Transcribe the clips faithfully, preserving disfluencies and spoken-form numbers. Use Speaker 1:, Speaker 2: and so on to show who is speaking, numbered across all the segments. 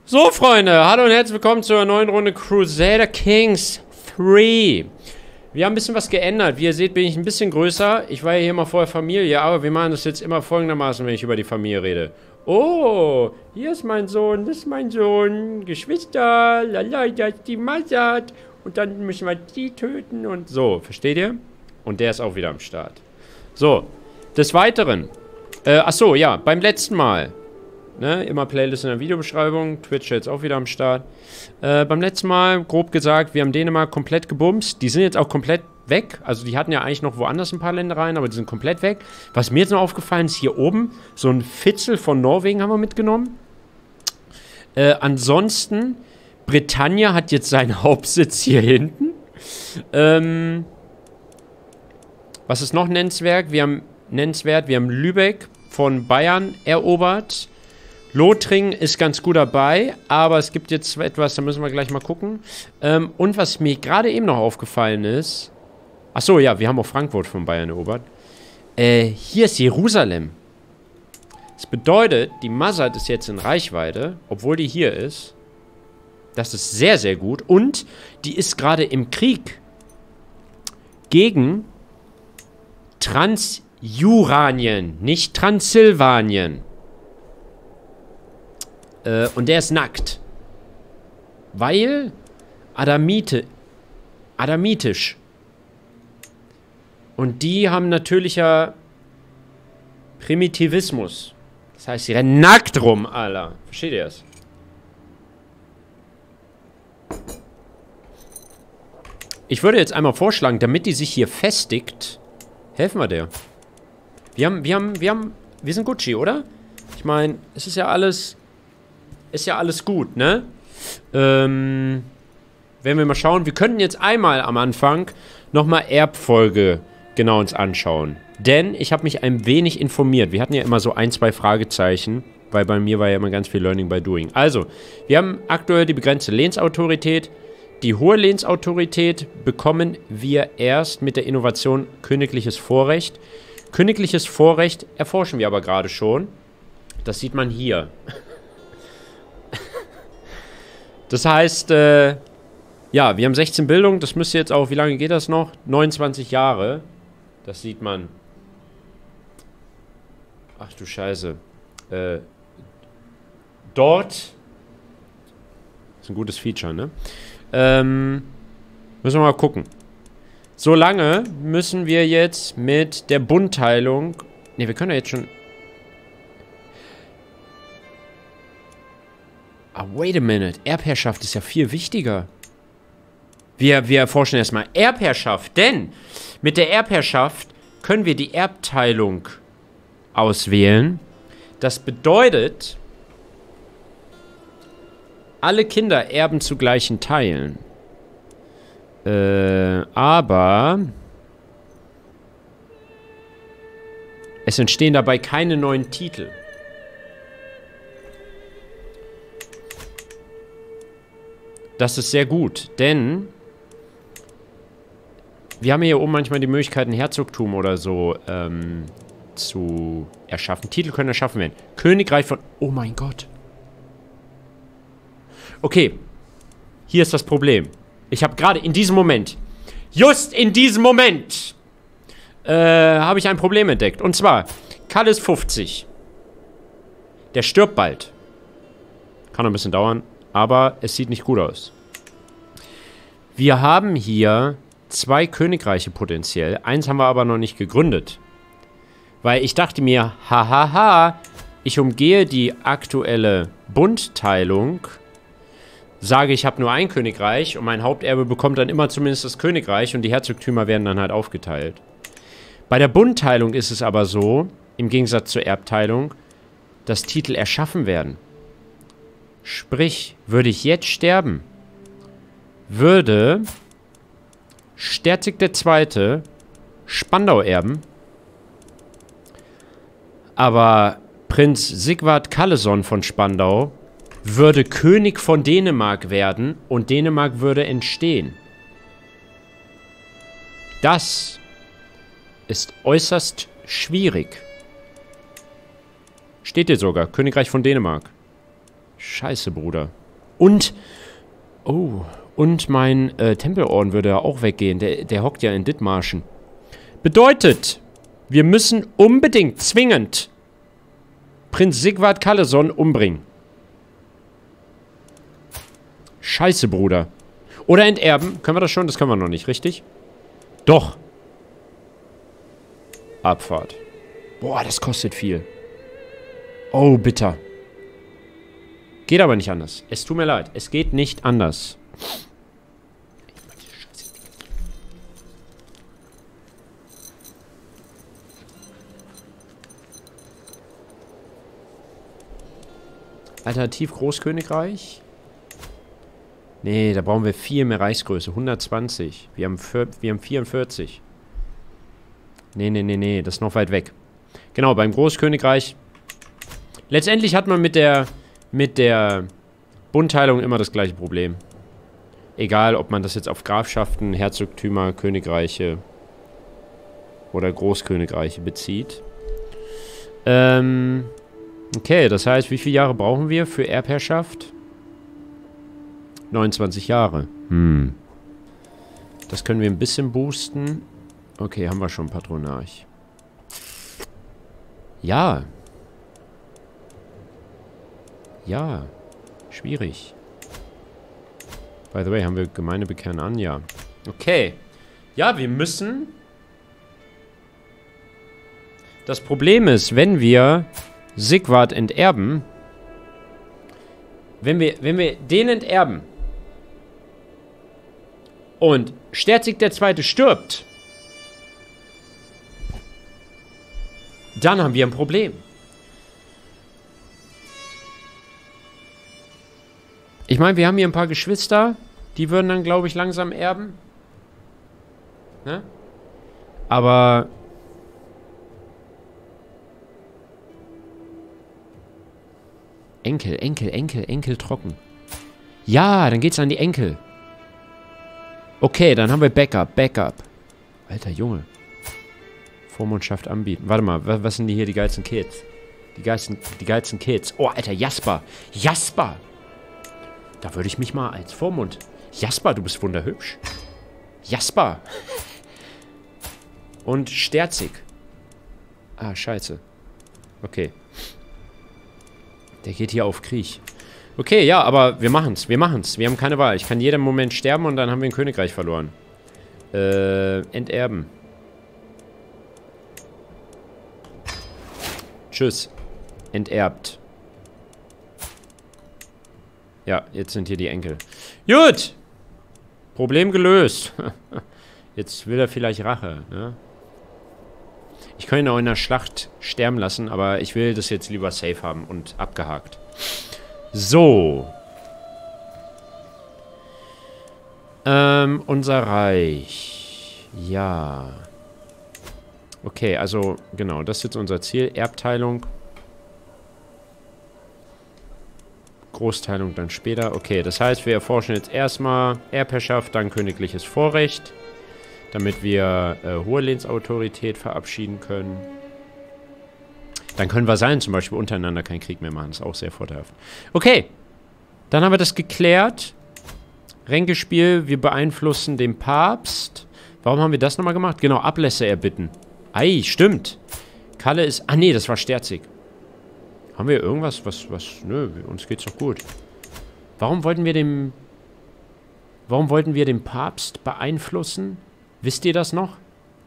Speaker 1: So, Freunde, hallo und herzlich willkommen zu einer neuen Runde Crusader Kings drei. Wir haben ein bisschen was geändert. Wie ihr seht, bin ich ein bisschen größer. Ich war ja hier mal vorher Familie, aber wir machen das jetzt immer folgendermaßen, wenn ich über die Familie rede. Oh, hier ist mein Sohn, das ist mein Sohn, Geschwister, lala, das ist die Mazat. Und dann müssen wir die töten und so, versteht ihr? Und der ist auch wieder am Start. So, des Weiteren. Äh, achso, ja, beim letzten Mal. Ne, immer Playlist in der Videobeschreibung. Twitch jetzt auch wieder am Start. Äh, beim letzten Mal, grob gesagt, wir haben Dänemark komplett gebumst. Die sind jetzt auch komplett weg. Also die hatten ja eigentlich noch woanders ein paar Ländereien, aber die sind komplett weg. Was mir jetzt noch aufgefallen ist, hier oben, so ein Fitzel von Norwegen haben wir mitgenommen. Äh, ansonsten, Britannia hat jetzt seinen Hauptsitz hier hinten. Ähm, was ist noch nennenswert? Wir haben, nennenswert, wir haben Lübeck von Bayern erobert. Lothringen ist ganz gut dabei, aber es gibt jetzt etwas, da müssen wir gleich mal gucken. Ähm, und was mir gerade eben noch aufgefallen ist... Achso, ja, wir haben auch Frankfurt von Bayern erobert. Äh, hier ist Jerusalem. Das bedeutet, die Mazat ist jetzt in Reichweite, obwohl die hier ist. Das ist sehr, sehr gut. Und die ist gerade im Krieg gegen Transjuranien, nicht Transsilvanien. Äh, und der ist nackt. Weil Adamite, Adamitisch. Und die haben natürlicher Primitivismus. Das heißt, sie rennen nackt rum, Alter. Versteht ihr das? Ich würde jetzt einmal vorschlagen, damit die sich hier festigt, helfen wir der. Wir haben, wir haben, wir haben, wir sind Gucci, oder? Ich meine, es ist ja alles... Ist ja alles gut, ne? Ähm, werden wir mal schauen. Wir könnten jetzt einmal am Anfang nochmal Erbfolge genau uns anschauen. Denn ich habe mich ein wenig informiert. Wir hatten ja immer so ein, zwei Fragezeichen, weil bei mir war ja immer ganz viel Learning by Doing. Also, wir haben aktuell die begrenzte Lehnsautorität. Die hohe Lehnsautorität bekommen wir erst mit der Innovation Königliches Vorrecht. Königliches Vorrecht erforschen wir aber gerade schon. Das sieht man hier. Das heißt, äh, ja, wir haben sechzehn Bildung, das müsste jetzt auch, wie lange geht das noch? neunundzwanzig Jahre. Das sieht man. Ach du Scheiße. Äh, dort. Ist ein gutes Feature, ne? Ähm, müssen wir mal gucken. Solange müssen wir jetzt mit der Bundteilung. Ne, wir können ja jetzt schon. Ah, wait a minute. Erbherrschaft ist ja viel wichtiger. Wir, wir erforschen erstmal Erbherrschaft, denn mit der Erbherrschaft können wir die Erbteilung auswählen. Das bedeutet, alle Kinder erben zu gleichen Teilen. Äh, aber es entstehen dabei keine neuen Titel. Das ist sehr gut, denn wir haben hier oben manchmal die Möglichkeit, ein Herzogtum oder so ähm, zu erschaffen. Titel können erschaffen werden. Königreich von... Oh mein Gott. Okay. Hier ist das Problem. Ich habe gerade in diesem Moment, just in diesem Moment, äh, habe ich ein Problem entdeckt. Und zwar, Karl ist fünfzig. Der stirbt bald. Kann noch ein bisschen dauern. Aber es sieht nicht gut aus. Wir haben hier zwei Königreiche potenziell. Eins haben wir aber noch nicht gegründet. Weil ich dachte mir, hahaha, ich umgehe die aktuelle Bundteilung, sage, ich habe nur ein Königreich und mein Haupterbe bekommt dann immer zumindest das Königreich und die Herzogtümer werden dann halt aufgeteilt. Bei der Bundteilung ist es aber so, im Gegensatz zur Erbteilung, dass Titel erschaffen werden. Sprich, würde ich jetzt sterben, würde Sterzig der Zweite Spandau erben, aber Prinz Sigvard Kalleson von Spandau würde König von Dänemark werden und Dänemark würde entstehen. Das ist äußerst schwierig. Steht hier sogar, Königreich von Dänemark. Scheiße, Bruder. Und, oh, und mein äh, Tempelorden würde ja auch weggehen. Der, der hockt ja in Dithmarschen. Bedeutet, wir müssen unbedingt, zwingend, Prinz Sigvard Kalleson umbringen. Scheiße, Bruder. Oder enterben. Können wir das schon? Das können wir noch nicht, richtig? Doch. Abfahrt. Boah, das kostet viel. Oh, bitter. Geht aber nicht anders. Es tut mir leid. Es geht nicht anders. Alternativ Großkönigreich. Nee, da brauchen wir viel mehr Reichsgröße. hundertzwanzig. Wir haben, wir haben vierundvierzig. Nee, nee, nee, nee. Das ist noch weit weg. Genau, beim Großkönigreich. Letztendlich hat man mit der, mit der Bundteilung immer das gleiche Problem. Egal, ob man das jetzt auf Grafschaften, Herzogtümer, Königreiche oder Großkönigreiche bezieht. Ähm, okay, das heißt, wie viele Jahre brauchen wir für Erbherrschaft? neunundzwanzig Jahre. Hm. Das können wir ein bisschen boosten. Okay, haben wir schon Patronarch. Ja. Ja. Schwierig. By the way, haben wir Gemeindebekehren an? Ja. Okay. Ja, wir müssen... Das Problem ist, wenn wir Sigvard enterben... Wenn wir, wenn wir den enterben... Und Sterzig der Zweite stirbt... Dann haben wir ein Problem. Ich meine, wir haben hier ein paar Geschwister. Die würden dann, glaube ich, langsam erben. Ne? Aber... Enkel, Enkel, Enkel, Enkel trocken. Ja, dann geht's an die Enkel. Okay, dann haben wir Backup, Backup. Alter Junge. Vormundschaft anbieten. Warte mal, was, was sind die hier, die geilsten Kids? Die geilsten, die geilsten Kids. Oh, Alter, Jasper. Jasper. Da würde ich mich mal als Vormund... Jasper, du bist wunderhübsch. Jasper. Und Sterzig. Ah, scheiße. Okay. Der geht hier auf Krieg. Okay, ja, aber wir machen's. Wir machen's. Wir haben keine Wahl. Ich kann jeden Moment sterben und dann haben wir ein Königreich verloren. Äh, enterben. Tschüss. Enterbt. Ja, jetzt sind hier die Enkel. Gut. Problem gelöst. Jetzt will er vielleicht Rache, ne? Ich könnte ihn auch in der Schlacht sterben lassen, aber ich will das jetzt lieber safe haben und abgehakt. So. Ähm, unser Reich. Ja. Okay, also, genau, das ist jetzt unser Ziel. Erbteilung. Großteilung dann später. Okay, das heißt, wir erforschen jetzt erstmal Erbherrschaft, dann königliches Vorrecht. Damit wir äh, hohe Lehnsautorität verabschieden können. Dann können Vasallen zum Beispiel untereinander keinen Krieg mehr machen. Das ist auch sehr vorteilhaft. Okay. Dann haben wir das geklärt. Ränkespiel. Wir beeinflussen den Papst. Warum haben wir das nochmal gemacht? Genau, Ablässe erbitten. Ei, stimmt. Kalle ist... Ah, nee, das war Sterzig. Haben wir irgendwas, was... was nö, uns geht's doch gut. Warum wollten wir dem... Warum wollten wir den Papst beeinflussen? Wisst ihr das noch?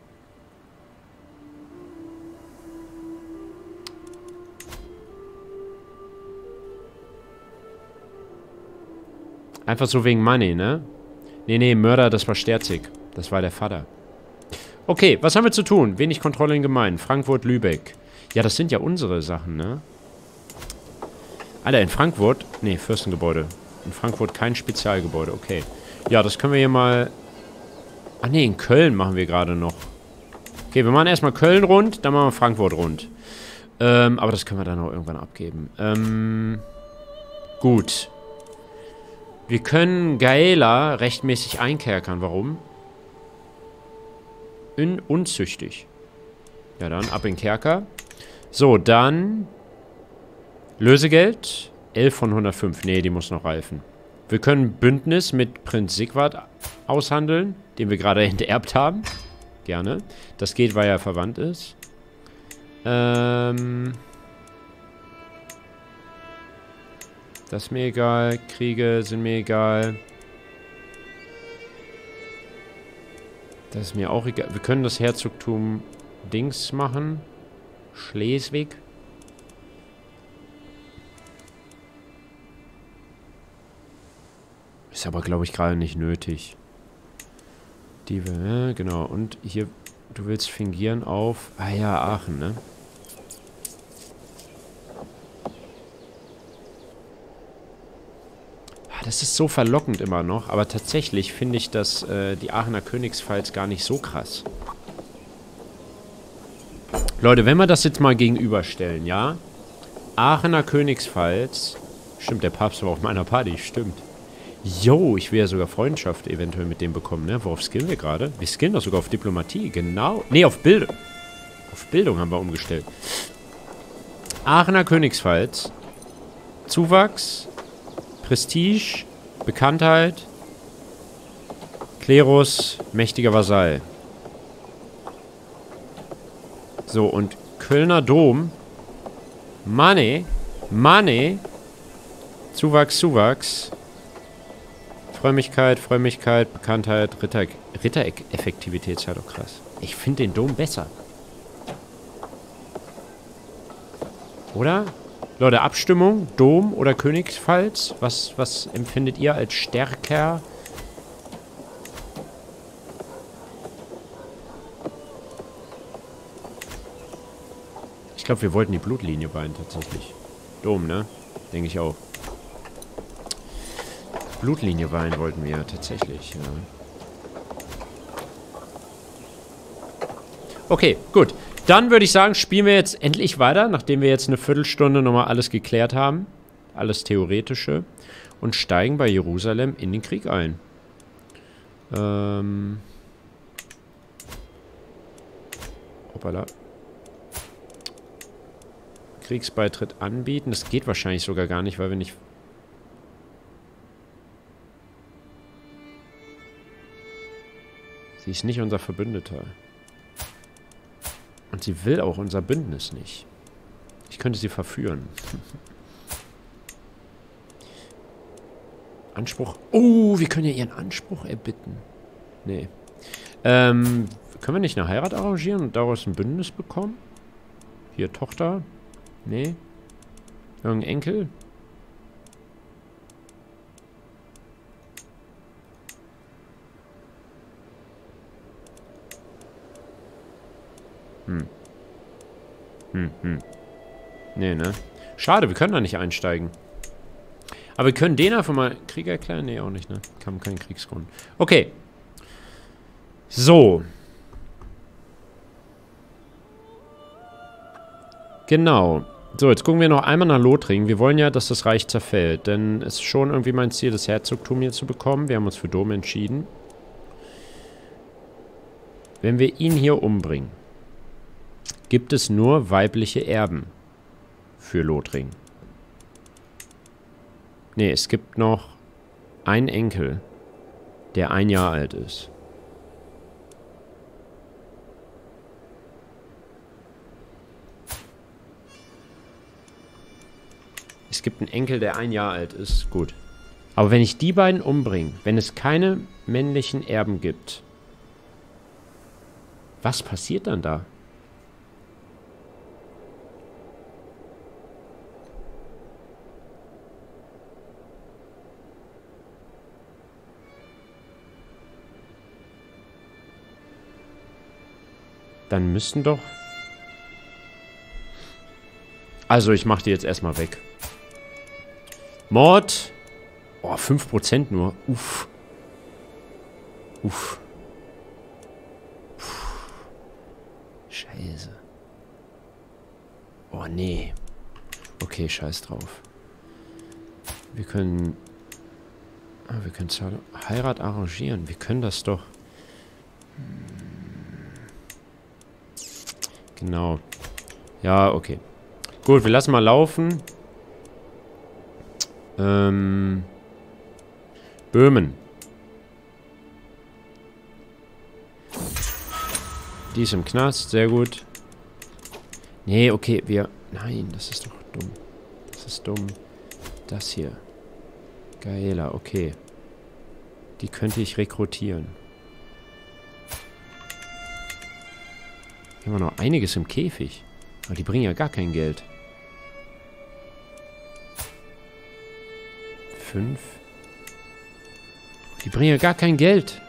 Speaker 1: Einfach so wegen Money, ne? Nee, nee, Mörder, das war Sterzig. Das war der Vater. Okay, was haben wir zu tun? Wenig Kontrolle in Gemeinden. Frankfurt, Lübeck. Ja, das sind ja unsere Sachen, ne? Alter, in Frankfurt... Nee, Fürstengebäude. In Frankfurt kein Spezialgebäude, okay. Ja, das können wir hier mal... Ach nee, in Köln machen wir gerade noch. Okay, wir machen erstmal Köln rund, dann machen wir Frankfurt rund. Ähm, aber das können wir dann auch irgendwann abgeben. Ähm, gut. Wir können Gaela rechtmäßig einkerkern. Warum? In unzüchtig. Ja, dann ab in Kerker. So, dann Lösegeld. elf von hundertfünf. Nee, die muss noch reifen. Wir können Bündnis mit Prinz Sigwart aushandeln, den wir gerade enterbt haben. Gerne. Das geht, weil er verwandt ist. Ähm... Das ist mir egal. Kriege sind mir egal. Das ist mir auch egal. Wir können das Herzogtum Dings machen. Schleswig. Ist aber, glaube ich, gerade nicht nötig. Die, äh, genau. Und hier, du willst fingieren auf... Ah ja, Aachen, ne? Das ist so verlockend immer noch, aber tatsächlich finde ich das, äh, die Aachener Königspfalz gar nicht so krass. Leute, wenn wir das jetzt mal gegenüberstellen, ja? Aachener Königspfalz. Stimmt, der Papst war auf meiner Party, stimmt. Jo, ich will ja sogar Freundschaft eventuell mit dem bekommen, ne? Worauf skillen wir gerade? Wir skillen doch sogar auf Diplomatie, genau. Ne, auf Bildung. Auf Bildung haben wir umgestellt. Aachener Königspfalz. Zuwachs. Prestige, Bekanntheit, Klerus, mächtiger Vasall. So, und Kölner Dom, Money, Money, Zuwachs, Zuwachs, Frömmigkeit, Frömmigkeit, Bekanntheit, Ritter, Rittereffektivität, ist ja doch krass. Ich finde den Dom besser. Oder? Leute, Abstimmung, Dom oder Königspfalz? Was, was empfindet ihr als stärker? Ich glaube, wir wollten die Blutlinie beiden tatsächlich. Dom, ne? Denke ich auch. Blutlinie weihen wollten wir tatsächlich, ja. Okay, gut. Dann würde ich sagen, spielen wir jetzt endlich weiter, nachdem wir jetzt eine Viertelstunde nochmal alles geklärt haben. Alles Theoretische. Und steigen bei Jerusalem in den Krieg ein. Ähm. Hoppala. Kriegsbeitritt anbieten. Das geht wahrscheinlich sogar gar nicht, weil wir nicht... Sie ist nicht unser Verbündeter. Und sie will auch unser Bündnis nicht. Ich könnte sie verführen. Anspruch. Oh, wir können ja ihren Anspruch erbitten. Nee. Ähm, können wir nicht eine Heirat arrangieren und daraus ein Bündnis bekommen? Hier, Tochter. Nee. Irgendein Enkel? Hm. Hm, hm. Nee, ne? Schade, wir können da nicht einsteigen. Aber wir können den einfach mal Krieg erklären? Nee, auch nicht, ne? Kam kein Kriegsgrund. Okay. So. Genau. So, jetzt gucken wir noch einmal nach Lothringen. Wir wollen ja, dass das Reich zerfällt. Denn es ist schon irgendwie mein Ziel, das Herzogtum hier zu bekommen. Wir haben uns für Dom entschieden. Wenn wir ihn hier umbringen, gibt es nur weibliche Erben für Lothringen. Ne, es gibt noch einen Enkel, der ein Jahr alt ist. Es gibt einen Enkel, der ein Jahr alt ist. Gut. Aber wenn ich die beiden umbringe, wenn es keine männlichen Erben gibt, was passiert dann da? Dann müssten doch... Also, ich mache die jetzt erstmal weg. Mord. Oh, fünf Prozent nur. Uff. Uff. Puh. Scheiße. Oh, nee. Okay, scheiß drauf. Wir können... Ah, wir können zwar Heirat arrangieren. Wir können das doch... Genau. Ja, okay. Gut, wir lassen mal laufen. Ähm. Böhmen. Die ist im Knast, sehr gut. Nee, okay, wir... Nein, das ist doch dumm. Das ist dumm. Das hier. Gaela, okay. Die könnte ich rekrutieren. Hier haben wir noch einiges im Käfig. Aber die bringen ja gar kein Geld. Fünf. Die bringen ja gar kein Geld.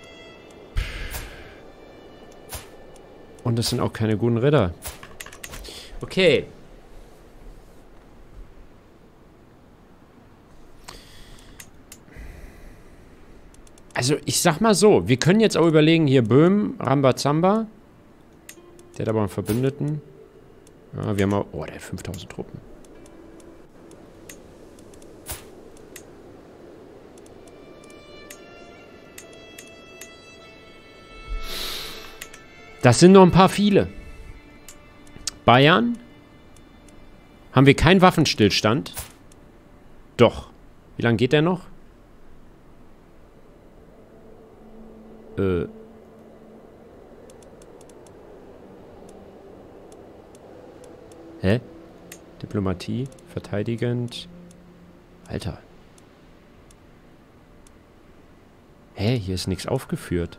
Speaker 1: Und das sind auch keine guten Ritter. Okay. Also, ich sag mal so. Wir können jetzt auch überlegen, hier Böhmen, Rambazamba. Der hat aber einen Verbündeten. Ja, wir haben auch... Oh, der hat fünftausend Truppen. Das sind noch ein paar viele. Bayern. Haben wir keinen Waffenstillstand? Doch. Wie lange geht der noch? Äh. Hä? Diplomatie, verteidigend. Alter. Hä? Hier ist nichts aufgeführt.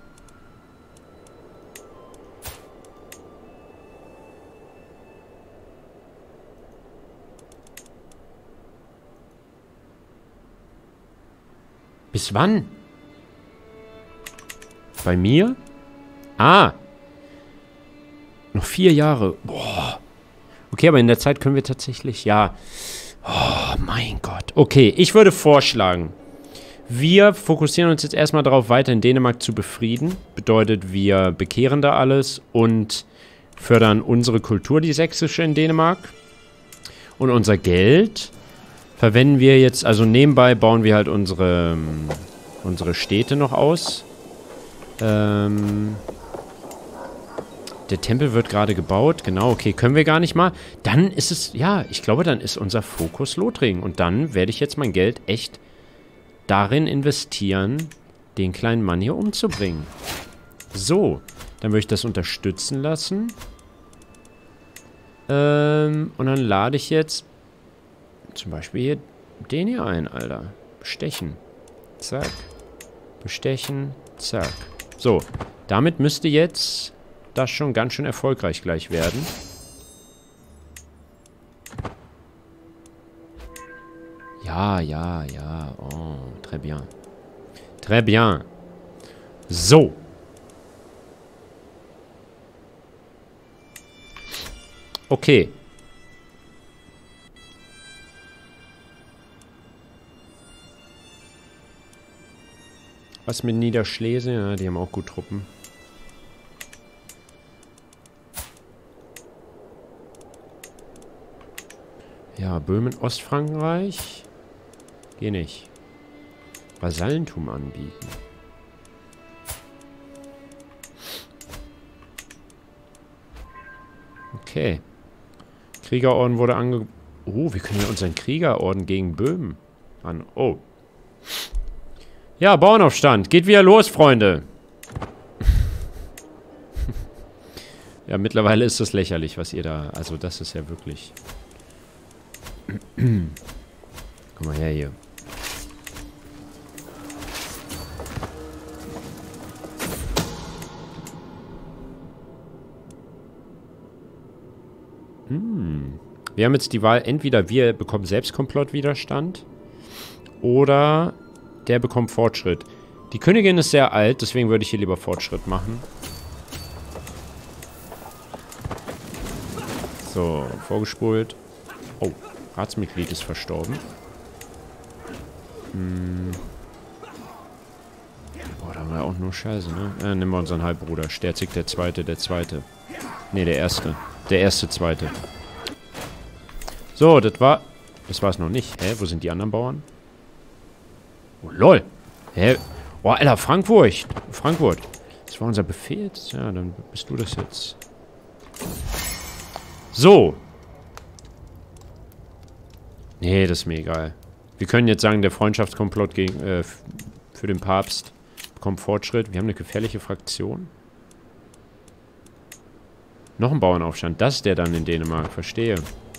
Speaker 1: Bis wann? Bei mir? Ah. Noch vier Jahre. Boah. Okay, aber in der Zeit können wir tatsächlich... Ja. Oh, mein Gott. Okay, ich würde vorschlagen, wir fokussieren uns jetzt erstmal darauf, weiter in Dänemark zu befrieden. Bedeutet, wir bekehren da alles und fördern unsere Kultur, die sächsische in Dänemark. Und unser Geld... verwenden wir jetzt, also nebenbei bauen wir halt unsere, unsere Städte noch aus. Ähm, der Tempel wird gerade gebaut, genau, okay, können wir gar nicht mal. Dann ist es, ja, ich glaube, dann ist unser Fokus Lothringen. Und dann werde ich jetzt mein Geld echt darin investieren, den kleinen Mann hier umzubringen. So, dann würde ich das unterstützen lassen. Ähm, und dann lade ich jetzt zum Beispiel hier den hier ein, Alter. Bestechen. Zack. Bestechen. Zack. So. Damit müsste jetzt das schon ganz schön erfolgreich gleich werden. Ja, ja, ja. Oh, très bien. Très bien. So. Okay. Was mit Niederschlesien? Ja, die haben auch gut Truppen. Ja, Böhmen, Ostfrankreich. Geh nicht. Vasallentum anbieten. Okay. Kriegerorden wurde ange... Oh, wir können ja unseren Kriegerorden gegen Böhmen an... Oh. Ja, Bauernaufstand. Geht wieder los, Freunde. Ja, mittlerweile ist das lächerlich, was ihr da... Also, das ist ja wirklich... Komm mal her hier. Hm. Wir haben jetzt die Wahl, entweder wir bekommen selbst Komplottwiderstand oder der bekommt Fortschritt. Die Königin ist sehr alt, deswegen würde ich hier lieber Fortschritt machen. So, vorgespult. Oh, Ratsmitglied ist verstorben. Hm. Boah, da haben wir auch nur Scheiße, ne? Äh, nehmen wir unseren Halbbruder. Sterzig der Zweite, der Zweite. Ne, der Erste. Der Erste, Zweite. So, das war... Das war es noch nicht. Hä, wo sind die anderen Bauern? Oh, lol. Hä? Oh, Alter, Frankfurt. Frankfurt. Das war unser Befehl. Ja, dann bist du das jetzt. So. Nee, das ist mir egal. Wir können jetzt sagen, der Freundschaftskomplott gegen, äh, für den Papst bekommt Fortschritt. Wir haben eine gefährliche Fraktion. Noch ein Bauernaufstand. Das ist der dann in Dänemark. Verstehe.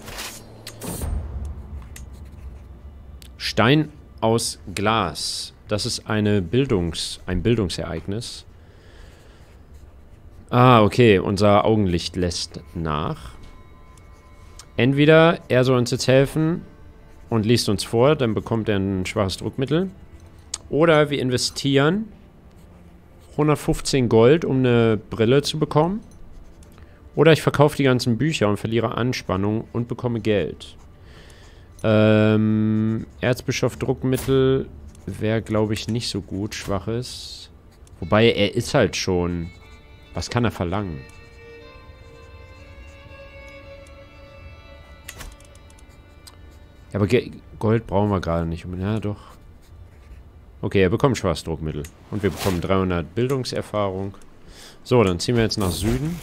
Speaker 1: Stein aus Glas. Das ist eine Bildungs, ein Bildungsereignis. Ah, okay. Unser Augenlicht lässt nach. Entweder er soll uns jetzt helfen und liest uns vor, dann bekommt er ein schwaches Druckmittel. Oder wir investieren hundertfünfzehn Gold, um eine Brille zu bekommen. Oder ich verkaufe die ganzen Bücher und verliere Anspannung und bekomme Geld. Ähm, Erzbischof Druckmittel wäre, glaube ich, nicht so gut. Schwaches. Wobei, er ist halt schon... Was kann er verlangen? Ja, aber Ge Gold brauchen wir gerade nicht. Ja, doch. Okay, er bekommt schwaches Druckmittel. Und wir bekommen dreihundert Bildungserfahrung. So, dann ziehen wir jetzt nach Süden.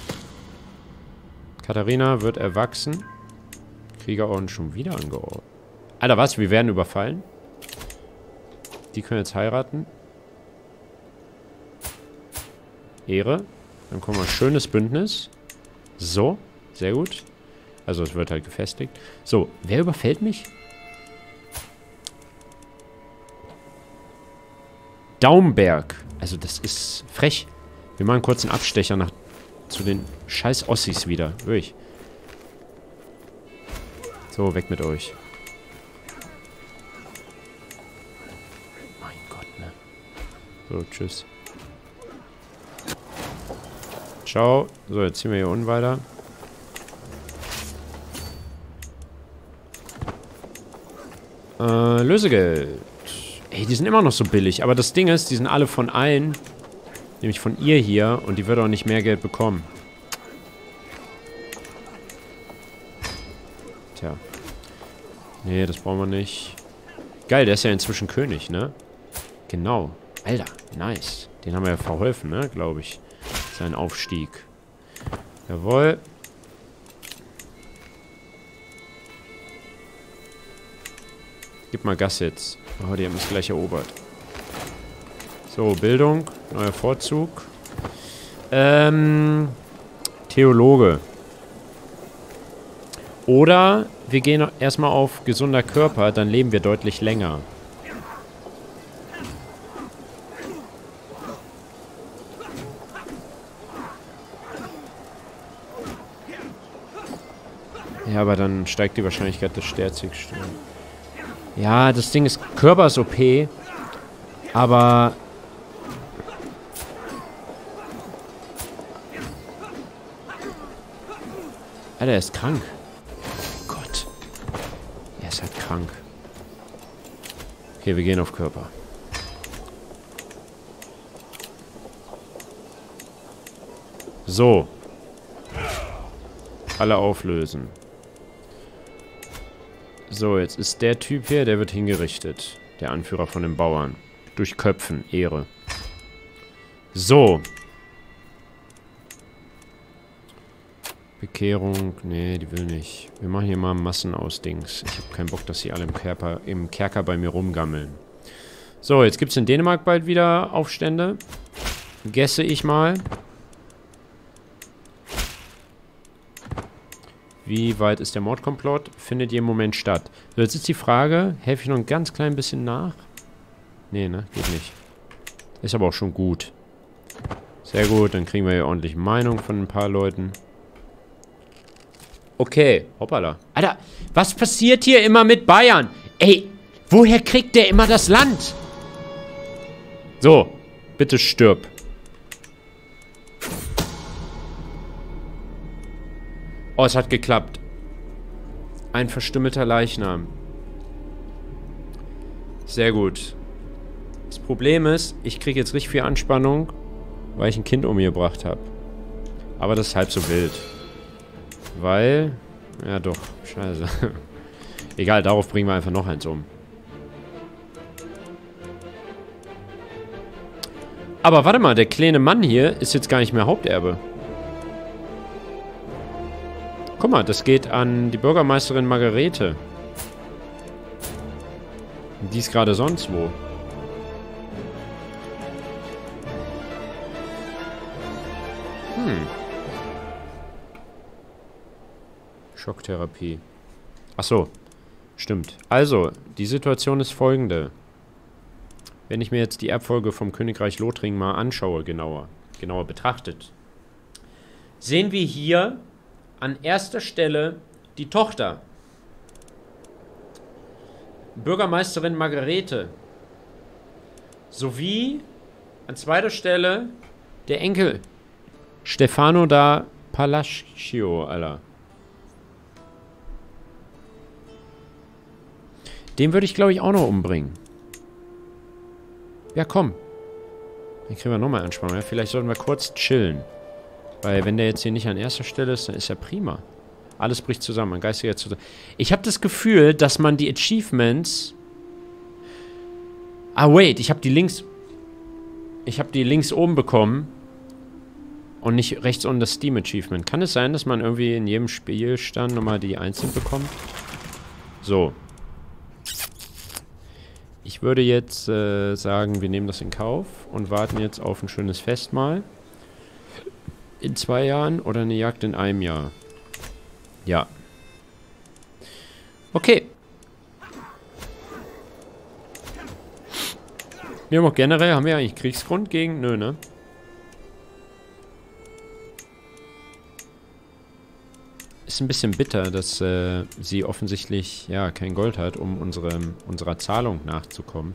Speaker 1: Katharina wird erwachsen. Kriegerorden schon wieder angeordnet. Alter, was? Wir werden überfallen? Die können jetzt heiraten. Ehre. Dann kommen wir. Schönes Bündnis. So. Sehr gut. Also es wird halt gefestigt. So. Wer überfällt mich? Daumberg. Also das ist frech. Wir machen kurz einen Abstecher nach zu den scheiß Ossis wieder. Wirklich. So, weg mit euch. Mein Gott, ne? So, tschüss. Ciao. So, jetzt ziehen wir hier unten weiter. Äh, Lösegeld. Ey, die sind immer noch so billig. Aber das Ding ist, die sind alle von allen. Nämlich von ihr hier. Und die wird auch nicht mehr Geld bekommen. Tja. Nee, das brauchen wir nicht. Geil, der ist ja inzwischen König, ne? Genau. Alter, nice. Den haben wir ja verholfen, ne? Glaube ich. Sein Aufstieg. Jawohl. Gib mal Gas jetzt. Oh, die haben es gleich erobert. So, Bildung. Neuer Vorzug. Ähm, Theologe. Oder wir gehen erstmal auf gesunder Körper, dann leben wir deutlich länger. Ja, aber dann steigt die Wahrscheinlichkeit des Sterzigstellen. Ja, das Ding ist, Körper ist O P, aber... Alter, er ist krank. Oh Gott. Er ist halt krank. Okay, wir gehen auf Körper. So. Alle auflösen. So, jetzt ist der Typ hier, der wird hingerichtet. Der Anführer von den Bauern. Durch Köpfen. Ehre. So. Bekehrung. Nee, die will nicht. Wir machen hier mal Massenausdings. Ich habe keinen Bock, dass sie alle im Kerker, im Kerker bei mir rumgammeln. So, jetzt gibt es in Dänemark bald wieder Aufstände. Gesse ich mal. Wie weit ist der Mordkomplott? Findet hier im Moment statt. So, jetzt ist die Frage, helfe ich noch ein ganz klein bisschen nach? Nee, ne? Geht nicht. Ist aber auch schon gut. Sehr gut, dann kriegen wir hier ordentlich Meinung von ein paar Leuten. Okay, hoppala. Alter, was passiert hier immer mit Bayern? Ey, woher kriegt der immer das Land? So, bitte stirb. Oh, es hat geklappt. Ein verstümmelter Leichnam. Sehr gut. Das Problem ist, ich kriege jetzt richtig viel Anspannung, weil ich ein Kind umgebracht habe. Aber das ist halb so wild. Weil... Ja doch, scheiße. Egal, darauf bringen wir einfach noch eins um. Aber warte mal, der kleine Mann hier ist jetzt gar nicht mehr Haupterbe. Guck mal, das geht an die Bürgermeisterin Margarete. Die ist gerade sonst wo. Hm. Schocktherapie. Ach so. Stimmt. Also, die Situation ist folgende. Wenn ich mir jetzt die Erbfolge vom Königreich Lothringen mal anschaue, genauer, genauer betrachtet, sehen wir hier an erster Stelle die Tochter. Bürgermeisterin Margarete. Sowie an zweiter Stelle der Enkel. Stefano da Palacio, Alter. Den würde ich, glaube ich, auch noch umbringen. Ja, komm. Dann kriegen wir nochmal Anspannung. Ja? Vielleicht sollten wir kurz chillen. Weil wenn der jetzt hier nicht an erster Stelle ist, dann ist er prima. Alles bricht zusammen, mein geistiger zusammen. Ich habe das Gefühl, dass man die Achievements... Ah, wait, ich habe die links... Ich habe die links oben bekommen. Und nicht rechts unten das Steam Achievement. Kann es sein, dass man irgendwie in jedem Spielstand nochmal die einzeln bekommt? So. Ich würde jetzt äh, sagen, wir nehmen das in Kauf und warten jetzt auf ein schönes Festmahl. In zwei Jahren oder eine Jagd in einem Jahr. Ja. Okay. Wir haben auch generell, haben wir eigentlich Kriegsgrund gegen? Nö, ne? Ist ein bisschen bitter, dass äh, sie offensichtlich, ja, kein Gold hat, um unsere, unserer Zahlung nachzukommen.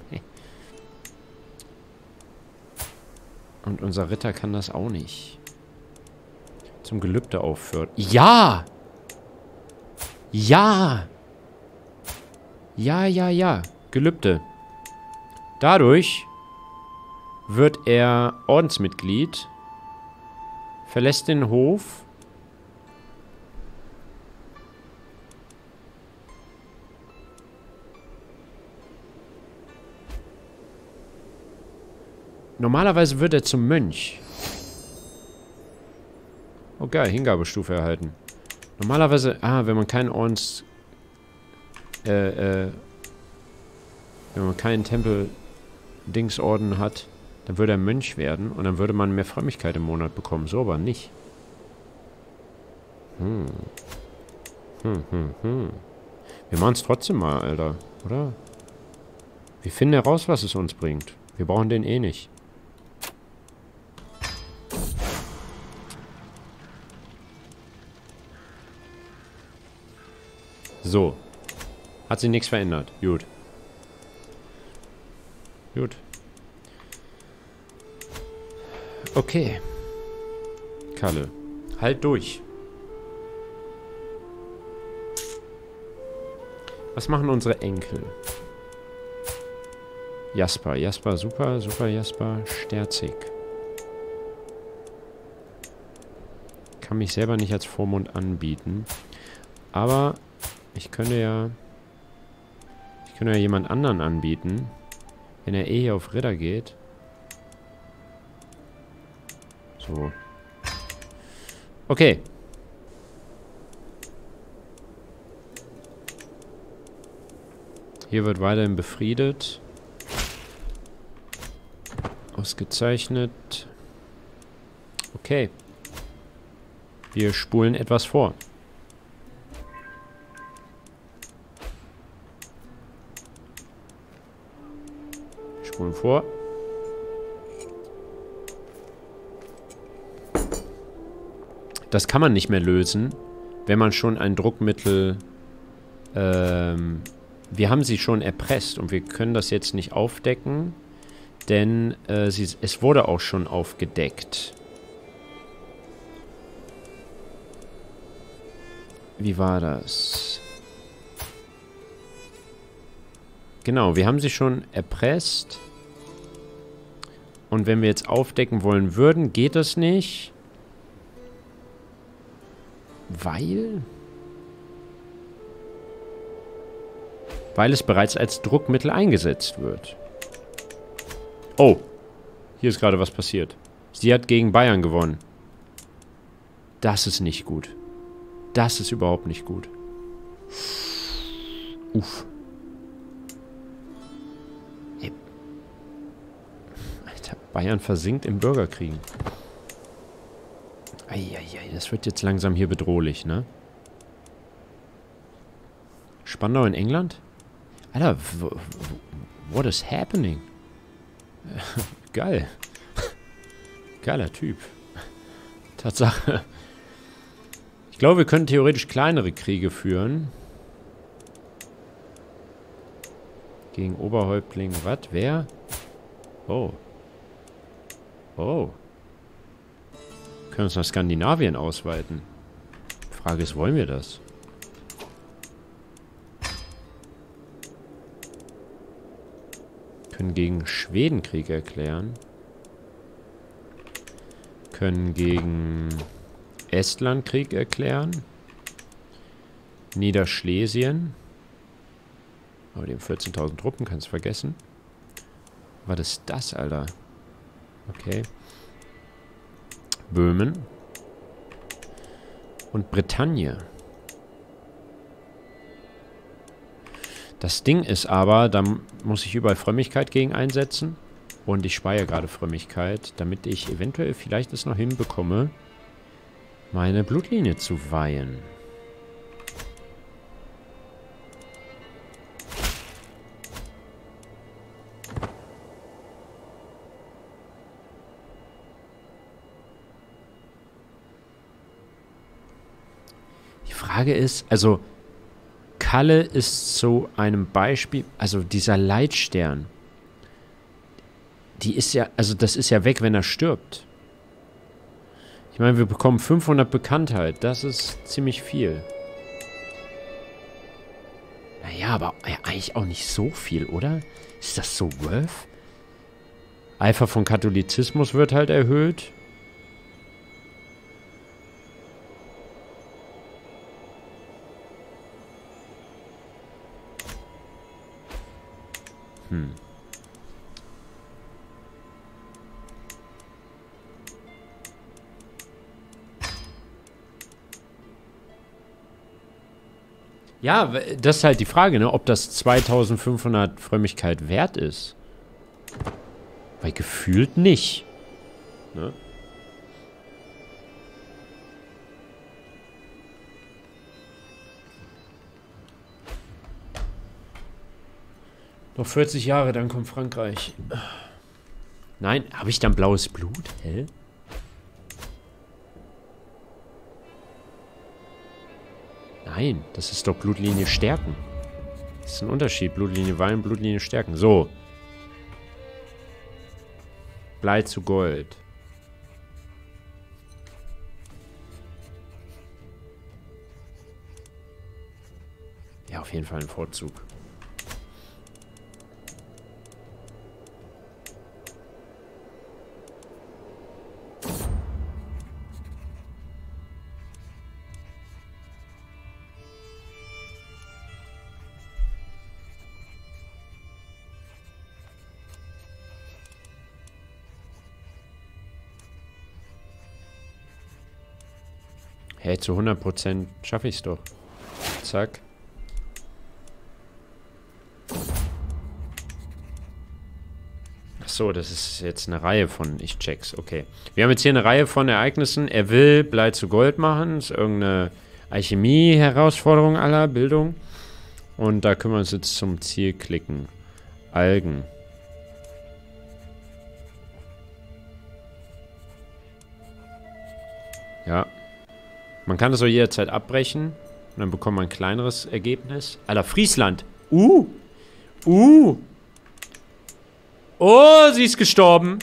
Speaker 1: Und unser Ritter kann das auch nicht. Zum Gelübde aufführt. Ja! Ja! Ja, ja, ja. Gelübde. Dadurch wird er Ordensmitglied, verlässt den Hof. Normalerweise wird er zum Mönch. Oh geil, Hingabestufe erhalten. Normalerweise, ah, wenn man keinen Ordens... Äh, äh... Wenn man keinen Tempel-Dingsorden hat, dann würde er Mönch werden und dann würde man mehr Frömmigkeit im Monat bekommen. So aber nicht. Hm. Hm, hm, hm. Wir machen es trotzdem mal, Alter. Oder? Wir finden heraus, was es uns bringt. Wir brauchen den eh nicht. So. Hat sich nichts verändert. Gut. Gut. Okay. Kalle. Halt durch. Was machen unsere Enkel? Jasper. Jasper, super, super Jasper. Sterzig. Kann mich selber nicht als Vormund anbieten. Aber ich könnte ja... Ich könnte ja jemand anderen anbieten. Wenn er eh hier auf Ritter geht. So. Okay. Hier wird weiterhin befriedet. Ausgezeichnet. Okay. Wir spulen etwas vor. Spulen vor. Das kann man nicht mehr lösen, wenn man schon ein Druckmittel... Ähm, wir haben sie schon erpresst und wir können das jetzt nicht aufdecken, denn äh, sie, es wurde auch schon aufgedeckt. Wie war das? Genau, wir haben sie schon erpresst. Und wenn wir jetzt aufdecken wollen würden, geht das nicht. Weil... Weil es bereits als Druckmittel eingesetzt wird. Oh. Hier ist gerade was passiert. Sie hat gegen Bayern gewonnen. Das ist nicht gut. Das ist überhaupt nicht gut. Uff. Bayern versinkt im Bürgerkriegen. Eieiei, das wird jetzt langsam hier bedrohlich, ne? Spandau in England? Alter, what is happening? Geil. Geiler Typ. Tatsache. Ich glaube, wir können theoretisch kleinere Kriege führen. Gegen Oberhäuptling. Was? Wer? Oh. Oh. Wir können uns nach Skandinavien ausweiten. Die Frage ist, wollen wir das? Können gegen Schweden Krieg erklären. Können gegen Estland Krieg erklären. Niederschlesien. Aber die haben vierzehntausend Truppen, kannst du vergessen. Was ist das, Alter? Okay. Böhmen. Und Bretagne. Das Ding ist aber, da muss ich überall Frömmigkeit gegen einsetzen. Und ich speiere gerade Frömmigkeit, damit ich eventuell vielleicht es noch hinbekomme, meine Blutlinie zu weihen. Die Frage ist, also Kalle ist zu einem Beispiel, also dieser Leitstern, die ist ja, also das ist ja weg, wenn er stirbt. Ich meine, wir bekommen fünfhundert Bekanntheit, das ist ziemlich viel. Naja, aber ja, eigentlich auch nicht so viel, oder? Ist das so worth? Eifer von Katholizismus wird halt erhöht. Hm. Ja, das ist halt die Frage, ne, ob das zweitausendfünfhundert Frömmigkeit wert ist. Weil gefühlt nicht. Ne? Noch vierzig Jahre, dann kommt Frankreich. Nein, habe ich dann blaues Blut? Hä? Nein, das ist doch Blutlinie stärken. Das ist ein Unterschied. Blutlinie Wein, Blutlinie stärken. So. Blei zu Gold. Ja, auf jeden Fall ein Vorzug. Hey, zu hundert Prozent schaffe ich es doch. Zack. Achso, das ist jetzt eine Reihe von Ich checks. Okay. Wir haben jetzt hier eine Reihe von Ereignissen. Er will Blei zu Gold machen. Das ist irgendeine Alchemie-Herausforderung aller Bildung. Und da können wir uns jetzt zum Ziel klicken. Algen. Ja. Man kann das auch jederzeit abbrechen. Und dann bekommt man ein kleineres Ergebnis. Alter, Friesland. Uh. Uh. Oh, sie ist gestorben.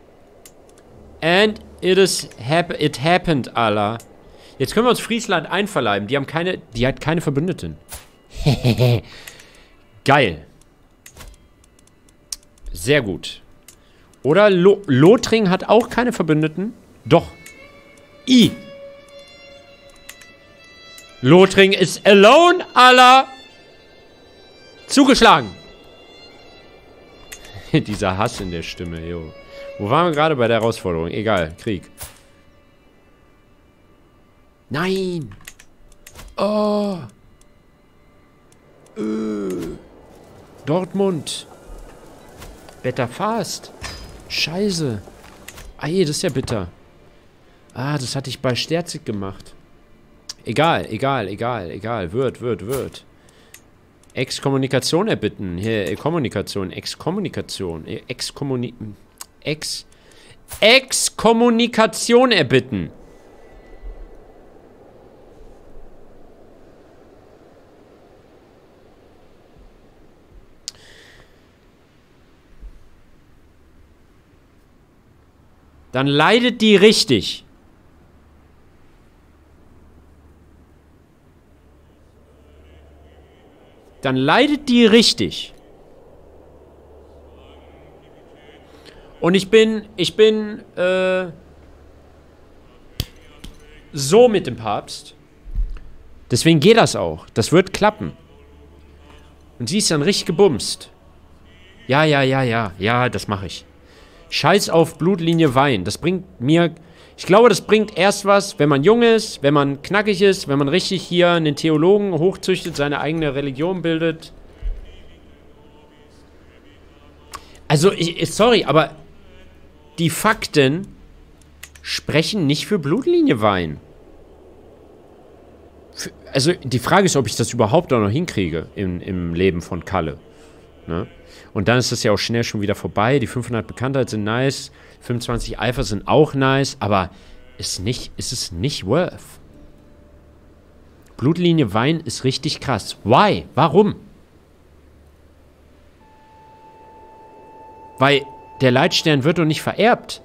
Speaker 1: And it is hap it happened, Alter. Jetzt können wir uns Friesland einverleiben. Die haben keine, die hat keine Verbündeten. Geil. Sehr gut. Oder Lo Lothringen hat auch keine Verbündeten? Doch. I. Lothringen ist alone, Alter. Zugeschlagen. Dieser Hass in der Stimme, jo. Wo waren wir gerade bei der Herausforderung? Egal, Krieg. Nein. Oh. Äh. Dortmund. Better fast. Scheiße. Ei, das ist ja bitter. Ah, das hatte ich bei Sterzig gemacht. Egal, egal, egal, egal. Wird, wird, wird. Exkommunikation erbitten. Hier, Kommunikation. Exkommunikation. Exkommuni... Ex... Exkommunikation erbitten. Dann leidet die richtig. Dann leidet die richtig. Und ich bin, ich bin, äh, so mit dem Papst. Deswegen geht das auch. Das wird klappen. Und sie ist dann richtig gebumst. Ja, ja, ja, ja, ja, das mache ich. Scheiß auf Blutlinie Wein. Das bringt mir... Ich glaube, das bringt erst was, wenn man jung ist, wenn man knackig ist, wenn man richtig hier einen Theologen hochzüchtet, seine eigene Religion bildet. Also, ich, sorry, aber die Fakten sprechen nicht für Blutlinie Wein. Für, also, die Frage ist, ob ich das überhaupt auch noch hinkriege im, im Leben von Kalle. Ne? Und dann ist das ja auch schnell schon wieder vorbei. Die fünfhundert Bekanntheit sind nice. fünfundzwanzig Eifer sind auch nice. Aber ist, nicht, ist es nicht worth. Blutlinie Wein ist richtig krass. Why? Warum? Weil der Leitstern wird doch nicht vererbt.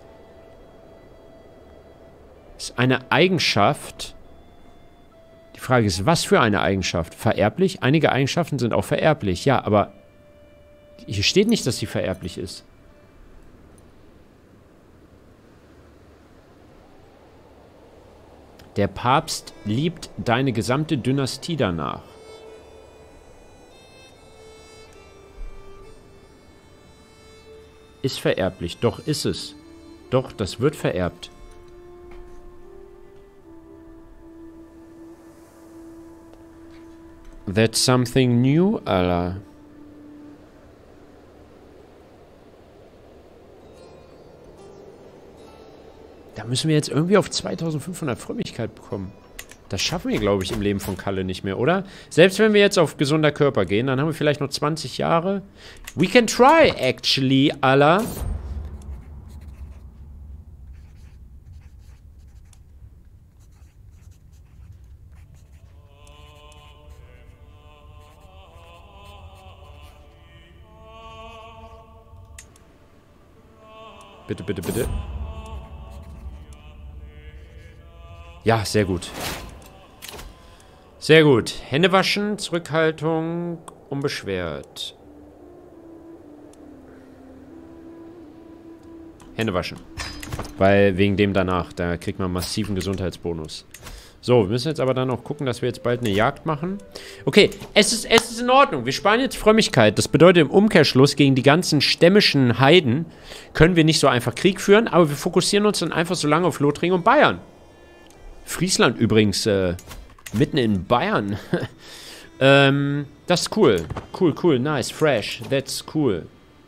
Speaker 1: Ist eine Eigenschaft. Die Frage ist, was für eine Eigenschaft? Vererblich? Einige Eigenschaften sind auch vererblich. Ja, aber hier steht nicht, dass sie vererblich ist. Der Papst liebt deine gesamte Dynastie danach. Ist vererblich. Doch, ist es. Doch, das wird vererbt. That's something new, Allah. Da müssen wir jetzt irgendwie auf zweitausendfünfhundert Frömmigkeit bekommen. Das schaffen wir, glaube ich, im Leben von Kalle nicht mehr, oder? Selbst wenn wir jetzt auf gesunder Körper gehen, dann haben wir vielleicht noch zwanzig Jahre. We can try, actually, Allah. Bitte, bitte, bitte. Ja, sehr gut. Sehr gut. Hände waschen, Zurückhaltung, unbeschwert. Hände waschen. Weil wegen dem danach, da kriegt man massiven Gesundheitsbonus. So, wir müssen jetzt aber dann auch gucken, dass wir jetzt bald eine Jagd machen. Okay, es ist, es ist in Ordnung. Wir sparen jetzt Frömmigkeit. Das bedeutet im Umkehrschluss, gegen die ganzen stämmischen Heiden können wir nicht so einfach Krieg führen, aber wir fokussieren uns dann einfach so lange auf Lothringen und Bayern. Friesland übrigens, äh, mitten in Bayern. ähm, das ist cool. Cool, cool, nice, fresh. That's cool.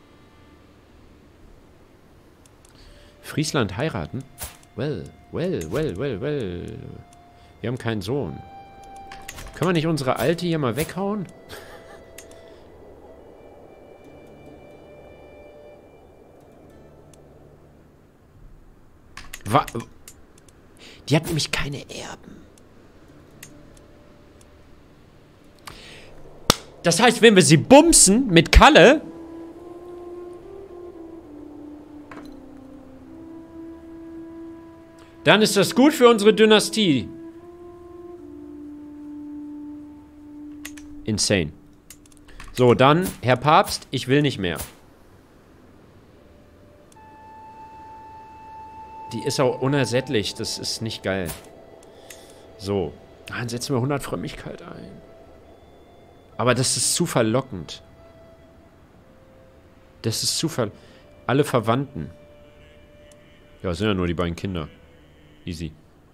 Speaker 1: Friesland heiraten? Well, well, well, well, well. Wir haben keinen Sohn. Können wir nicht unsere Alte hier mal weghauen? Wa- Die hat nämlich keine Erben. Das heißt, wenn wir sie bumsen mit Kalle, dann ist das gut für unsere Dynastie. Insane. So, dann, Herr Papst, ich will nicht mehr. Die ist auch unersättlich. Das ist nicht geil. So. Dann setzen wir hundert Frömmigkeit ein. Aber das ist zu verlockend. Das ist zu ver... Alle Verwandten. Ja, sind ja nur die beiden Kinder. Easy.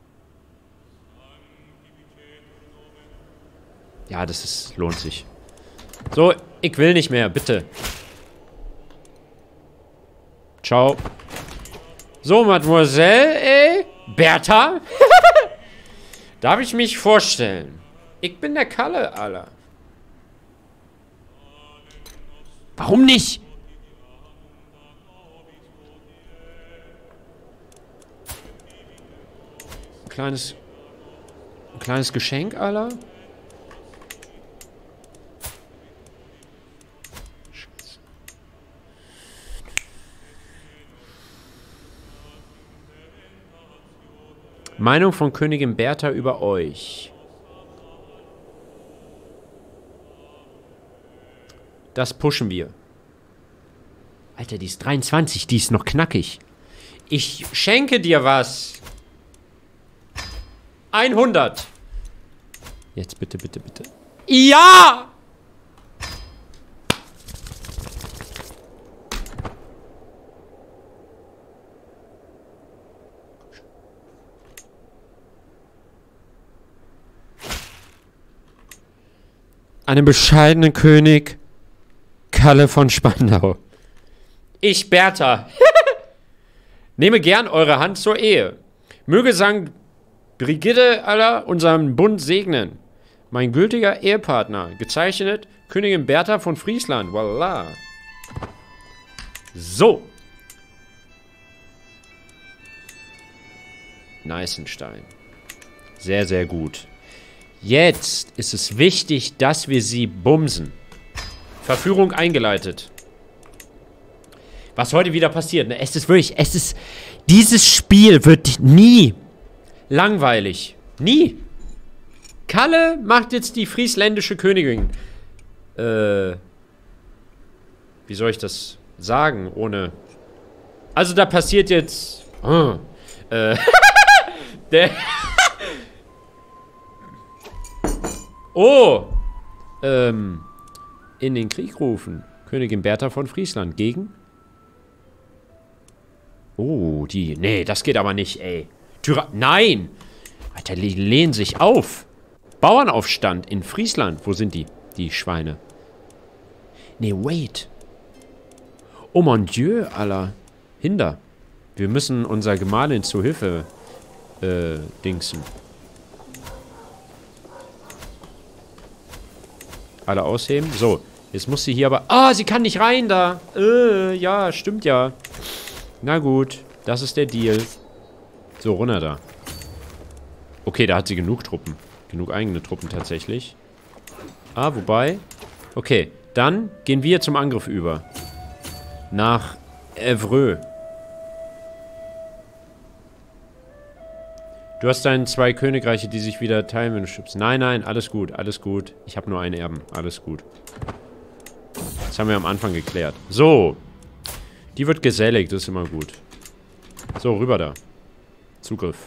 Speaker 1: Ja, das ist... lohnt sich. So, ich will nicht mehr. Bitte. Ciao. So, Mademoiselle, ey. Bertha? Darf ich mich vorstellen? Ich bin der Kalle, Alter. Warum nicht? Ein kleines... Ein kleines Geschenk, Alter. Scheiße. Meinung von Königin Bertha über euch. Das pushen wir. Alter, die ist dreiundzwanzig, die ist noch knackig. Ich schenke dir was. hundert. Jetzt bitte, bitte, bitte. Ja! Einem bescheidenen König Kalle von Spandau. Ich, Bertha, nehme gern eure Hand zur Ehe. Möge Sankt Brigitte aller unseren Bund segnen. Mein gültiger Ehepartner, gezeichnet Königin Bertha von Friesland. Voila. So. Neißenstein. Sehr, sehr gut. Jetzt ist es wichtig, dass wir sie bumsen. Verführung eingeleitet. Was heute wieder passiert, ne? Es ist wirklich, es ist, dieses Spiel wird nie langweilig. Nie. Kalle macht jetzt die friesländische Königin. Äh, wie soll ich das sagen, ohne... Also da passiert jetzt... Oh, äh, der... Oh! Ähm, in den Krieg rufen. Königin Bertha von Friesland gegen... Oh, die... Nee, das geht aber nicht, ey. Tyra... Nein! Alter, die lehnen sich auf. Bauernaufstand in Friesland. Wo sind die? Die Schweine. Nee, wait. Oh mon Dieu, Alter. Hinder. Wir müssen unserer Gemahlin zu Hilfe äh, dingsen. Alle ausheben. So, jetzt muss sie hier aber... Ah, sie kann nicht rein da. Äh, ja, stimmt ja. Na gut, das ist der Deal. So, runter da. Okay, da hat sie genug Truppen. Genug eigene Truppen tatsächlich. Ah, wobei... Okay, dann gehen wir zum Angriff über. Nach Evreux. Du hast deine zwei Königreiche, die sich wieder teilen, wenn du stirbst. Nein, nein, alles gut, alles gut. Ich habe nur einen Erben, alles gut. Das haben wir am Anfang geklärt. So. Die wird gesellig, das ist immer gut. So, rüber da. Zugriff.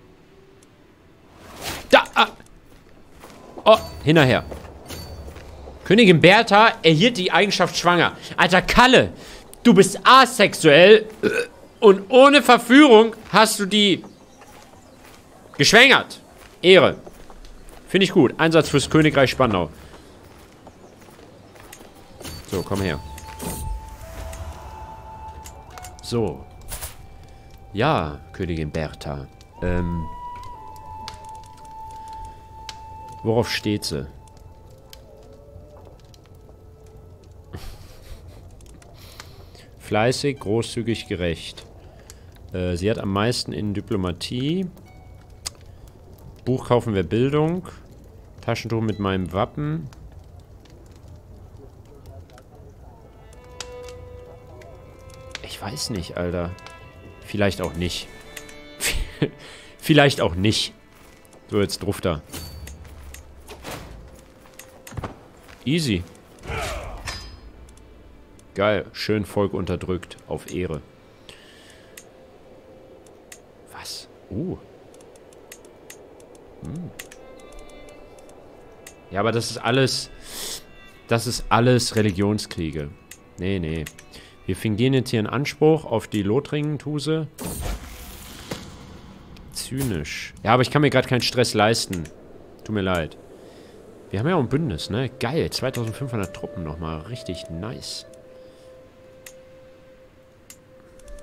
Speaker 1: Da! Ah. Oh, hinterher. Königin Bertha erhielt die Eigenschaft schwanger. Alter Kalle, du bist asexuell und ohne Verführung hast du die geschwängert. Ehre. Finde ich gut. Einsatz fürs Königreich Spandau. So, komm her. So. Ja, Königin Bertha. Ähm. Worauf steht sie? Fleißig, großzügig, gerecht. Äh, sie hat am meisten in Diplomatie. Buch kaufen wir Bildung. Taschentuch mit meinem Wappen. Ich weiß nicht, Alter. Vielleicht auch nicht. Vielleicht auch nicht. So, jetzt drauf da. Easy. Geil. Schön Volk unterdrückt. Auf Ehre. Was? Uh. Hm. Ja, aber das ist alles... Das ist alles Religionskriege. Nee, nee. Wir fingieren jetzt hier einen Anspruch auf die Lothringen-Tuse. Zynisch. Ja, aber ich kann mir gerade keinen Stress leisten. Tut mir leid. Wir haben ja auch ein Bündnis, ne? Geil. zweitausendfünfhundert Truppen nochmal. Richtig nice.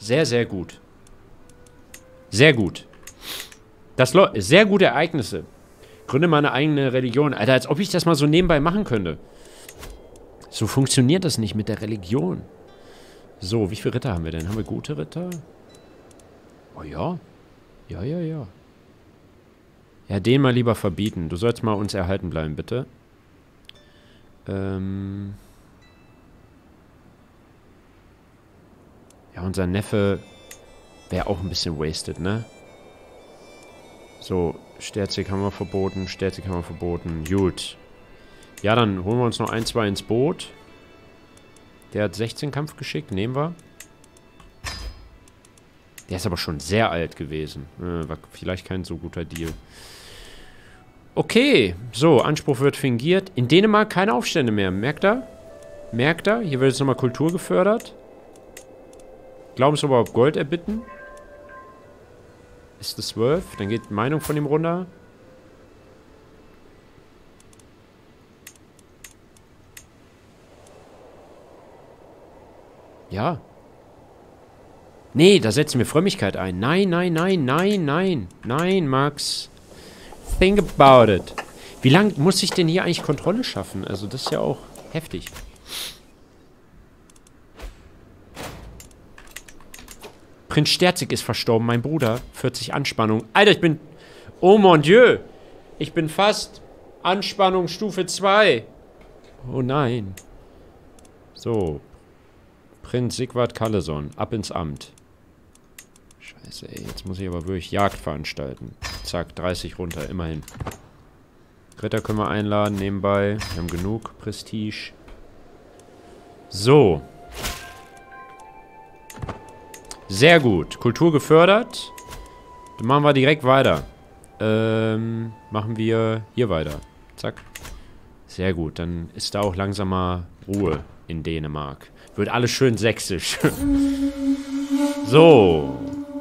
Speaker 1: Sehr, sehr gut. Sehr gut. Das sehr gute Ereignisse. Gründe mal eine eigene Religion. Alter, als ob ich das mal so nebenbei machen könnte. So funktioniert das nicht mit der Religion. So, wie viele Ritter haben wir denn? Haben wir gute Ritter? Oh ja. Ja, ja, ja. Ja, den mal lieber verbieten. Du sollst mal uns erhalten bleiben, bitte. Ähm... Ja, unser Neffe wäre auch ein bisschen wasted, ne? So, Sterzig haben wir verboten, Sterzig haben wir verboten. Gut. Ja, dann holen wir uns noch ein, zwei ins Boot. Der hat sechzehn Kampfgeschick, nehmen wir. Der ist aber schon sehr alt gewesen. Äh, war vielleicht kein so guter Deal. Okay, so, Anspruch wird fingiert. In Dänemark keine Aufstände mehr, merkt ihr? Merkt ihr? Hier wird jetzt nochmal Kultur gefördert. Glaubensoberhaupt Gold erbitten. Ist das zwölf? Dann geht Meinung von ihm runter. Ja. Nee, da setzen wir Frömmigkeit ein. Nein, nein, nein, nein, nein. Nein, Max. Think about it. Wie lange muss ich denn hier eigentlich Kontrolle schaffen? Also das ist ja auch heftig. Prinz Sterzig ist verstorben, mein Bruder. vierzig Anspannung. Alter, ich bin... Oh mon Dieu. Ich bin fast Anspannung Stufe zwei. Oh nein. So. Prinz Sigvard Kalleson. Ab ins Amt. Scheiße, ey. Jetzt muss ich aber wirklich Jagd veranstalten. Zack, dreißig runter. Immerhin. Ritter können wir einladen nebenbei. Wir haben genug Prestige. So. Sehr gut. Kultur gefördert. Dann machen wir direkt weiter. Ähm, machen wir hier weiter. Zack. Sehr gut. Dann ist da auch langsam mal Ruhe in Dänemark. Wird alles schön sächsisch. So.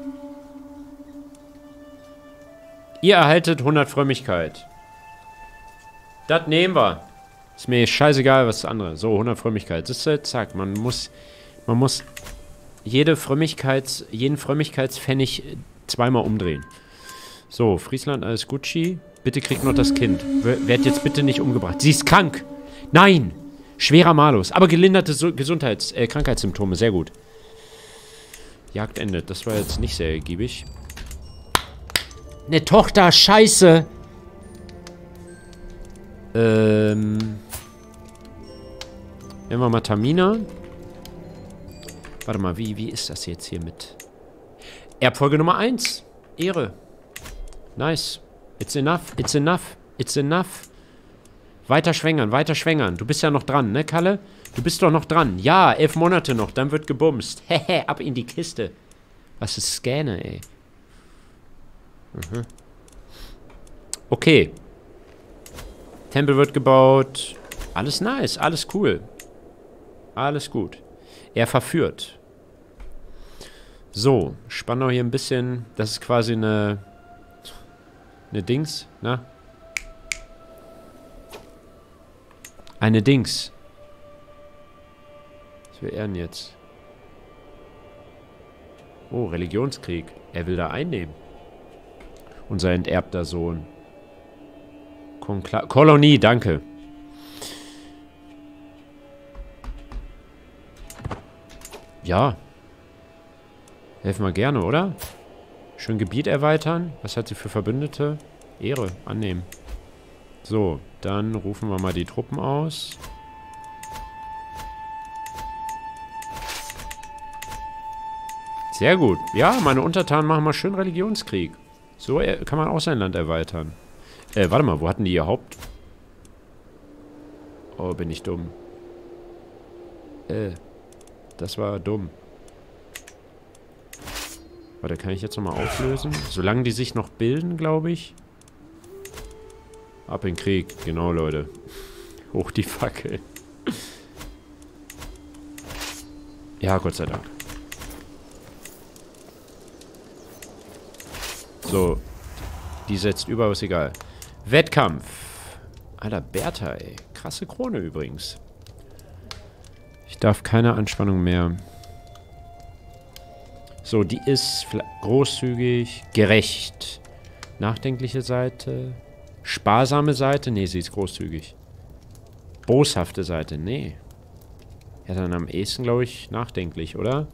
Speaker 1: Ihr erhaltet hundert Frömmigkeit. Das nehmen wir. Ist mir scheißegal, was das andere. So, hundert Frömmigkeit. Siehst du? Zack. Man muss... Man muss... Jede Frömmigkeits, jeden Frömmigkeitspfennig zweimal umdrehen. So, Friesland, alles Gucci. Bitte kriegt noch das Kind. Werd jetzt bitte nicht umgebracht. Sie ist krank. Nein. Schwerer Malus. Aber gelinderte so Gesundheits-, äh, Krankheitssymptome. Sehr gut. Jagd endet. Das war jetzt nicht sehr ergiebig. Ne Tochter, scheiße. Ähm. Nehmen wir mal Tamina. Warte mal, wie, wie ist das jetzt hier mit... Erbfolge Nummer eins. Ehre. Nice. It's enough, it's enough, it's enough. Weiter schwängern, weiter schwängern. Du bist ja noch dran, ne, Kalle? Du bist doch noch dran. Ja, elf Monate noch, dann wird gebumst. Hehe, ab in die Kiste. Was ist Scanner, ey? Mhm. Okay. Tempel wird gebaut. Alles nice, alles cool. Alles gut. Er verführt. So, Spannau hier ein bisschen. Das ist quasi eine... Eine Dings, ne? Eine Dings. Was will er denn jetzt? Oh, Religionskrieg. Er will da einnehmen. Unser enterbter Sohn. Konkla- Kolonie, danke. Ja. Helfen wir gerne, oder? Schön Gebiet erweitern. Was hat sie für Verbündete? Ehre, annehmen. So, dann rufen wir mal die Truppen aus. Sehr gut. Ja, meine Untertanen machen mal schön Religionskrieg. So kann man auch sein Land erweitern. Äh, warte mal, wo hatten die ihr Haupt? Oh, bin ich dumm. Äh, das war dumm. Warte, kann ich jetzt nochmal auflösen? Solange die sich noch bilden, glaube ich. Ab in den Krieg. Genau, Leute. Hoch die Fackel. Ja, Gott sei Dank. So. Die setzt über, ist egal. Wettkampf. Alter, Bertha, ey. Krasse Krone übrigens. Ich darf keine Anspannung mehr. So, die ist großzügig, gerecht. Nachdenkliche Seite. Sparsame Seite. Nee, sie ist großzügig. Boshafte Seite. Nee. Ja, dann am ehesten, glaube ich, nachdenklich, oder?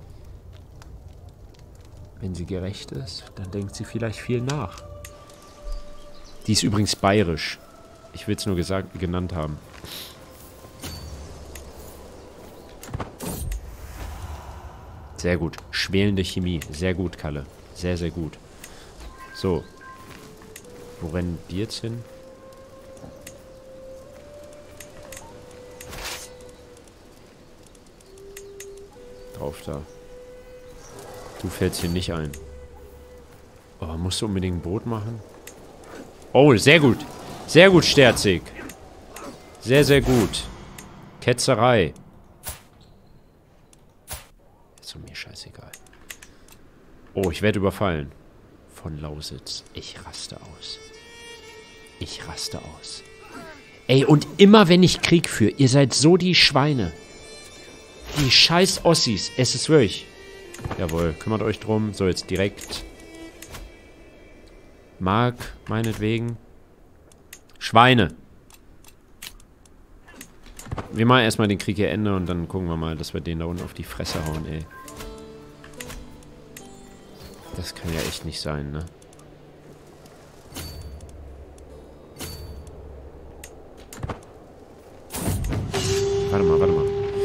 Speaker 1: Wenn sie gerecht ist, dann denkt sie vielleicht viel nach. Die ist übrigens bayerisch. Ich will es nur gesagt, genannt haben. Sehr gut. Schwelende Chemie. Sehr gut, Kalle. Sehr, sehr gut. So. Wo rennen die jetzt hin? Drauf da. Du fällst hier nicht ein. Oh, musst du unbedingt ein Boot machen? Oh, sehr gut. Sehr gut, Sterzig. Sehr, sehr gut. Ketzerei. Ist mir scheißegal. Oh, ich werde überfallen. Von Lausitz. Ich raste aus. Ich raste aus. Ey, und immer wenn ich Krieg führe, ihr seid so die Schweine. Die scheiß Ossis. Es ist wirklich. Jawohl, kümmert euch drum. So, jetzt direkt. Mark, meinetwegen. Schweine. Wir machen erstmal den Krieg hier Ende und dann gucken wir mal, dass wir den da unten auf die Fresse hauen, ey. Das kann ja echt nicht sein, ne? Warte mal, warte mal.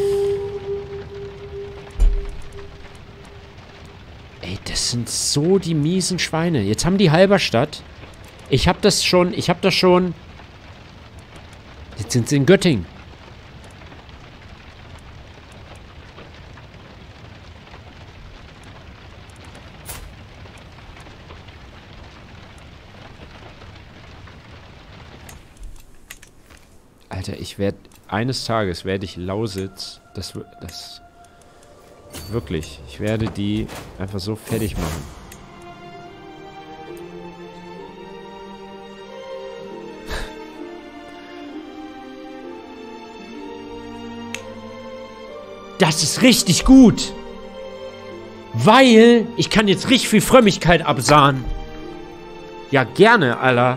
Speaker 1: Ey, das sind so die miesen Schweine. Jetzt haben die Halberstadt. Ich hab das schon, ich hab das schon. Jetzt sind sie in Göttingen. Alter, ich werde, eines Tages werde ich Lausitz, das, das, wirklich, ich werde die einfach so fertig machen. Das ist richtig gut. Weil ich kann jetzt richtig viel Frömmigkeit absahen. Ja, gerne, Alter.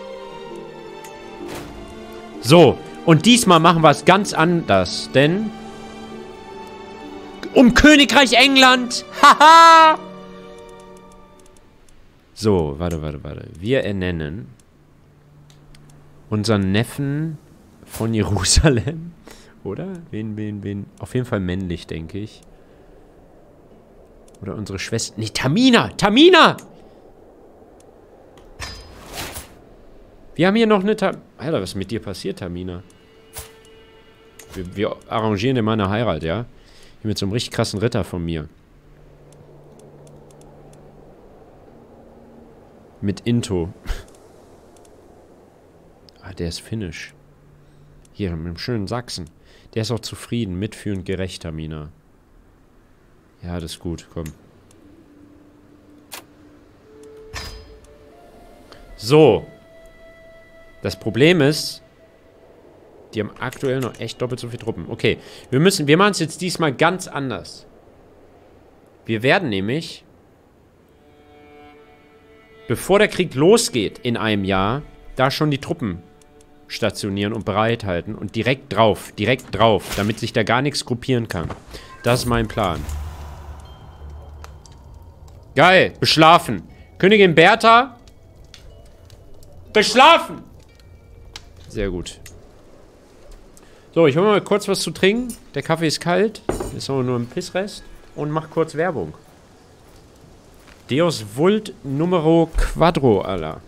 Speaker 1: So, und diesmal machen wir es ganz anders, denn um Königreich England. Haha! So, warte, warte, warte. Wir ernennen unseren Neffen von Jerusalem. Oder? Wen, wen, wen? Auf jeden Fall männlich, denke ich. Oder unsere Schwester. Nee, Tamina! Tamina! Wir haben hier noch eine Tam... Alter, was ist mit dir passiert, Tamina? Wir, wir arrangieren dir mal eine Heirat, ja? Hier mit so einem richtig krassen Ritter von mir. Mit Into. Ah, der ist finnisch. Hier, mit dem schönen Sachsen. Der ist auch zufrieden, mitfühlend, gerecht, Tamina. Ja, das ist gut, komm. So. Das Problem ist, die haben aktuell noch echt doppelt so viele Truppen. Okay, wir müssen, wir machen es jetzt diesmal ganz anders. Wir werden nämlich, bevor der Krieg losgeht in einem Jahr, da schon die Truppen stationieren und bereithalten und direkt drauf, direkt drauf, damit sich da gar nichts gruppieren kann. Das ist mein Plan. Geil, beschlafen. Königin Bertha. Beschlafen! Sehr gut. So, ich hole mal kurz was zu trinken. Der Kaffee ist kalt. Ist aber nur ein Pissrest. Und mach kurz Werbung. Deus Vult Numero Quadro, Alter.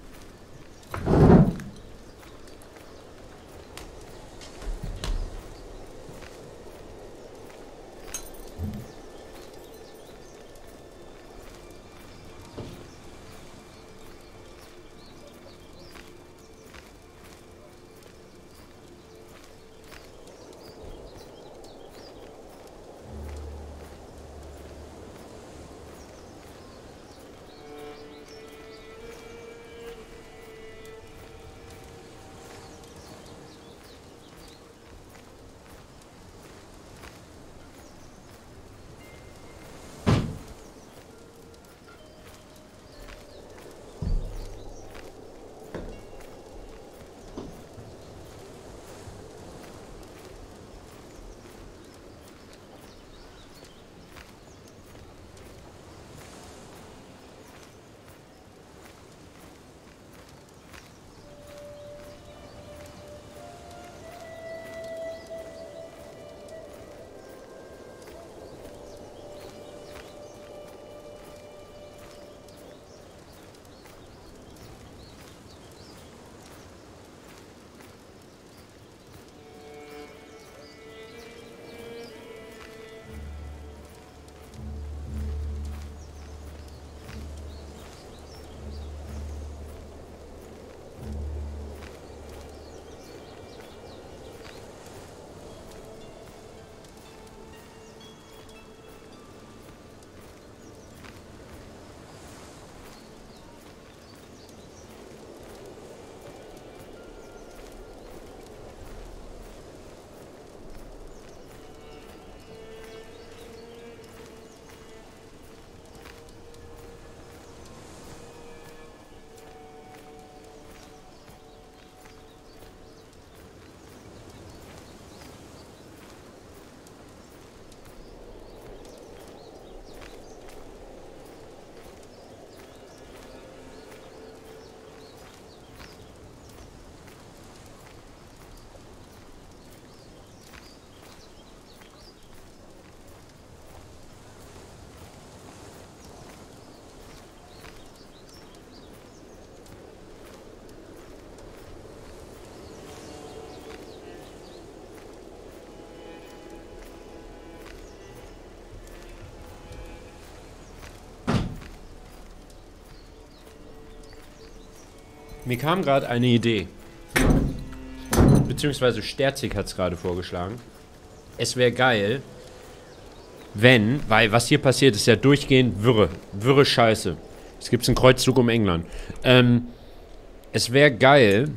Speaker 1: Mir kam gerade eine Idee. Beziehungsweise Sterzig hat es gerade vorgeschlagen. Es wäre geil, wenn, weil was hier passiert, ist ja durchgehend wirre. Wirre Scheiße. Es gibt einen Kreuzzug um England. Ähm, es wäre geil,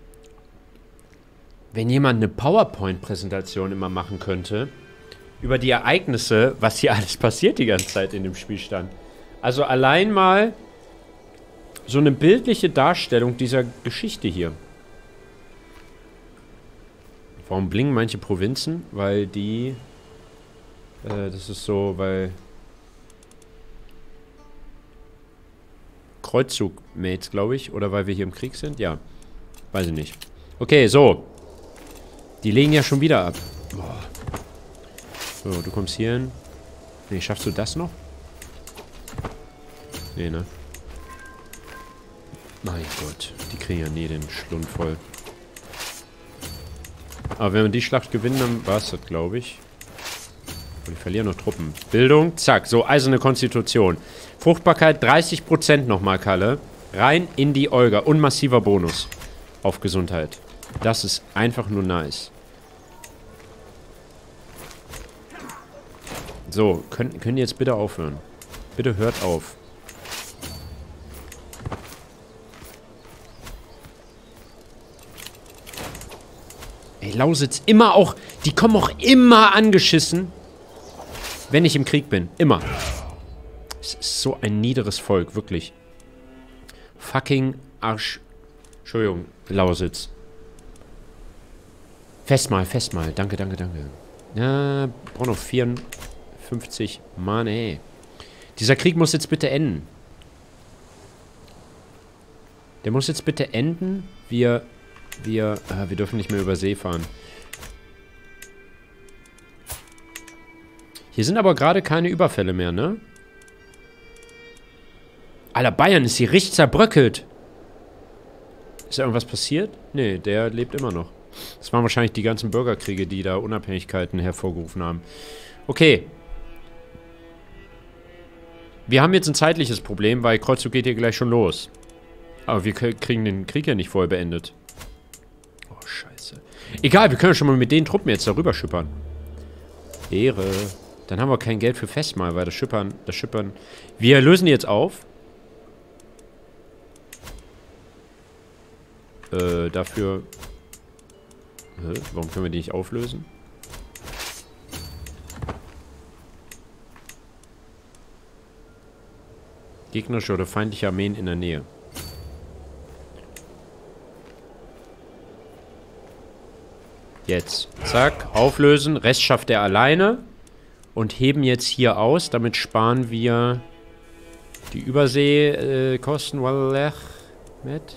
Speaker 1: wenn jemand eine PowerPoint-Präsentation immer machen könnte, über die Ereignisse, was hier alles passiert die ganze Zeit in dem Spielstand. Also allein mal so eine bildliche Darstellung dieser Geschichte hier. Warum blingen manche Provinzen? Weil die... Äh, das ist so, weil... Kreuzzug-Mates, glaube ich. Oder weil wir hier im Krieg sind? Ja. Weiß ich nicht. Okay, so. Die legen ja schon wieder ab. Boah. So, du kommst hier hin. Nee, schaffst du das noch? Nee, ne? Mein Gott. Die kriegen ja nie den Schlund voll. Aber wenn wir die Schlacht gewinnen, dann war es das, glaube ich. Und wir verlieren noch Truppen. Bildung, zack. So, eiserne Konstitution. Fruchtbarkeit dreißig Prozent nochmal, Kalle. Rein in die Olga. Und massiver Bonus auf Gesundheit. Das ist einfach nur nice. So, können, können die jetzt bitte aufhören? Bitte hört auf. Ey, Lausitz, immer auch... Die kommen auch immer angeschissen, wenn ich im Krieg bin. Immer. Es ist so ein niederes Volk, wirklich. Fucking Arsch. Entschuldigung, Lausitz. Festmahl, Festmahl. Danke, danke, danke. Ja, brauche noch vierundfünfzig. Mann, ey. Dieser Krieg muss jetzt bitte enden. Der muss jetzt bitte enden. Wir... Wir... Ah, wir dürfen nicht mehr über See fahren. Hier sind aber gerade keine Überfälle mehr, ne? Alter, Bayern ist hier richtig zerbröckelt. Ist da irgendwas passiert? Nee, der lebt immer noch. Das waren wahrscheinlich die ganzen Bürgerkriege, die da Unabhängigkeiten hervorgerufen haben. Okay. Wir haben jetzt ein zeitliches Problem, weil Kreuzzug geht hier gleich schon los. Aber wir kriegen den Krieg ja nicht vorher beendet. Oh, scheiße. Egal, wir können schon mal mit den Truppen jetzt darüber schippern. Ehre. Dann haben wir kein Geld für Festmahl, weil das Schippern, das Schippern... Wir lösen die jetzt auf. Äh, dafür... Hä? Warum können wir die nicht auflösen? Gegnerische oder feindliche Armeen in der Nähe. Jetzt. Zack. Auflösen. Rest schafft er alleine. Und heben jetzt hier aus. Damit sparen wir die Überseekosten. Äh, mit.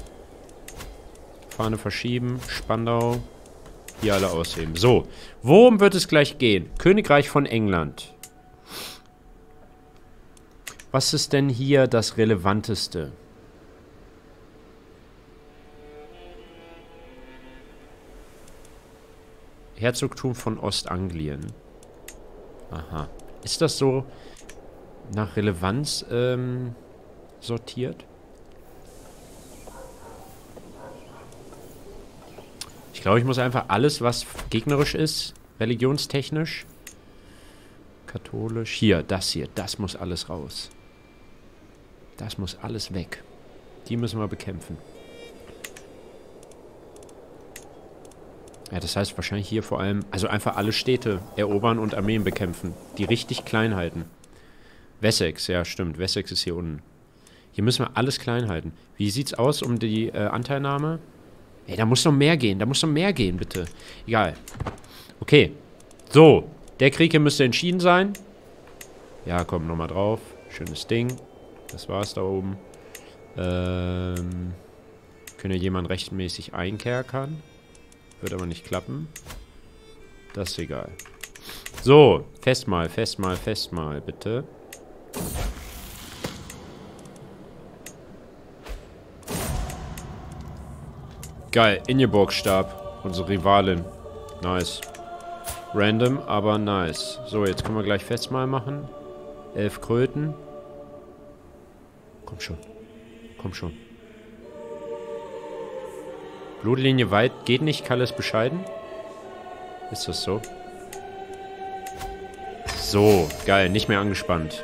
Speaker 1: Fahne verschieben. Spandau. Hier alle ausheben. So. Worum wird es gleich gehen? Königreich von England. Was ist denn hier das Relevanteste? Herzogtum von Ostanglien. Aha. Ist das so nach Relevanz ähm, sortiert? Ich glaube, ich muss einfach alles, was gegnerisch ist, religionstechnisch, katholisch, hier, das hier, das muss alles raus. Das muss alles weg. Die müssen wir bekämpfen. Ja, das heißt wahrscheinlich hier vor allem, also einfach alle Städte erobern und Armeen bekämpfen. Die richtig klein halten. Wessex, ja stimmt, Wessex ist hier unten. Hier müssen wir alles klein halten. Wie sieht's aus um die äh, Anteilnahme? Ey, da muss noch mehr gehen, da muss noch mehr gehen, bitte. Egal. Okay. So, der Krieg hier müsste entschieden sein. Ja, komm, nochmal drauf. Schönes Ding. Das war's da oben. Ähm, können wir jemanden rechtmäßig einkerkern? Wird aber nicht klappen. Das ist egal. So, Festmahl, Festmahl, Festmahl, bitte. Geil, Ingeborg-Stab. Unsere Rivalin. Nice. Random, aber nice. So, jetzt können wir gleich Festmahl machen. Elf Kröten. Komm schon. Komm schon. Blutlinie weit geht nicht, Kalle ist bescheiden. Ist das so? So, geil, nicht mehr angespannt.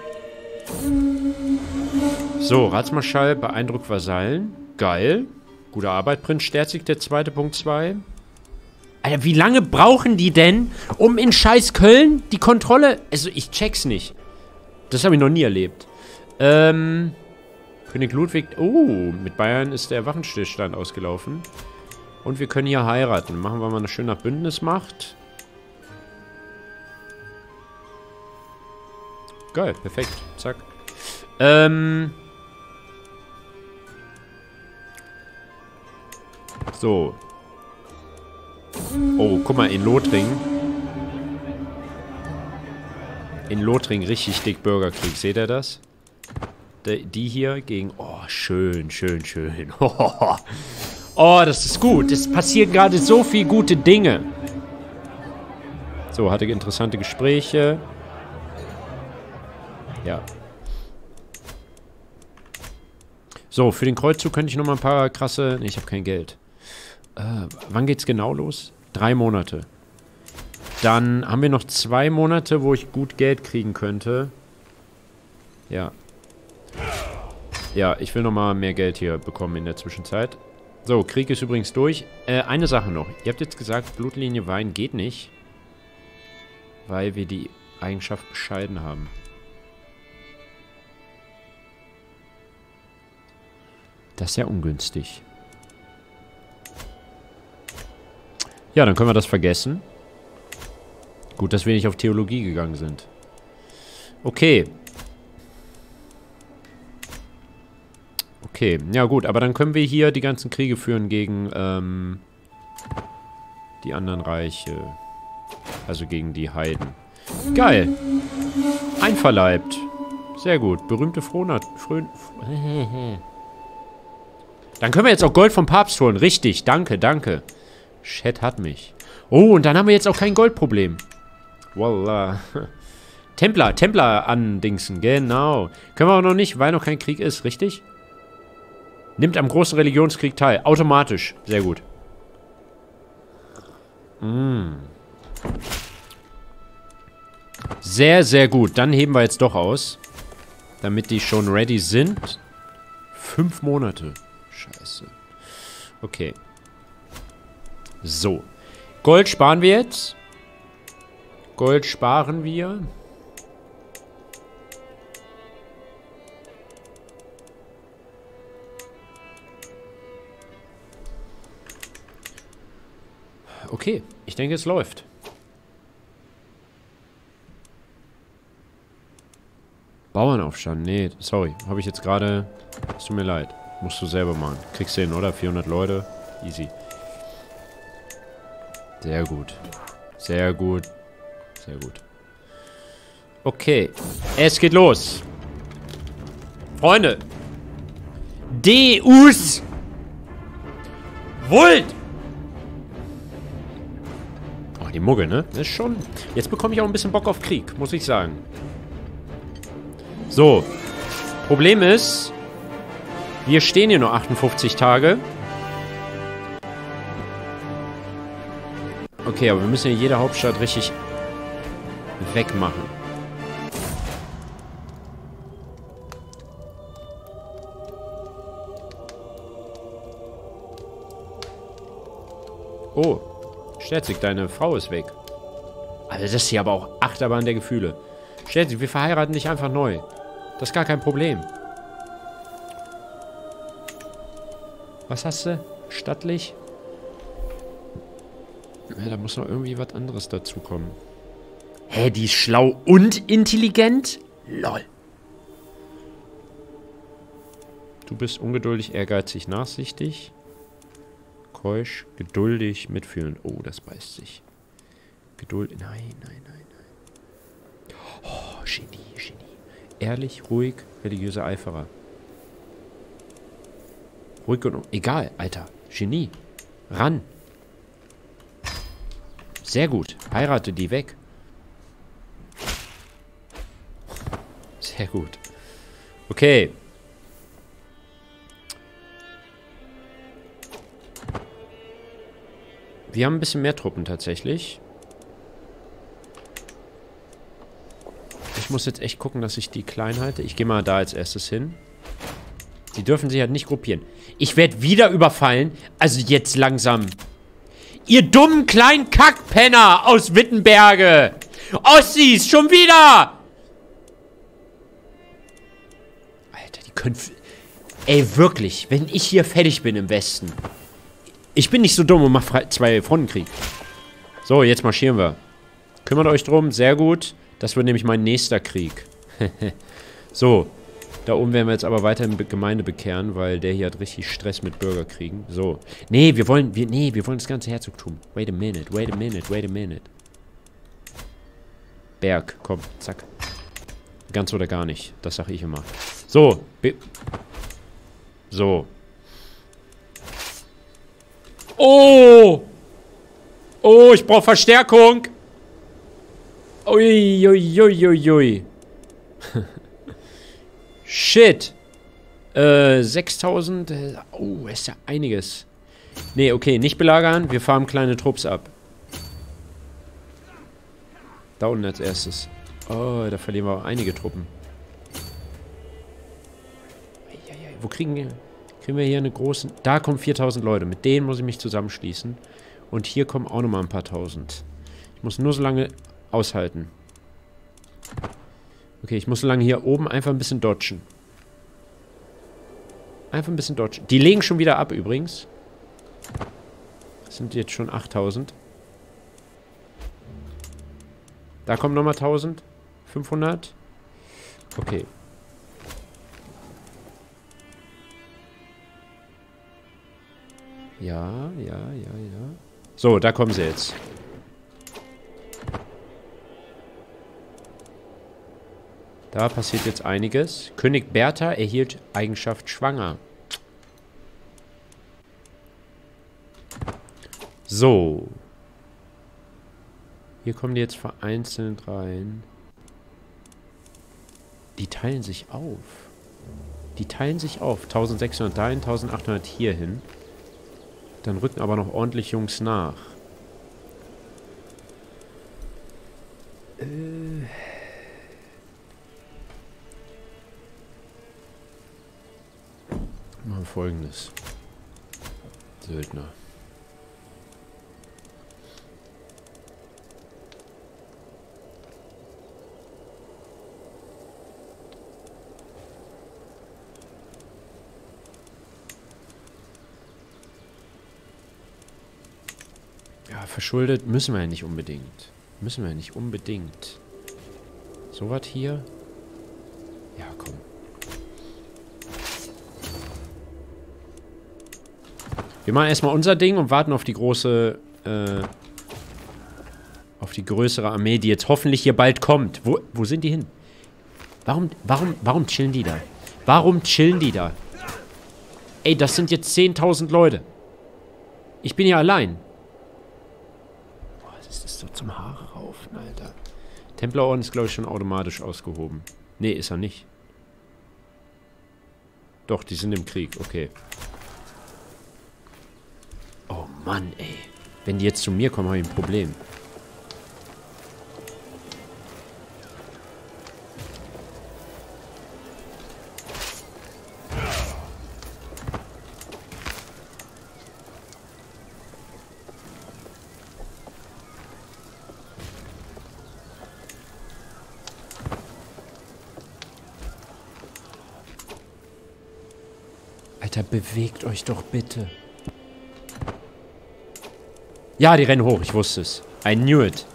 Speaker 1: So, Ratsmarschall beeindruckt Vasallen. Geil. Gute Arbeit, Prinz Sterzig, der zweite, Punkt zwei. Alter, wie lange brauchen die denn, um in scheiß Köln die Kontrolle... Also, ich check's nicht. Das habe ich noch nie erlebt. Ähm... König Ludwig... Oh, mit Bayern ist der Waffenstillstand ausgelaufen. Und wir können hier heiraten. Machen wir mal eine schöne Bündnismacht. Geil, perfekt. Zack. Ähm... So. Oh, guck mal, in Lothringen. In Lothringen richtig dick Bürgerkrieg. Seht ihr das? Die, die hier gegen... Oh, schön, schön, schön. Oh, das ist gut. Es passieren gerade so viele gute Dinge. So, hatte interessante Gespräche. Ja. So, für den Kreuzzug könnte ich noch mal ein paar krasse... Nee, ich habe kein Geld. Äh, wann geht's genau los? Drei Monate. Dann haben wir noch zwei Monate, wo ich gut Geld kriegen könnte. Ja. Ja, ich will noch mal mehr Geld hier bekommen in der Zwischenzeit. So, Krieg ist übrigens durch. Äh, eine Sache noch. Ihr habt jetzt gesagt, Blutlinie Wein geht nicht. Weil wir die Eigenschaft bescheiden haben. Das ist ja ungünstig. Ja, dann können wir das vergessen. Gut, dass wir nicht auf Theologie gegangen sind. Okay. Okay, ja gut, aber dann können wir hier die ganzen Kriege führen gegen ähm, die anderen Reiche. Also gegen die Heiden. Geil. Einverleibt. Sehr gut. Berühmte Frohnat... Frön... Dann können wir jetzt auch Gold vom Papst holen. Richtig, danke, danke. Chat hat mich. Oh, und dann haben wir jetzt auch kein Goldproblem. Wallah. Templer, Templer andingsen, genau. Können wir auch noch nicht, weil noch kein Krieg ist, richtig? Nimmt am großen Religionskrieg teil. Automatisch. Sehr gut. Mm. Sehr, sehr gut. Dann heben wir jetzt doch aus. Damit die schon ready sind. Fünf Monate. Scheiße. Okay. So. Gold sparen wir jetzt. Gold sparen wir. Okay, ich denke, es läuft. Bauernaufstand, nee, sorry, habe ich jetzt gerade... Es tut mir leid, musst du selber machen. Kriegst du hin, oder? vierhundert Leute, easy. Sehr gut. Sehr gut. Sehr gut. Okay, es geht los. Freunde. Deus Vult. Oh, die Muggel, ne? Das ist schon... Jetzt bekomme ich auch ein bisschen Bock auf Krieg, muss ich sagen. So. Problem ist, wir stehen hier nur achtundfünfzig Tage. Okay, aber wir müssen ja jede Hauptstadt richtig wegmachen. Oh, Sterzig, deine Frau ist weg. Also das ist hier aber auch Achterbahn der Gefühle. Sterzig, wir verheiraten dich einfach neu. Das ist gar kein Problem. Was hast du? Stattlich? Ja, da muss noch irgendwie was anderes dazukommen. Hä, die ist schlau und intelligent? Lol. Du bist ungeduldig, ehrgeizig, nachsichtig. Keusch, geduldig, mitfühlend. Oh, das beißt sich. Geduld. Nein, nein, nein, nein. Oh, Genie, Genie. Ehrlich, ruhig, religiöser Eiferer. Ruhig und... Egal, Alter. Genie. Ran. Sehr gut. Heirate die weg. Sehr gut. Okay. Wir haben ein bisschen mehr Truppen tatsächlich. Ich muss jetzt echt gucken, dass ich die klein halte. Ich gehe mal da als erstes hin. Die dürfen sich halt nicht gruppieren. Ich werde wieder überfallen. Also jetzt langsam. Ihr dummen kleinen Kackpenner aus Wittenberge. Ossis, schon wieder. Alter, die können... Ey, wirklich. Wenn ich hier fertig bin im Westen. Ich bin nicht so dumm und mache zwei Frontenkrieg. So, jetzt marschieren wir. Kümmert euch drum. Sehr gut. Das wird nämlich mein nächster Krieg. So. Da oben werden wir jetzt aber weiter in Gemeinde bekehren, weil der hier hat richtig Stress mit Bürgerkriegen. So. Nee, wir wollen, wir, nee, wir wollen das ganze Herzogtum. Wait a minute, wait a minute, wait a minute. Berg, komm, zack. Ganz oder gar nicht. Das sage ich immer. So. Be so. Oh! Oh, ich brauche Verstärkung. Ui, ui, ui, ui, ui. Shit. Äh, sechstausend. Oh, ist ja einiges. Nee, okay, nicht belagern. Wir farmen kleine Trupps ab. Da unten als erstes. Oh, da verlieren wir auch einige Truppen. Wo kriegen wir... Kriegen wir hier eine große... Da kommen viertausend Leute. Mit denen muss ich mich zusammenschließen. Und hier kommen auch nochmal ein paar tausend. Ich muss nur so lange aushalten. Okay, ich muss so lange hier oben einfach ein bisschen dodgen. Einfach ein bisschen dodgen. Die legen schon wieder ab übrigens. Das sind jetzt schon achttausend. Da kommen nochmal tausend. fünfhundert. Okay. Ja, ja, ja, ja. So, da kommen sie jetzt. Da passiert jetzt einiges. König Bertha erhielt Eigenschaft schwanger. So. Hier kommen die jetzt vereinzelt rein. Die teilen sich auf. Die teilen sich auf. eintausendsechshundert dahin, eintausendachthundert hier hin. Dann rücken aber noch ordentlich Jungs nach. Äh... Machen wir Folgendes. Söldner. Ja, verschuldet müssen wir ja nicht unbedingt. Müssen wir ja nicht unbedingt. So was hier? Ja, komm. Wir machen erstmal unser Ding und warten auf die große, äh, auf die größere Armee, die jetzt hoffentlich hier bald kommt. Wo, wo sind die hin? Warum, warum, warum chillen die da? Warum chillen die da? Ey, das sind jetzt zehntausend Leute. Ich bin ja allein. Boah, das ist so zum Haare raufen, Alter. Templerorden ist, glaube ich, schon automatisch ausgehoben. Nee, ist er nicht. Doch, die sind im Krieg, okay. Oh Mann, ey. Wenn die jetzt zu mir kommen, habe ich ein Problem. Alter, bewegt euch doch bitte. Ja, die rennen hoch, ich wusste es. I knew it.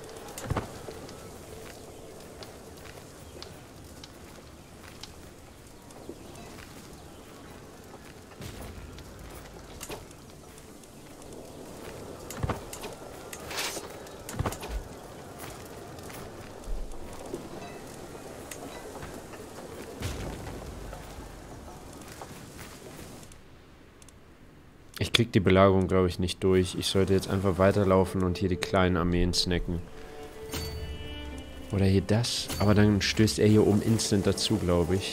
Speaker 1: Ich krieg die Belagerung, glaube ich, nicht durch. Ich sollte jetzt einfach weiterlaufen und hier die kleinen Armeen snacken. Oder hier das. Aber dann stößt er hier oben instant dazu, glaube ich.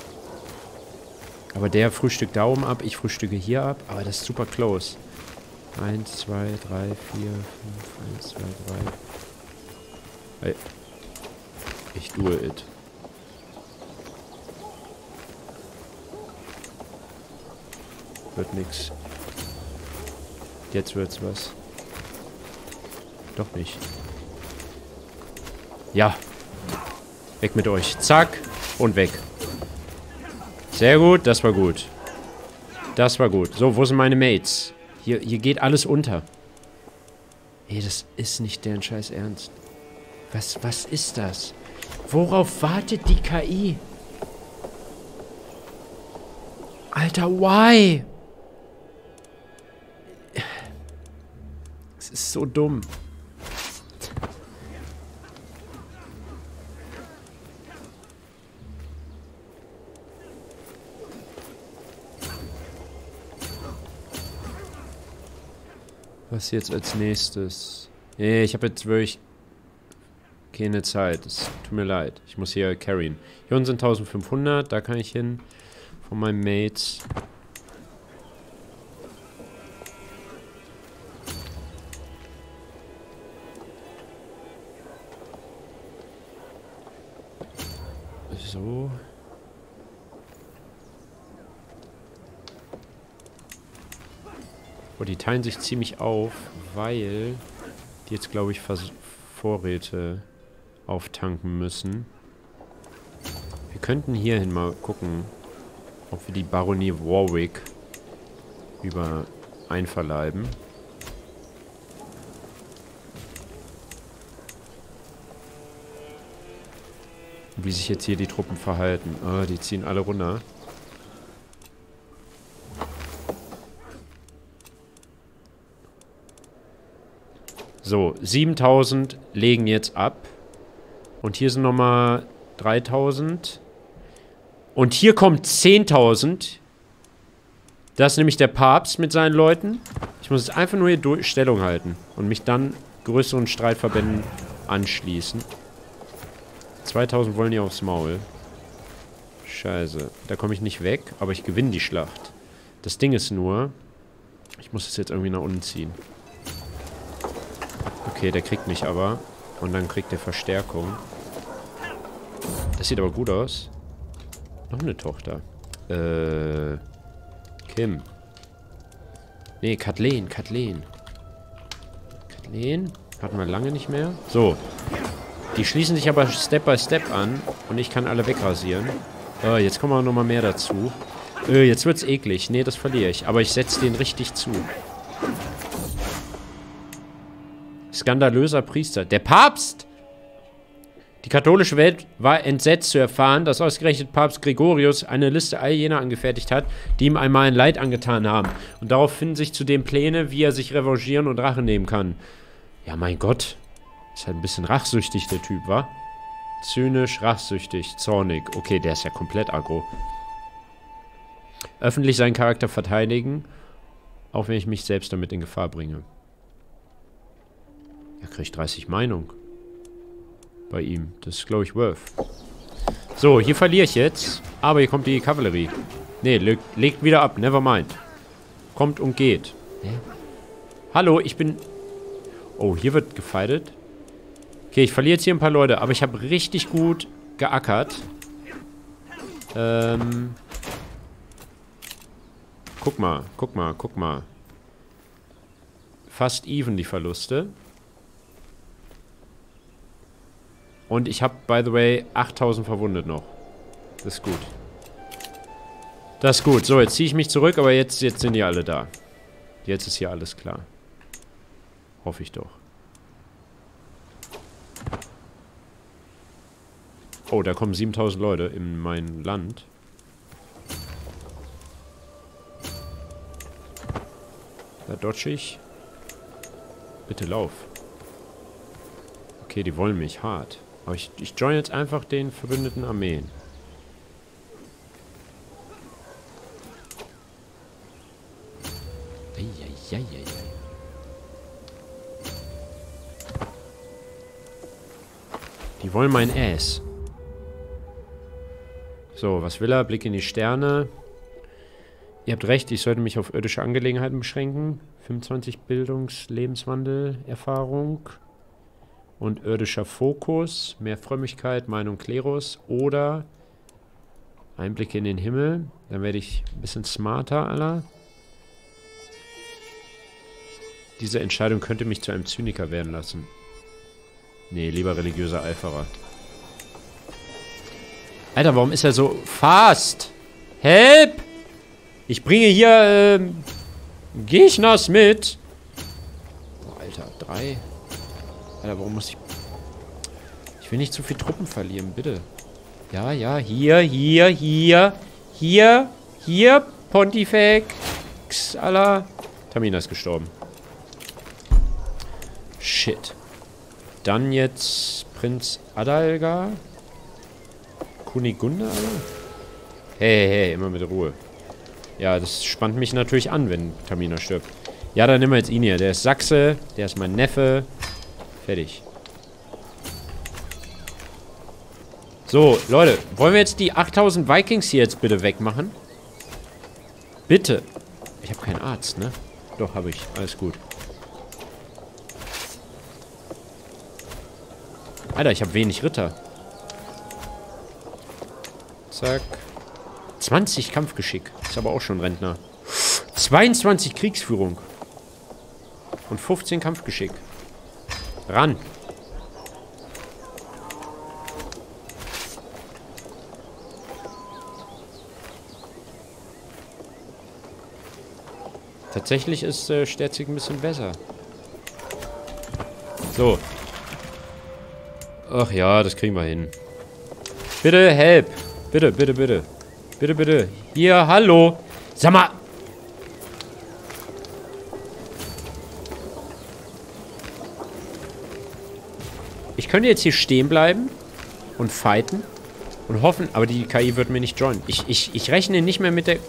Speaker 1: Aber der frühstückt da oben ab, ich frühstücke hier ab. Aber das ist super close. eins, zwei, drei, vier, fünf, eins, zwei, drei. Hey. Ich do it. Wird nix. Jetzt wird's was. Doch nicht. Ja. Weg mit euch. Zack. Und weg. Sehr gut. Das war gut. Das war gut. So, wo sind meine Mates? Hier, hier geht alles unter. Ey, das ist nicht deren scheiß Ernst. Was, was ist das? Worauf wartet die K I? Alter, why? Es ist so dumm. Was jetzt als nächstes? Nee, ich habe jetzt wirklich keine Zeit. Es tut mir leid. Ich muss hier carryen. Hier unten sind eintausendfünfhundert. Da kann ich hin. Von meinen Mates. So. Oh, die teilen sich ziemlich auf, weil die jetzt, glaube ich, Vers Vorräte auftanken müssen. Wir könnten hierhin mal gucken, ob wir die Baronie Warwick über einverleiben. Wie sich jetzt hier die Truppen verhalten. Ah, die ziehen alle runter. So, siebentausend legen jetzt ab. Und hier sind nochmal dreitausend. Und hier kommt zehntausend. Das ist nämlich der Papst mit seinen Leuten. Ich muss jetzt einfach nur hier Stellung halten. Und mich dann größeren Streitverbänden anschließen. zweitausend wollen hier aufs Maul. Scheiße. Da komme ich nicht weg, aber ich gewinne die Schlacht. Das Ding ist nur, ich muss es jetzt irgendwie nach unten ziehen. Okay, der kriegt mich aber. Und dann kriegt er Verstärkung. Das sieht aber gut aus. Noch eine Tochter. Äh. Kim. Nee, Kathleen, Kathleen. Kathleen? Hatten wir lange nicht mehr. So. Die schließen sich aber Step by Step an. Und ich kann alle wegrasieren. Äh, jetzt kommen auch nochmal mehr dazu. Äh, jetzt wird's eklig. Nee, das verliere ich. Aber ich setze den richtig zu. Skandalöser Priester. Der Papst! Die katholische Welt war entsetzt zu erfahren, dass ausgerechnet Papst Gregorius eine Liste all jener angefertigt hat, die ihm einmal ein Leid angetan haben. Und darauf finden sich zudem Pläne, wie er sich revanchieren und Rache nehmen kann. Ja, mein Gott. Ist halt ein bisschen rachsüchtig, der Typ, wa? Zynisch, rachsüchtig, zornig. Okay, der ist ja komplett aggro. Öffentlich seinen Charakter verteidigen, auch wenn ich mich selbst damit in Gefahr bringe. Er kriegt dreißig Meinung. Bei ihm. Das ist, glaube ich, worth. So, hier verliere ich jetzt. Aber hier kommt die Kavallerie. Ne, leg, legt wieder ab. Never mind. Kommt und geht. Hä? Hallo, ich bin... Oh, hier wird gefeitet. Okay, ich verliere jetzt hier ein paar Leute. Aber ich habe richtig gut geackert. Ähm... Guck mal, guck mal, guck mal. Fast even die Verluste. Und ich habe, by the way, achttausend verwundet noch. Das ist gut. Das ist gut. So, jetzt ziehe ich mich zurück, aber jetzt, jetzt sind die alle da. Jetzt ist hier alles klar. Hoffe ich doch. Oh, da kommen siebentausend Leute in mein Land. Da dodge ich. Bitte lauf. Okay, die wollen mich hart. Aber ich, ich join jetzt einfach den verbündeten Armeen. Eieieiei. Die wollen mein Ass. So, was will er? Blick in die Sterne. Ihr habt recht, ich sollte mich auf irdische Angelegenheiten beschränken. fünfundzwanzig Bildungs-, Lebenswandel, Erfahrung und irdischer Fokus, mehr Frömmigkeit, Meinung, Klerus oder Einblicke in den Himmel. Dann werde ich ein bisschen smarter, Alter. Diese Entscheidung könnte mich zu einem Zyniker werden lassen. Nee, lieber religiöser Eiferer. Alter, warum ist er so fast? Help! Ich bringe hier, ähm, Gegners mit. Oh, Alter, drei. Alter, warum muss ich... Ich will nicht zu viel Truppen verlieren, bitte. Ja, ja, hier, hier, hier, hier, hier, Pontifex, Alter. Tamina ist gestorben. Shit. Dann jetzt Prinz Adalga. Kunigunde, Alter. Hey, hey, hey, immer mit Ruhe. Ja, das spannt mich natürlich an, wenn Tamina stirbt. Ja, dann nehmen wir jetzt ihn hier. Der ist Sachse, der ist mein Neffe. Fertig. So, Leute, wollen wir jetzt die achttausend Vikings hier jetzt bitte wegmachen? Bitte. Ich habe keinen Arzt, ne? Doch, habe ich. Alles gut. Alter, ich habe wenig Ritter. Zack. zwanzig Kampfgeschick. Ist aber auch schon Rentner. zweiundzwanzig Kriegsführung. Und fünfzehn Kampfgeschick. Ran. Tatsächlich ist äh, Sterzig ein bisschen besser. So. Ach ja, das kriegen wir hin. Bitte, help. Bitte, bitte, bitte. Bitte, bitte. Hier, hallo. Sag mal. Ich könnte jetzt hier stehen bleiben und fighten und hoffen, aber die K I wird mir nicht joinen. Ich, ich, ich rechne nicht mehr mit der...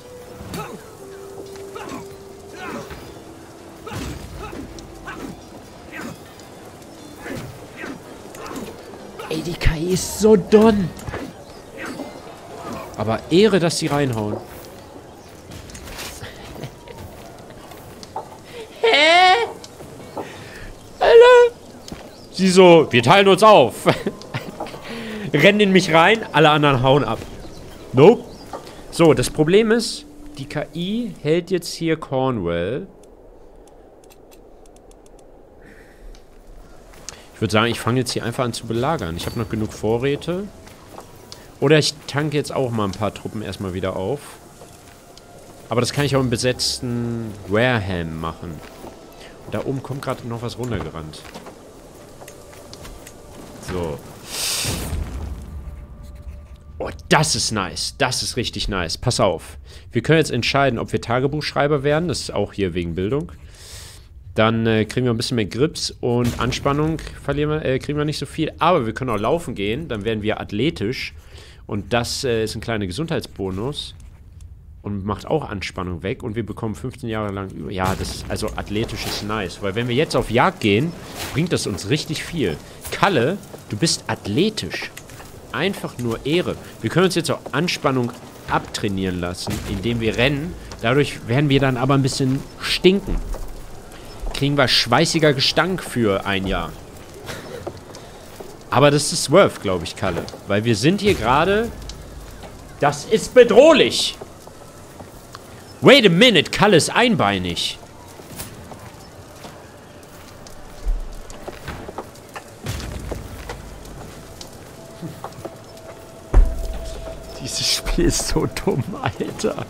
Speaker 1: Ey, die K I ist so dumm. Aber Ehre, dass sie reinhauen. Hä? Alter. Sie so, wir teilen uns auf. Rennen in mich rein, alle anderen hauen ab. Nope. So, das Problem ist, die K I hält jetzt hier Cornwall. Ich würde sagen, ich fange jetzt hier einfach an zu belagern. Ich habe noch genug Vorräte. Oder ich tanke jetzt auch mal ein paar Truppen erstmal wieder auf. Aber das kann ich auch im besetzten Wareham machen. Und da oben kommt gerade noch was runtergerannt. So. Oh, das ist nice. Das ist richtig nice. Pass auf. Wir können jetzt entscheiden, ob wir Tagebuchschreiber werden. Das ist auch hier wegen Bildung. Dann äh, kriegen wir ein bisschen mehr Grips und Anspannung verlieren wir, äh, kriegen wir nicht so viel. Aber wir können auch laufen gehen. Dann werden wir athletisch. Und das äh, ist ein kleiner Gesundheitsbonus. Und macht auch Anspannung weg. Und wir bekommen fünfzehn Jahre lang über... Ja, das ist, also athletisch ist nice. Weil wenn wir jetzt auf Jagd gehen, bringt das uns richtig viel. Kalle, du bist athletisch. Einfach nur Ehre. Wir können uns jetzt auch Anspannung abtrainieren lassen, indem wir rennen. Dadurch werden wir dann aber ein bisschen stinken. Kriegen wir schweißiger Gestank für ein Jahr. Aber das ist worth, glaube ich, Kalle. Weil wir sind hier gerade... Das ist bedrohlich. Wait a minute, Kalle ist einbeinig. Dieses Spiel ist so dumm, Alter.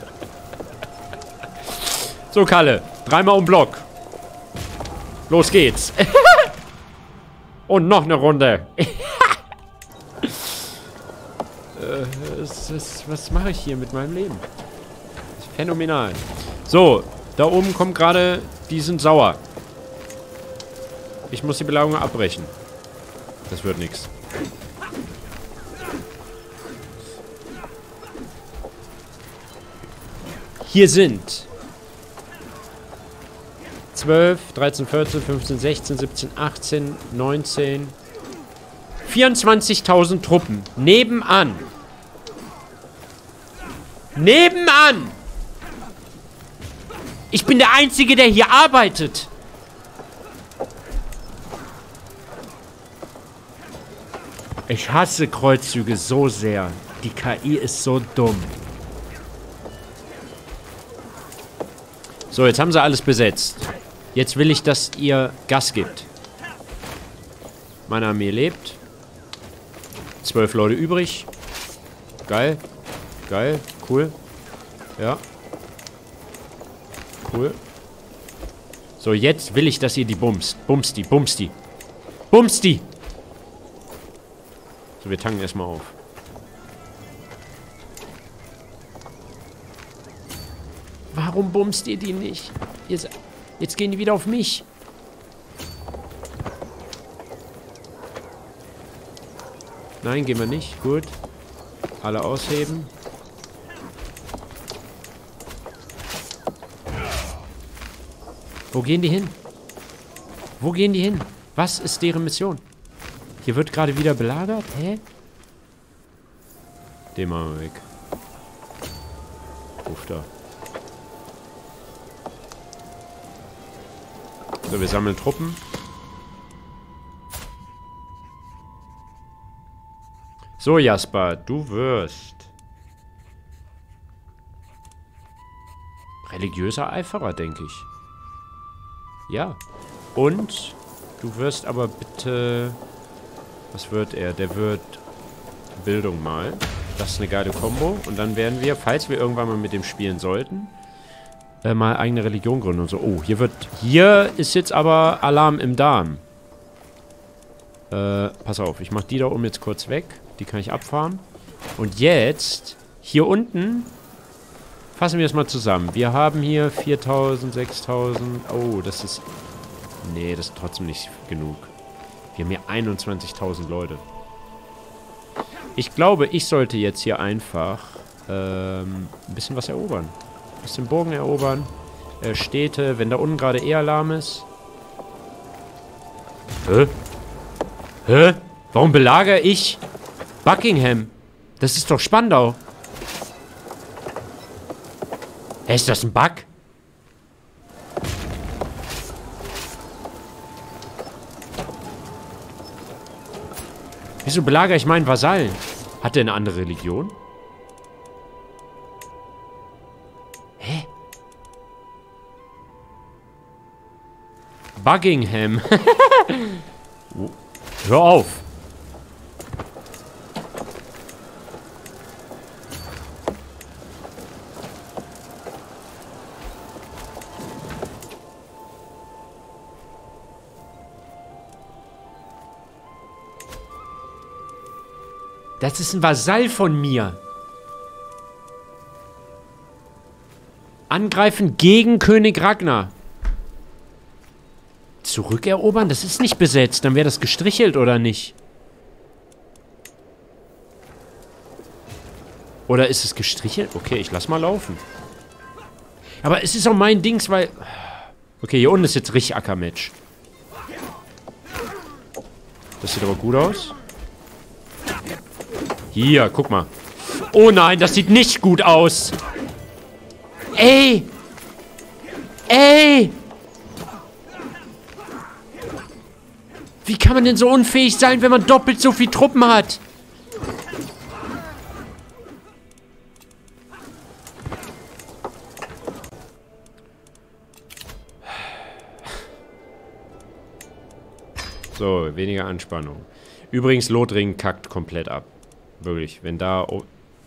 Speaker 1: So, Kalle. Dreimal um Block. Los geht's. Und noch eine Runde. äh, es ist, was mache ich hier mit meinem Leben? Das ist phänomenal. So, da oben kommt gerade... Die sind sauer. Ich muss die Belagerung abbrechen. Das wird nichts. Hier sind... zwölf, dreizehn, vierzehn, fünfzehn, sechzehn, siebzehn, achtzehn, neunzehn... vierundzwanzigtausend Truppen. Nebenan. Nebenan! Ich bin der Einzige, der hier arbeitet. Ich hasse Kreuzzüge so sehr. Die K I ist so dumm. So, jetzt haben sie alles besetzt. Jetzt will ich, dass ihr Gas gibt. Meine Armee lebt. Zwölf Leute übrig. Geil. Geil. Cool. Ja. Cool. So, jetzt will ich, dass ihr die bumst. Bumst die, bumst die. Bumst die! So, wir tanken erstmal auf. Warum bumst ihr die nicht? Jetzt, jetzt gehen die wieder auf mich. Nein, gehen wir nicht. Gut. Alle ausheben. Wo gehen die hin? Wo gehen die hin? Was ist deren Mission? Hier wird gerade wieder belagert? Hä? Den machen wir weg. Ruf da. So, wir sammeln Truppen. So, Jasper, du wirst religiöser Eiferer, denke ich. Ja. Und du wirst aber bitte... Was wird er? Der wird Bildung malen. Das ist eine geile Kombo. Und dann werden wir, falls wir irgendwann mal mit dem spielen sollten, äh, mal eigene Religion gründen und so. Oh, hier wird... Hier ist jetzt aber Alarm im Darm. Äh, pass auf. Ich mach die da oben jetzt kurz weg. Die kann ich abfahren. Und jetzt, hier unten, fassen wir es mal zusammen. Wir haben hier viertausend, sechstausend. Oh, das ist... Nee, das ist trotzdem nicht genug. Wir haben hier einundzwanzigtausend Leute. Ich glaube, ich sollte jetzt hier einfach ähm, ein bisschen was erobern. Ein bisschen Burgen erobern. Äh, Städte, wenn da unten gerade eh Alarm ist. Hä? Hä? Warum belagere ich Buckingham? Das ist doch Spandau. Hä, ist das ein Bug? Wieso belagere ich meinen Vasallen? Hat der eine andere Religion? Hä? Buckingham. Oh. Hör auf. Das ist ein Vasall von mir. Angreifen gegen König Ragnar. Zurückerobern? Das ist nicht besetzt. Dann wäre das gestrichelt, oder nicht? Oder ist es gestrichelt? Okay, ich lass mal laufen. Aber es ist auch mein Dings, weil... Okay, hier unten ist jetzt richtig Ackermatch. Das sieht aber gut aus. Hier, guck mal. Oh nein, das sieht nicht gut aus. Ey! Ey! Wie kann man denn so unfähig sein, wenn man doppelt so viel Truppen hat? So, weniger Anspannung. Übrigens, Lothringen kackt komplett ab. Wirklich, wenn da... Oh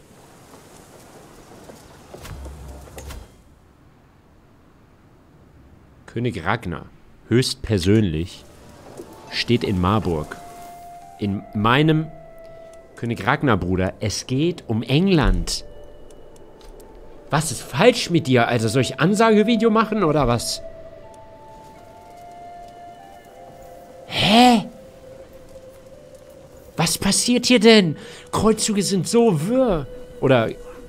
Speaker 1: König Ragnar, höchstpersönlich, steht in Marburg. In meinem König Ragnar, Bruder, es geht um England. Was ist falsch mit dir? Also soll ich Ansagevideo machen oder was? Hä? Was passiert hier denn? Kreuzzüge sind so wirr. Oder...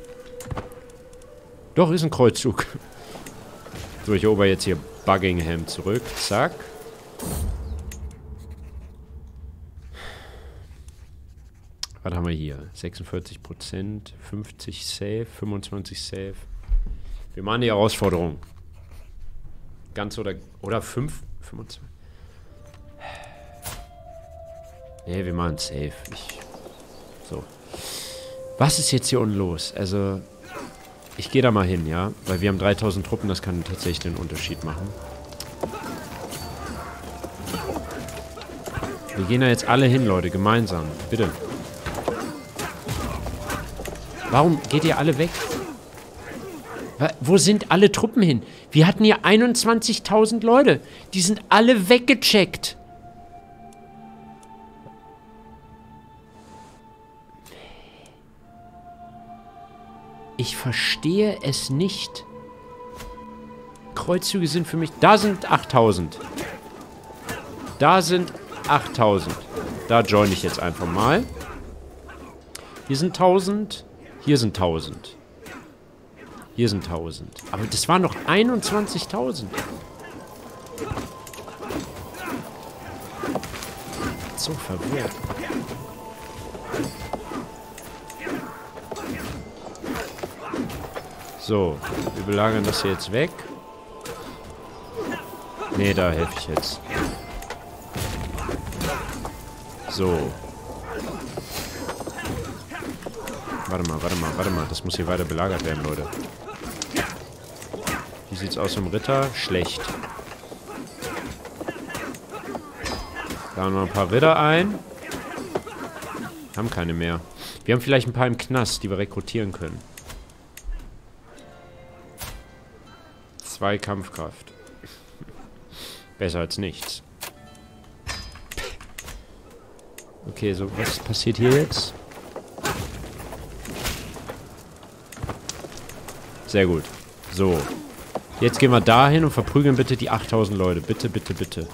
Speaker 1: Doch, ist ein Kreuzzug. So, ich erober jetzt hier Buckingham zurück. Zack. Was haben wir hier? sechsundvierzig Prozent, fünfzig Safe, fünfundzwanzig Safe. Wir machen die Herausforderung. Ganz oder... Oder fünf? fünfundzwanzig? Nee, wir machen safe. Ich, so. Was ist jetzt hier unten los? Also... Ich gehe da mal hin, ja? Weil wir haben dreitausend Truppen, das kann tatsächlich den Unterschied machen. Wir gehen da jetzt alle hin, Leute, gemeinsam. Bitte. Warum geht ihr alle weg? Wo sind alle Truppen hin? Wir hatten hier einundzwanzigtausend Leute. Die sind alle weggecheckt. Ich verstehe es nicht. Kreuzzüge sind für mich... Da sind achttausend. Da sind achttausend. Da join ich jetzt einfach mal. Hier sind tausend. Hier sind tausend. Hier sind tausend. Aber das waren noch einundzwanzigtausend. So verwirrt. So, wir belagern das hier jetzt weg. Nee, da helfe ich jetzt. So. Warte mal, warte mal, warte mal. Das muss hier weiter belagert werden, Leute. Wie sieht's aus im Ritter? Schlecht. Laden wir ein paar Ritter ein. Haben keine mehr. Wir haben vielleicht ein paar im Knast, die wir rekrutieren können. Zwei Kampfkraft. Besser als nichts. Okay, so, was passiert hier jetzt? Sehr gut. So. Jetzt gehen wir dahin und verprügeln bitte die achttausend Leute. Bitte, bitte, bitte.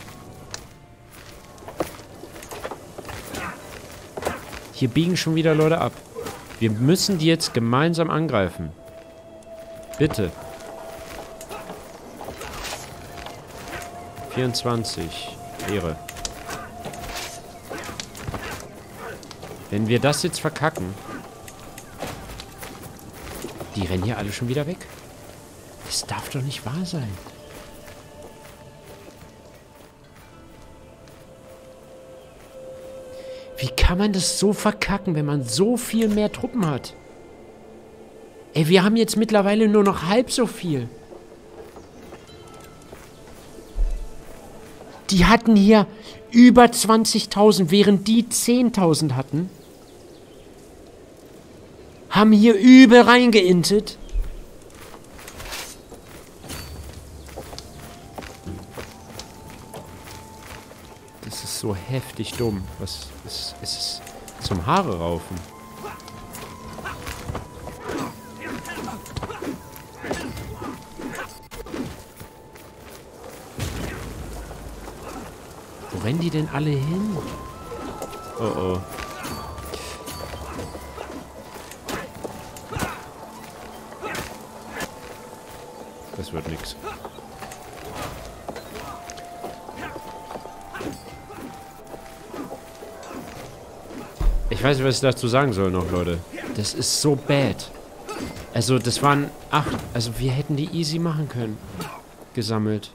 Speaker 1: Hier biegen schon wieder Leute ab. Wir müssen die jetzt gemeinsam angreifen. Bitte. vierundzwanzig. Ehre. Wenn wir das jetzt verkacken... Die rennen hier alle schon wieder weg. Das darf doch nicht wahr sein. Wie kann man das so verkacken, wenn man so viel mehr Truppen hat? Ey, wir haben jetzt mittlerweile nur noch halb so viel. Die hatten hier über zwanzigtausend, während die zehntausend hatten. Haben hier übel reingeintet. Das ist so heftig dumm. Was ist, ist es zum Haare raufen? Wo rennen die denn alle hin? Oh oh. Das wird nix. Ich weiß nicht, was ich dazu sagen soll noch, Leute. Das ist so bad. Also, das waren acht. Also, wir hätten die easy machen können. Gesammelt.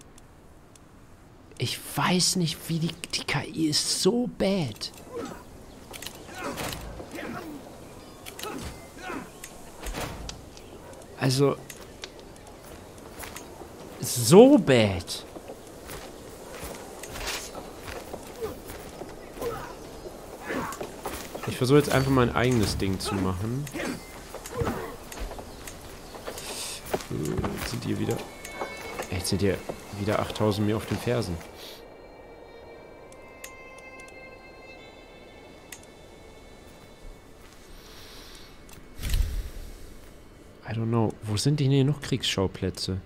Speaker 1: Ich weiß nicht, wie die... Die K I ist so bad. Also... So bad. Ich versuche jetzt einfach mein eigenes Ding zu machen. Jetzt sind hier wieder... Jetzt sind hier wieder achttausend mir auf den Fersen. I don't know. Wo sind denn hier noch Kriegsschauplätze?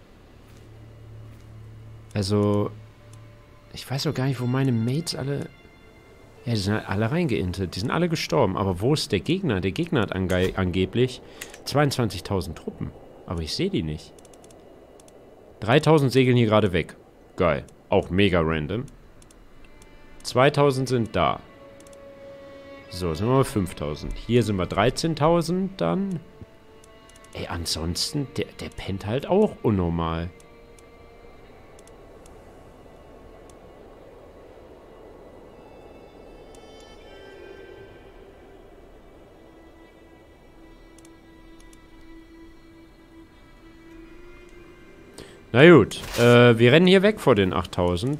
Speaker 1: Also, ich weiß auch gar nicht, wo meine Mates alle... Ja, die sind halt alle reingeintet. Die sind alle gestorben. Aber wo ist der Gegner? Der Gegner hat ange angeblich zweiundzwanzigtausend Truppen. Aber ich sehe die nicht. dreitausend segeln hier gerade weg. Geil. Auch mega random. zweitausend sind da. So, sind wir bei fünftausend. Hier sind wir dreizehntausend dann. Ey, ansonsten, der, der pennt halt auch unnormal. Na gut. Äh, wir rennen hier weg vor den achttausend.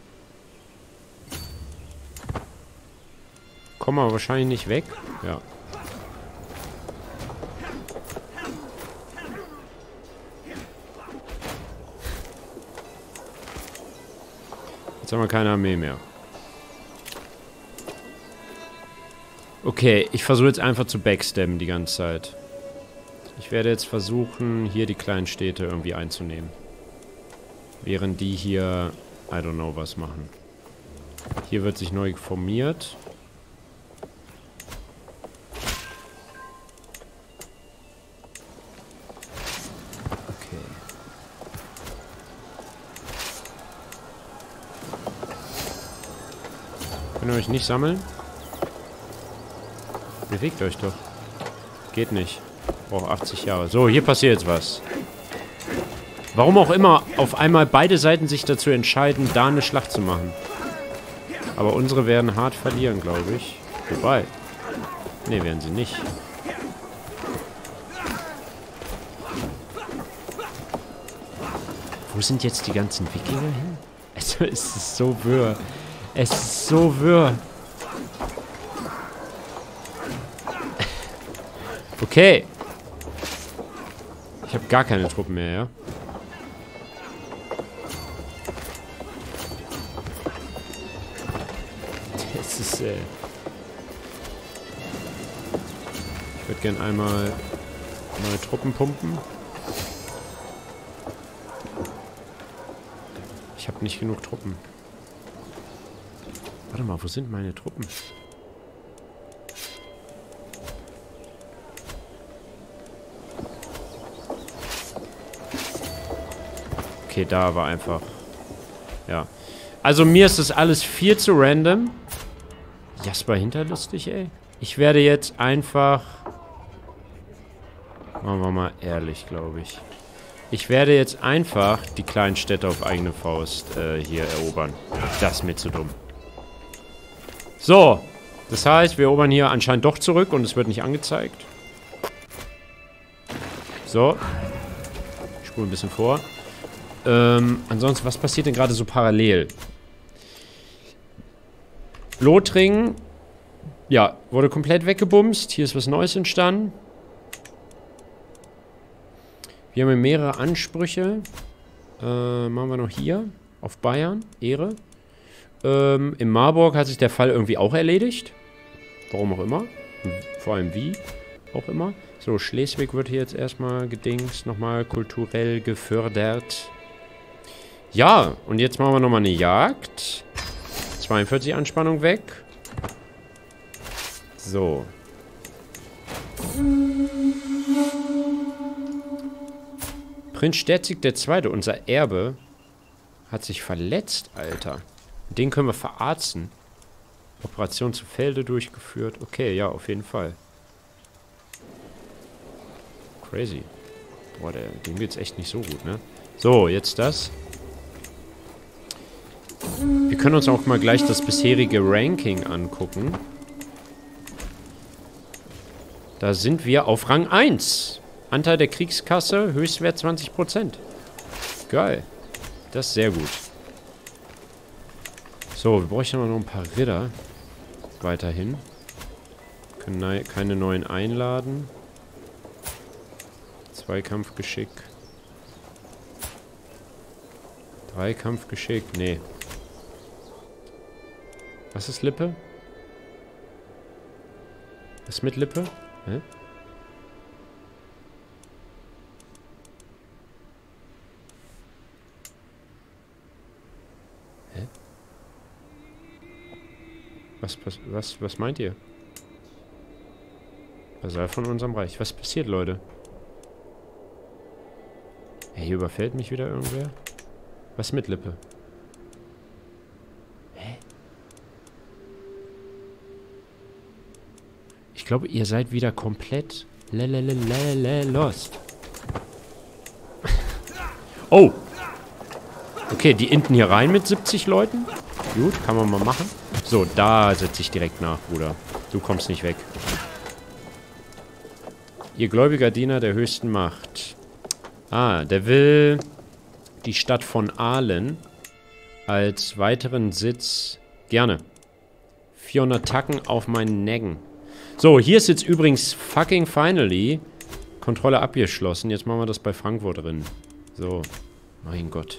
Speaker 1: Kommen wir wahrscheinlich nicht weg. Ja. Jetzt haben wir keine Armee mehr. Okay, ich versuche jetzt einfach zu backstabben die ganze Zeit. Ich werde jetzt versuchen, hier die kleinen Städte irgendwie einzunehmen. Während die hier, I don't know, was machen. Hier wird sich neu formiert. Okay. Könnt ihr euch nicht sammeln? Bewegt euch doch. Geht nicht. Braucht achtzig Jahre. So, hier passiert jetzt was. Warum auch immer auf einmal beide Seiten sich dazu entscheiden, da eine Schlacht zu machen. Aber unsere werden hart verlieren, glaube ich. Wobei. Ne, werden sie nicht. Wo sind jetzt die ganzen Wikinger hin? Also, es ist so wirr. Es ist so wirr. Okay. Ich habe gar keine Truppen mehr, ja? Das ist, äh... Ich würde gern einmal neue Truppen pumpen. Ich habe nicht genug Truppen. Warte mal, wo sind meine Truppen? Okay, da war einfach... Ja. Also mir ist das alles viel zu random. Jasper hinterlustig, ey. Ich werde jetzt einfach... Machen wir mal ehrlich, glaube ich. Ich werde jetzt einfach die kleinen Städte auf eigene Faust äh, hier erobern. Das ist mir zu dumm. So. Das heißt, wir erobern hier anscheinend doch zurück und es wird nicht angezeigt. So. Ich spule ein bisschen vor. Ähm, ansonsten, was passiert denn gerade so parallel? Lothringen, ja, wurde komplett weggebumst. Hier ist was Neues entstanden. Wir haben mehrere Ansprüche. Äh, machen wir noch hier. Auf Bayern. Ehre. Ähm, in Marburg hat sich der Fall irgendwie auch erledigt. Warum auch immer. Vor allem wie auch immer. So, Schleswig wird hier jetzt erstmal gedingst. Nochmal kulturell gefördert. Ja, und jetzt machen wir nochmal eine Jagd. zweiundvierzig Anspannung weg. So. Prinz Sterzig der Zweite, unser Erbe, hat sich verletzt, Alter. Den können wir verarzten. Operation zu Felde durchgeführt. Okay, ja, auf jeden Fall. Crazy. Boah, der, dem geht's echt nicht so gut, ne? So, jetzt das. Wir können uns auch mal gleich das bisherige Ranking angucken. Da sind wir auf Rang eins. Anteil der Kriegskasse, Höchstwert zwanzig Prozent. Geil. Das ist sehr gut. So, wir bräuchten noch ein paar Ritter. Weiterhin. Können keine neuen einladen. Zweikampfgeschick. Dreikampfgeschick. Nee. Was ist Lippe? Was ist mit Lippe? Hä? Hä? Was, was, was, was meint ihr? Vasall von unserem Reich. Was passiert, Leute? Hey, hier überfällt mich wieder irgendwer. Was mit Lippe? Hä? Ich glaube, ihr seid wieder komplett lost. Oh! Okay, die inten hier rein mit siebzig Leuten. Gut, kann man mal machen. So, da setze ich direkt nach, Bruder. Du kommst nicht weg. Ihr gläubiger Diener der höchsten Macht. Ah, der will die Stadt von Aalen als weiteren Sitz. Gerne. vierhundert Tacken auf meinen Näggen. So, hier ist jetzt übrigens fucking finally Kontrolle abgeschlossen. Jetzt machen wir das bei Frankfurt drin. So. Mein Gott.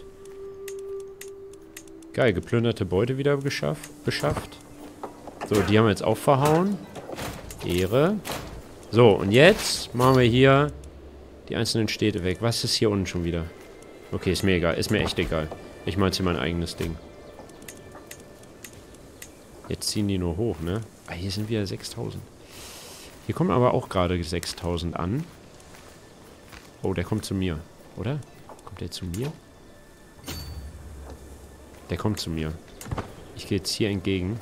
Speaker 1: Geil, geplünderte Beute wieder geschafft, beschafft. So, die haben wir jetzt auch verhauen. Ehre. So, und jetzt machen wir hier die einzelnen Städte weg. Was ist hier unten schon wieder? Okay, ist mir egal. Ist mir echt egal. Ich mache jetzt hier mein eigenes Ding. Jetzt ziehen die nur hoch, ne? Ah, hier sind wieder sechstausend. Hier kommen aber auch gerade sechstausend an. Oh, der kommt zu mir. Oder? Kommt der zu mir? Der kommt zu mir. Ich gehe jetzt hier entgegen.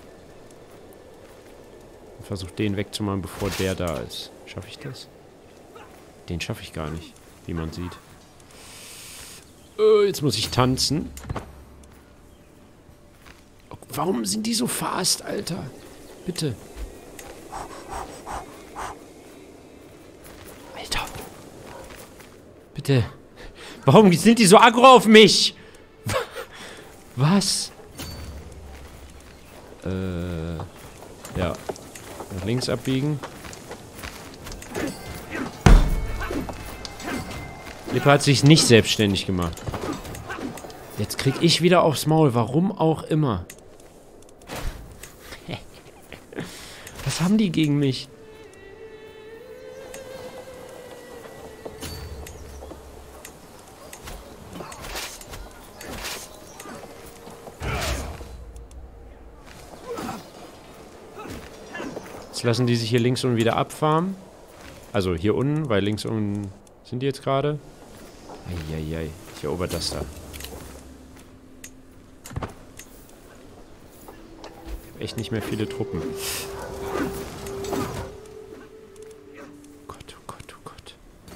Speaker 1: Und versuche den wegzumachen, bevor der da ist. Schaffe ich das? Den schaffe ich gar nicht, wie man sieht. Äh, jetzt muss ich tanzen. Oh, warum sind die so fast, Alter? Bitte. Alter. Bitte. Warum sind die so aggro auf mich? Was? Äh. Ja. Nach links abbiegen. Lippe hat sich nicht selbstständig gemacht. Jetzt krieg ich wieder aufs Maul. Warum auch immer. Was haben die gegen mich? Jetzt lassen die sich hier links unten wieder abfarmen. Also hier unten, weil links unten sind die jetzt gerade. Eieiei, ich erober das da. Ich habe echt nicht mehr viele Truppen. Gott, oh Gott, oh Gott.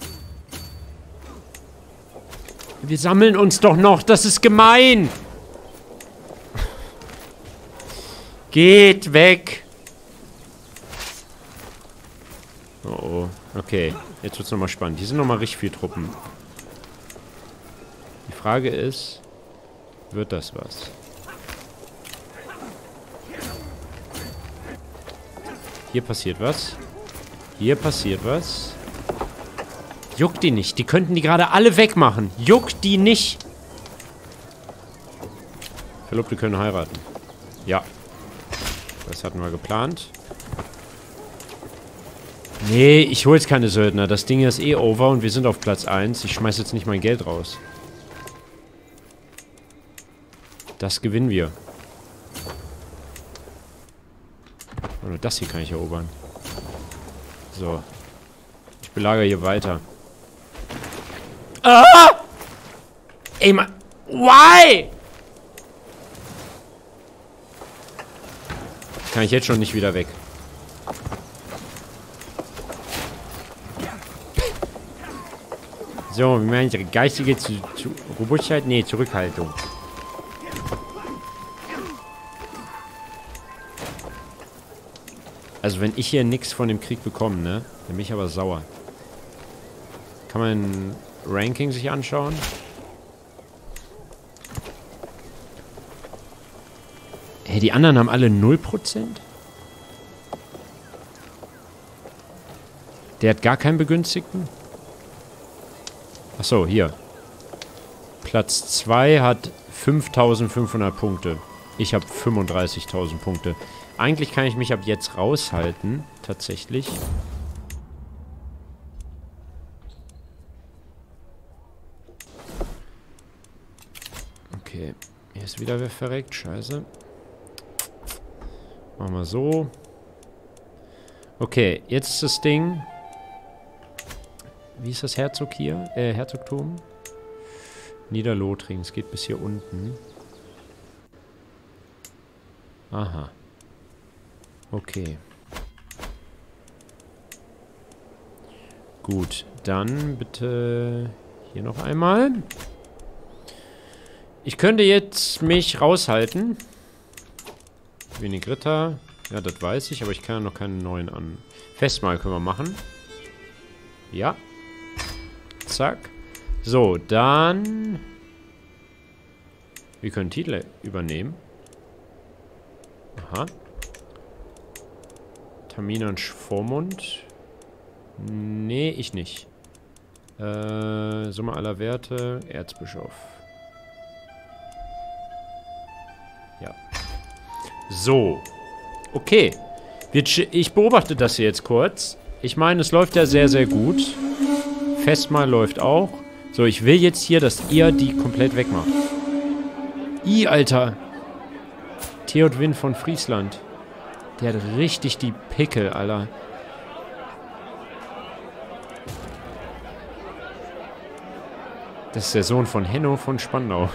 Speaker 1: Wir sammeln uns doch noch, das ist gemein! Geht weg! Oh oh, okay. Jetzt wird's nochmal spannend. Hier sind nochmal richtig viele Truppen. Die Frage ist, wird das was? Hier passiert was. Hier passiert was. Juckt die nicht. Die könnten die gerade alle wegmachen. Juckt die nicht. Verlobte können heiraten. Ja. Das hatten wir geplant. Nee, ich hol jetzt keine Söldner. Das Ding ist eh over und wir sind auf Platz eins. Ich schmeiß jetzt nicht mein Geld raus. Das gewinnen wir. Oder das hier kann ich erobern. So. Ich belagere hier weiter. Ah! Ey, man. Why? Kann ich jetzt schon nicht wieder weg. So, wie meinen Sie, geistige zu, zu Robustheit? Nee, Zurückhaltung. Also wenn ich hier nichts von dem Krieg bekomme, ne? Dann bin ich aber sauer. Kann man ein Ranking sich anschauen? Hey, die anderen haben alle null Prozent? Der hat gar keinen Begünstigten? Achso, hier. Platz zwei hat fünftausendfünfhundert Punkte. Ich habe fünfunddreißigtausend Punkte. Eigentlich kann ich mich ab jetzt raushalten. Tatsächlich. Okay. Hier ist wieder wer verreckt. Scheiße. Machen wir so. Okay, jetzt ist das Ding. Wie ist das Herzog hier? Äh, Herzogtum? Niederlothringen. Es geht bis hier unten. Aha. Okay. Gut, dann bitte hier noch einmal. Ich könnte jetzt mich raushalten. Wenig Ritter. Ja, das weiß ich, aber ich kann ja noch keinen neuen an. Festmahl können wir machen. Ja. Zack. So, dann Wir können Titel übernehmen. Aha. Tamina und Vormund. Nee, ich nicht. Äh, Summe aller Werte. Erzbischof. Ja. So. Okay. Wir ich beobachte das hier jetzt kurz. Ich meine, es läuft ja sehr, sehr gut. Festmahl läuft auch. So, ich will jetzt hier, dass ihr die komplett wegmacht. I, Alter. Theodwin von Friesland. Der hat richtig die Pickel, Alter. Das ist der Sohn von Henno von Spandau.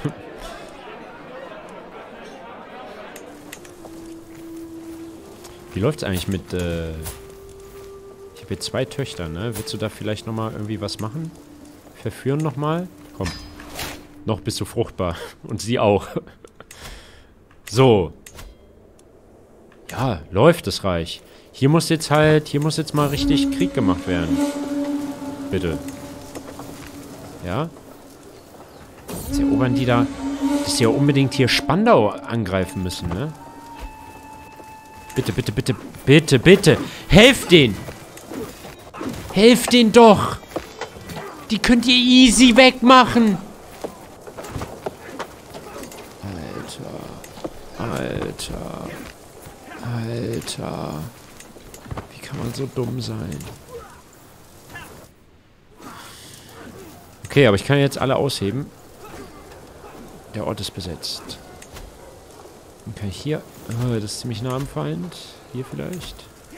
Speaker 1: Wie läuft's eigentlich mit, äh... Ich habe jetzt zwei Töchter, ne? Willst du da vielleicht nochmal irgendwie was machen? Verführen nochmal? Komm. Noch bist du fruchtbar. Und sie auch. So. Ja, läuft das Reich. Hier muss jetzt halt... Hier muss jetzt mal richtig Krieg gemacht werden. Bitte. Ja? Jetzt erobern die da... Dass sie ja unbedingt hier Spandau angreifen müssen, ne? Bitte, bitte, bitte, bitte, bitte. Helft denen! Helft denen doch! Die könnt ihr easy wegmachen! Alter. Alter. Alter. Wie kann man so dumm sein? Okay, aber ich kann jetzt alle ausheben. Der Ort ist besetzt. Dann kann ich hier... Oh, das ist ziemlich nah am Feind. Hier vielleicht.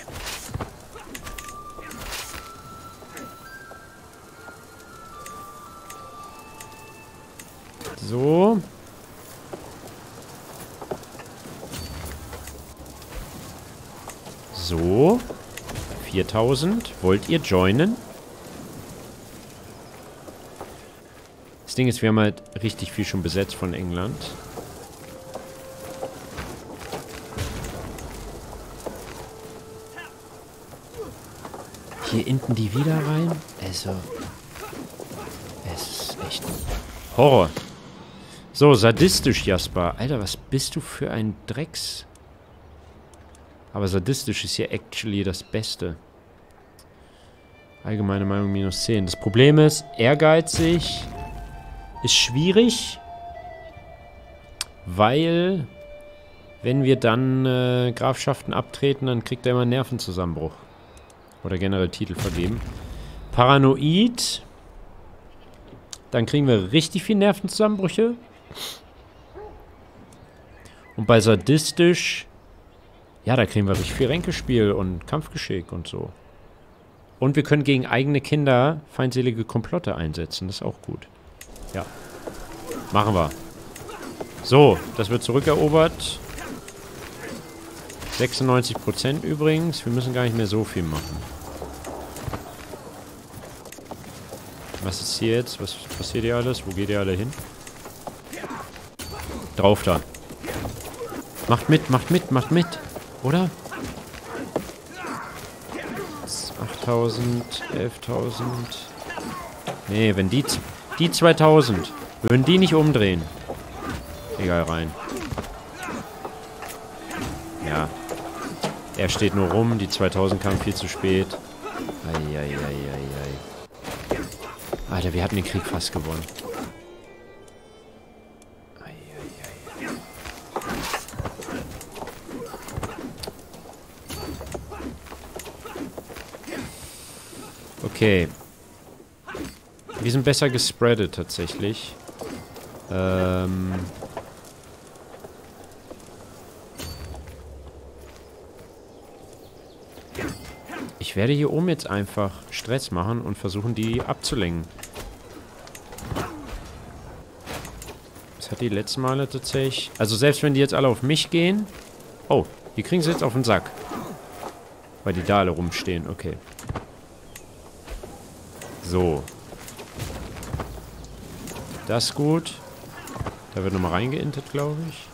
Speaker 1: So. So. viertausend. Wollt ihr joinen? Das Ding ist, wir haben halt richtig viel schon besetzt von England. Hier hinten die wieder rein? Also. Es ist echt Horror. So, sadistisch, Jasper. Alter, was bist du für ein Drecks... Aber sadistisch ist hier actually das Beste. Allgemeine Meinung minus zehn. Das Problem ist, ehrgeizig ist schwierig, weil wenn wir dann äh, Grafschaften abtreten, dann kriegt er immer einen Nervenzusammenbruch. Oder generell Titel vergeben. Paranoid. Dann kriegen wir richtig viel Nervenzusammenbrüche. Und bei sadistisch... Ja, da kriegen wir richtig viel Ränkespiel und Kampfgeschick und so. Und wir können gegen eigene Kinder feindselige Komplotte einsetzen. Das ist auch gut. Ja. Machen wir. So, das wird zurückerobert. sechsundneunzig Prozent übrigens. Wir müssen gar nicht mehr so viel machen. Was ist hier jetzt? Was passiert hier alles? Wo geht ihr alle hin? Drauf da. Macht mit, macht mit, macht mit. Oder? achttausend, elftausend. Nee, wenn die... Die zweitausend. Würden die nicht umdrehen. Egal, rein. Ja. Er steht nur rum. Die zweitausend kamen viel zu spät. Eieieiei. Alter, wir hatten den Krieg fast gewonnen. Okay. Wir sind besser gespreadet tatsächlich. Ähm... Ich werde hier oben jetzt einfach Stress machen und versuchen, die abzulenken. Das hat die letzten Male tatsächlich... Also selbst wenn die jetzt alle auf mich gehen... Oh, die kriegen sie jetzt auf den Sack. Weil die da alle rumstehen, okay. So. Das ist gut. Da wird nochmal reingeintet, glaube ich.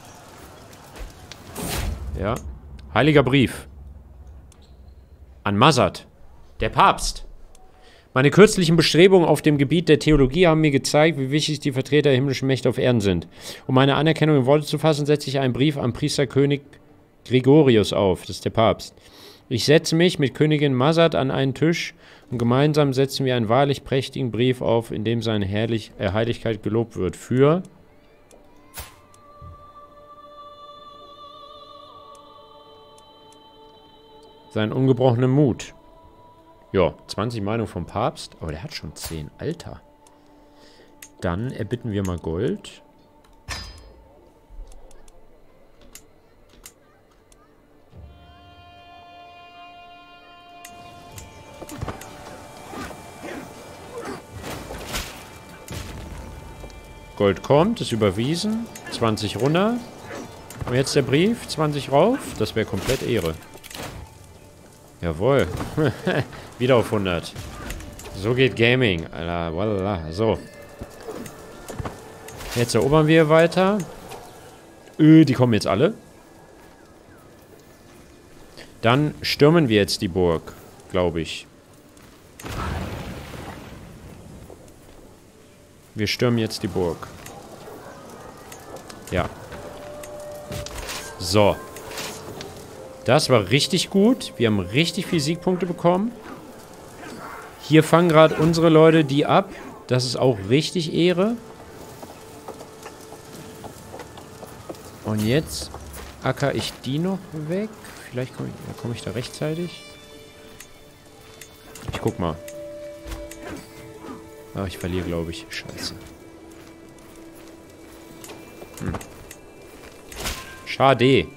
Speaker 1: Ja. Heiliger Brief. An Mazat. Der Papst. Meine kürzlichen Bestrebungen auf dem Gebiet der Theologie haben mir gezeigt, wie wichtig die Vertreter der himmlischen Mächte auf Erden sind. Um meine Anerkennung in Worte zu fassen, setze ich einen Brief an Priesterkönig Gregorius auf. Das ist der Papst. Ich setze mich mit Königin Mazat an einen Tisch und gemeinsam setzen wir einen wahrlich prächtigen Brief auf, in dem seine Herrlich äh, Heiligkeit gelobt wird. Für seinen ungebrochenen Mut. Ja, zwanzig Meinungen vom Papst. Aber der hat schon zehn. Alter. Dann erbitten wir mal Gold. Gold kommt, ist überwiesen. zwanzig runter. Und jetzt der Brief. zwanzig rauf. Das wäre komplett Ehre. Jawohl. Wieder auf hundert. So geht Gaming. Alter, walala. So. Jetzt erobern wir weiter. Öh, die kommen jetzt alle. Dann stürmen wir jetzt die Burg, glaube ich. Wir stürmen jetzt die Burg. Ja. So. Das war richtig gut. Wir haben richtig viele Siegpunkte bekommen. Hier fangen gerade unsere Leute die ab. Das ist auch richtig Ehre. Und jetzt acker ich die noch weg. Vielleicht komme ich, komm ich da rechtzeitig. Ich guck mal. Ah, ich verliere, glaube ich. Scheiße. Hm. Schade.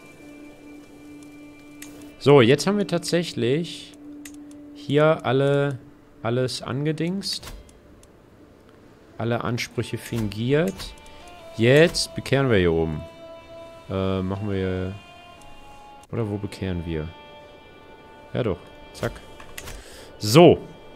Speaker 1: So, jetzt haben wir tatsächlich hier alle alles angedingst. Alle Ansprüche fingiert. Jetzt bekehren wir hier oben. Äh, machen wir... Oder wo bekehren wir? Ja doch. Zack. So.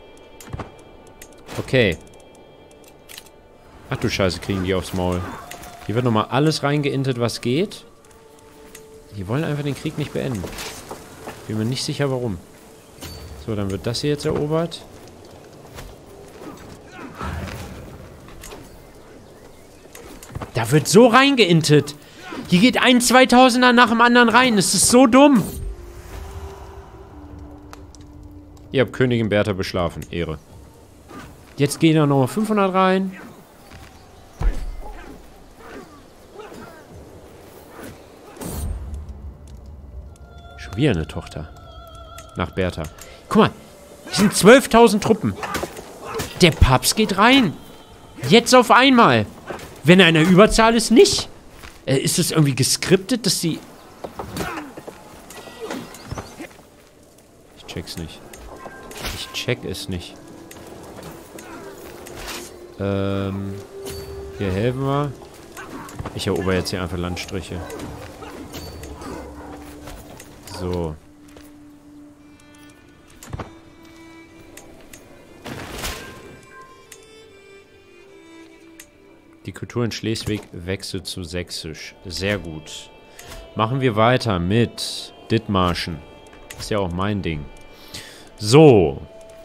Speaker 1: Okay. Ach du Scheiße, kriegen die aufs Maul. Hier wird nochmal alles reingeintet, was geht. Die wollen einfach den Krieg nicht beenden. Bin mir nicht sicher, warum. So, dann wird das hier jetzt erobert. Da wird so reingeintet. Hier geht ein zweitausender nach dem anderen rein. Das ist so dumm. Ihr habt Königin Bertha beschlafen. Ehre. Jetzt gehen da nochmal fünfhundert rein. Schon wieder eine Tochter. Nach Bertha. Guck mal. Hier sind zwölftausend Truppen. Der Papst geht rein. Jetzt auf einmal. Wenn er in der Überzahl ist, nicht. Äh, ist das irgendwie geskriptet, dass sie... Ich check's nicht. Ich check es nicht. Ähm... Hier helfen wir. Ich erober jetzt hier einfach Landstriche. So. Die Kultur in Schleswig wechselt zu Sächsisch. Sehr gut. Machen wir weiter mit Dithmarschen. Ist ja auch mein Ding. So.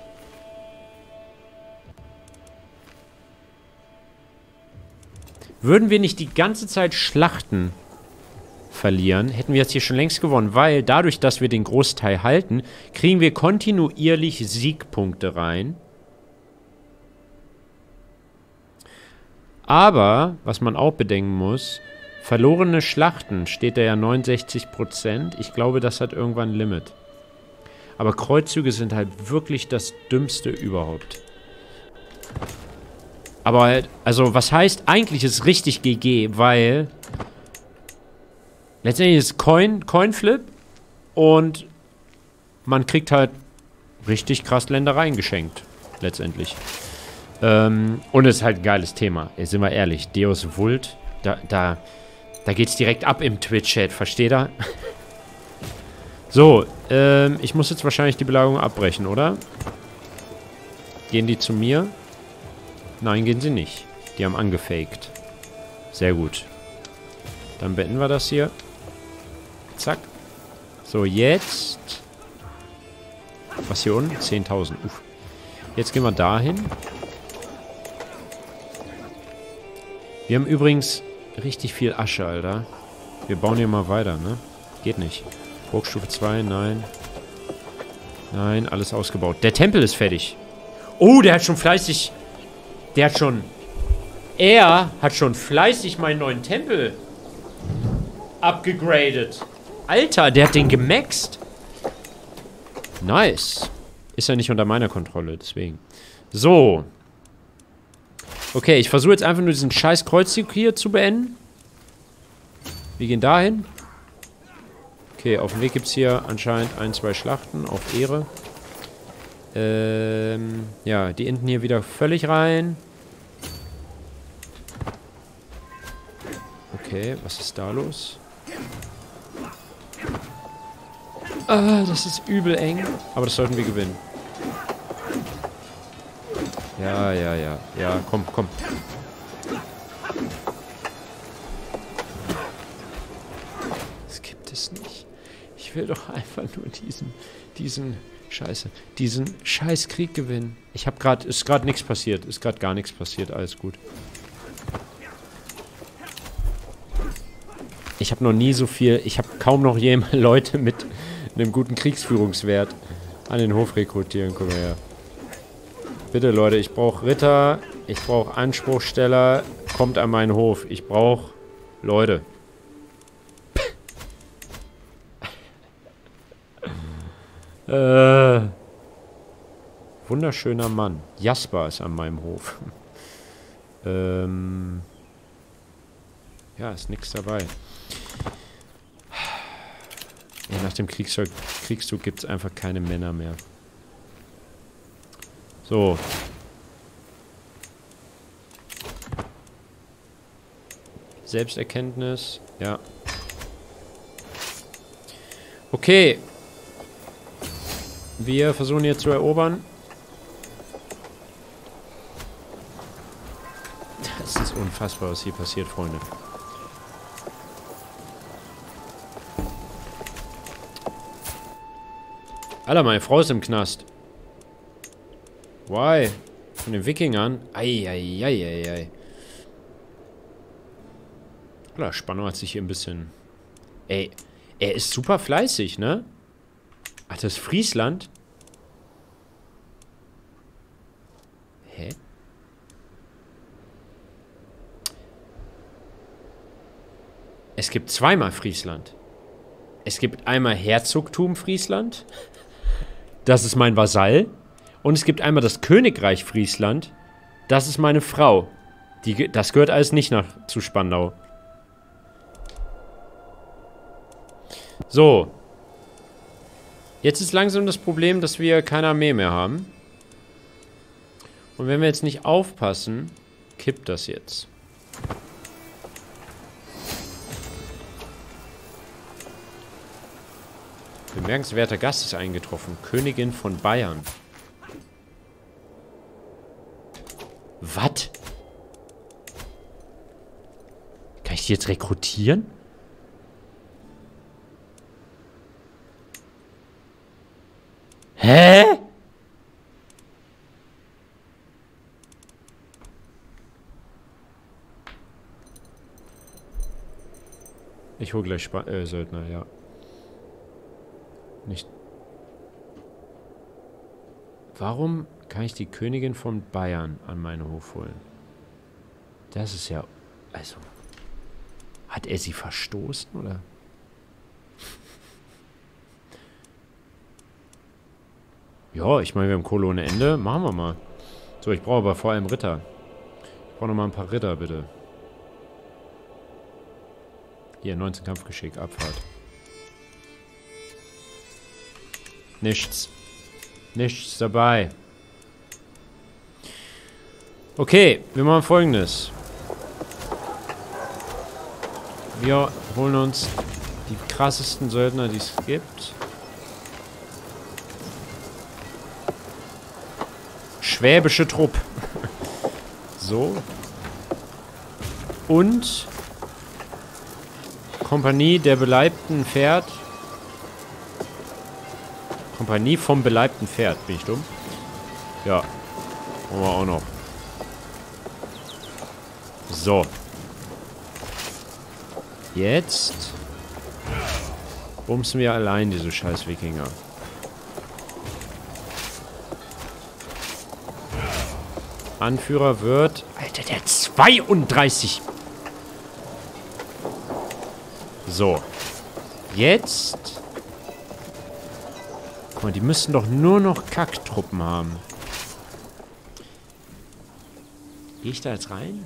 Speaker 1: Würden wir nicht die ganze Zeit Schlachten verlieren, hätten wir jetzt hier schon längst gewonnen, weil dadurch, dass wir den Großteil halten, kriegen wir kontinuierlich Siegpunkte rein. Aber, was man auch bedenken muss, verlorene Schlachten steht da ja neunundsechzig Prozent. Ich glaube, das hat irgendwann ein Limit. Aber Kreuzzüge sind halt wirklich das Dümmste überhaupt. Aber, also, was heißt, eigentlich ist es richtig G G, weil letztendlich ist Coin, Coinflip und man kriegt halt richtig krass Ländereien geschenkt, letztendlich. Ähm, und es ist halt ein geiles Thema. Jetzt sind wir ehrlich. Deus Vult, da, da, da geht's direkt ab im Twitch-Chat, versteht ihr? So, ähm, ich muss jetzt wahrscheinlich die Belagerung abbrechen, oder? Gehen die zu mir? Nein, gehen sie nicht. Die haben angefaked. Sehr gut. Dann beenden wir das hier. Zack. So, jetzt. Was hier unten? zehntausend. Uff. Jetzt gehen wir dahin. Wir haben übrigens richtig viel Asche, Alter. Wir bauen hier mal weiter, ne? Geht nicht. Burgstufe zwei, nein. Nein, alles ausgebaut. Der Tempel ist fertig. Oh, der hat schon fleißig... Der hat schon... Er hat schon fleißig meinen neuen Tempel abgegradet. Alter, der hat den gemaxt. Nice. Ist ja nicht unter meiner Kontrolle, deswegen. So. Okay, ich versuche jetzt einfach nur diesen scheiß Kreuzzug hier zu beenden. Wir gehen dahin. Okay, auf dem Weg gibt es hier anscheinend ein, zwei Schlachten auf Ehre. Ähm, ja, die enden hier wieder völlig rein. Okay, was ist da los? Ah, das ist übel eng. Aber das sollten wir gewinnen. Ja, ja, ja. Ja, komm, komm. Das gibt es nicht. Ich will doch einfach nur diesen, diesen, Scheiße, diesen scheiß Krieg gewinnen. Ich hab grad, ist gerade nichts passiert. Ist gerade gar nichts passiert. Alles gut. Ich habe noch nie so viel, ich habe kaum noch jemand Leute mit einem guten Kriegsführungswert an den Hof rekrutieren. Guck mal her. Bitte Leute, ich brauche Ritter, ich brauche Anspruchsteller, kommt an meinen Hof. Ich brauche Leute. äh, wunderschöner Mann. Jasper ist an meinem Hof. ähm, ja, ist nichts dabei. Ja, nach dem Kriegszug, Kriegszug gibt es einfach keine Männer mehr. So. Selbsterkenntnis. Ja. Okay. Wir versuchen hier zu erobern. Das ist unfassbar, was hier passiert, Freunde. Alter, meine Frau ist im Knast. Why? Von den Wikingern? Eieieiei. Alter, Spannung hat sich hier ein bisschen... Ey, er ist super fleißig, ne? Ach, das ist Friesland? Hä? Es gibt zweimal Friesland. Es gibt einmal Herzogtum Friesland. Das ist mein Vasall. Und es gibt einmal das Königreich Friesland. Das ist meine Frau. Die, das gehört alles nicht nach, zu Spandau. So. Jetzt ist langsam das Problem, dass wir keine Armee mehr haben. Und wenn wir jetzt nicht aufpassen, kippt das jetzt. Bemerkenswerter Gast ist eingetroffen. Königin von Bayern. Was? Kann ich die jetzt rekrutieren? Hä? Ich hole gleich Sp äh, Söldner, ja. Nicht. Warum kann ich die Königin von Bayern an meinen Hof holen? Das ist ja... Also... Hat er sie verstoßen, oder? Ja, ich meine, wir haben Kohle ohne Ende. Machen wir mal. So, ich brauche aber vor allem Ritter. Ich brauche noch mal ein paar Ritter, bitte. Hier, neunzehn Kampfgeschick, Abfahrt. Nichts. Nichts dabei. Okay, wir machen Folgendes. Wir holen uns die krassesten Söldner, die es gibt. Schwäbische Trupp. So. Und Kompanie der beleibten Pferd. Kompanie vom beleibten Pferd. Bin ich dumm? Ja. Wollen wir auch noch. So. Jetzt bumsen wir allein diese scheiß Wikinger. Anführer wird... Alter, der hat zweiunddreißig. So. Jetzt... Guck mal, die müssten doch nur noch Kacktruppen haben. Gehe ich da jetzt rein?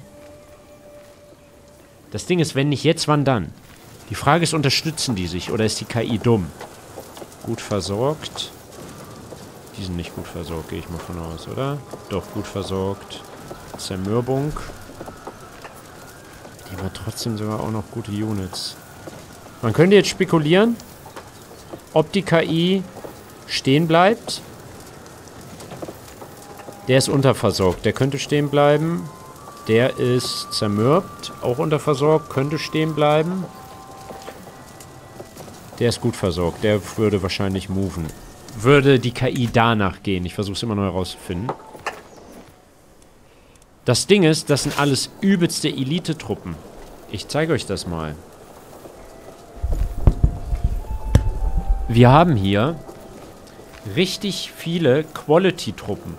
Speaker 1: Das Ding ist, wenn nicht jetzt, wann dann? Die Frage ist, unterstützen die sich oder ist die K I dumm? Gut versorgt. Die sind nicht gut versorgt, gehe ich mal von aus, oder? Doch, gut versorgt. Zermürbung. Die haben trotzdem sogar auch noch gute Units. Man könnte jetzt spekulieren, ob die K I stehen bleibt. Der ist unterversorgt, der könnte stehen bleiben. Der ist zermürbt, auch unterversorgt, könnte stehen bleiben. Der ist gut versorgt, der würde wahrscheinlich moven. Würde die K I danach gehen. Ich versuche es immer noch herauszufinden. Das Ding ist, das sind alles übelste Elite-Truppen. Ich zeige euch das mal. Wir haben hier richtig viele Quality-Truppen.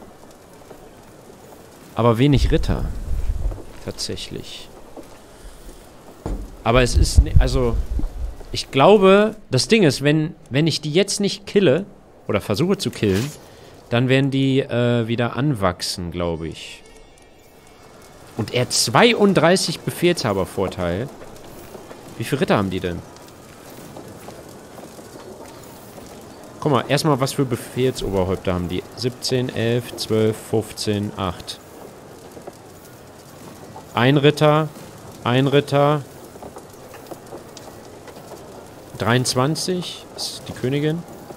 Speaker 1: Aber wenig Ritter. Tatsächlich. Aber es ist... Also... Ich glaube, das Ding ist, wenn, wenn ich die jetzt nicht kille, oder versuche zu killen, dann werden die äh, wieder anwachsen, glaube ich. Und er hat zweiunddreißig Befehlshabervorteil. Wie viele Ritter haben die denn? Guck mal, erstmal, was für Befehlsoberhäupter haben die? siebzehn, elf, zwölf, fünfzehn, acht. Ein Ritter, ein Ritter... dreiundzwanzig ist die Königin.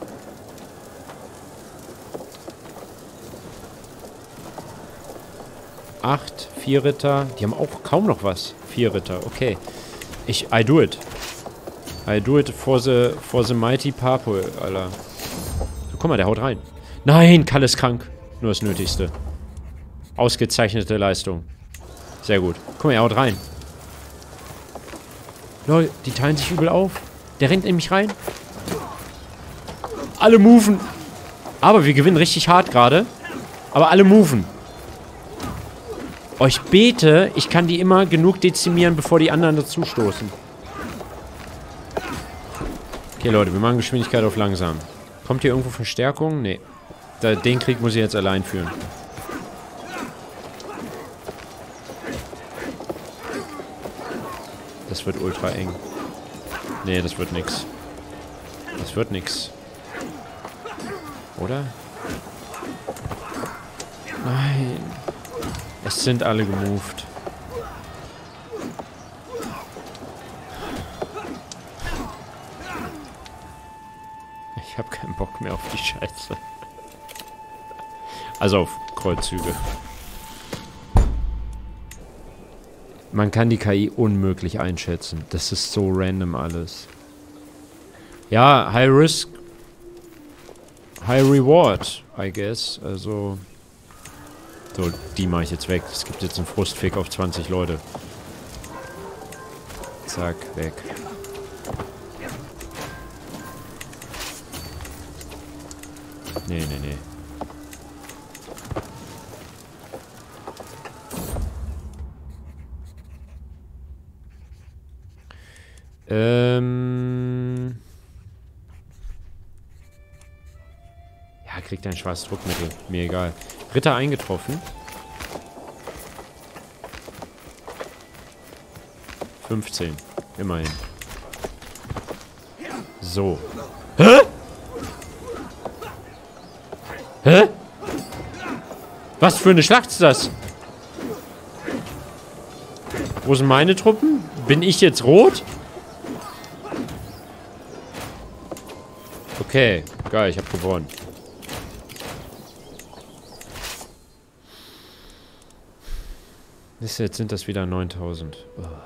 Speaker 1: acht, vier Ritter. Die haben auch kaum noch was. vier Ritter, okay. Ich, I do it. I do it for the, for the mighty Purple, Alter. So, guck mal, der haut rein. Nein, Kalle ist krank. Nur das Nötigste. Ausgezeichnete Leistung. Sehr gut. Guck mal, er haut rein. Leute, die teilen sich übel auf. Der rennt nämlich rein. Alle moven. Aber wir gewinnen richtig hart gerade. Aber alle moven. Oh, ich bete, ich kann die immer genug dezimieren, bevor die anderen dazu stoßen. Okay, Leute, wir machen Geschwindigkeit auf langsam. Kommt hier irgendwo Verstärkung? Nee. Da, den Krieg muss ich jetzt allein führen. Das wird ultra eng. Nee, das wird nix. Das wird nix. Oder? Nein. Es sind alle gemoved. Ich habe keinen Bock mehr auf die Scheiße. Also auf Kreuzzüge. Man kann die K I unmöglich einschätzen. Das ist so random alles. Ja, High Risk. High Reward, I guess. Also... So, die mache ich jetzt weg. Es gibt jetzt einen Frustfick auf zwanzig Leute. Zack, weg. Nee, nee, nee. Ähm... Ja, kriegt ein schwarzes Druckmittel. Mir egal. Ritter eingetroffen. fünfzehn. Immerhin. So. Hä? Hä? Was für eine Schlacht ist das? Wo sind meine Truppen? Bin ich jetzt rot? Okay. Geil, ich habe gewonnen. Jetzt sind das wieder neuntausend.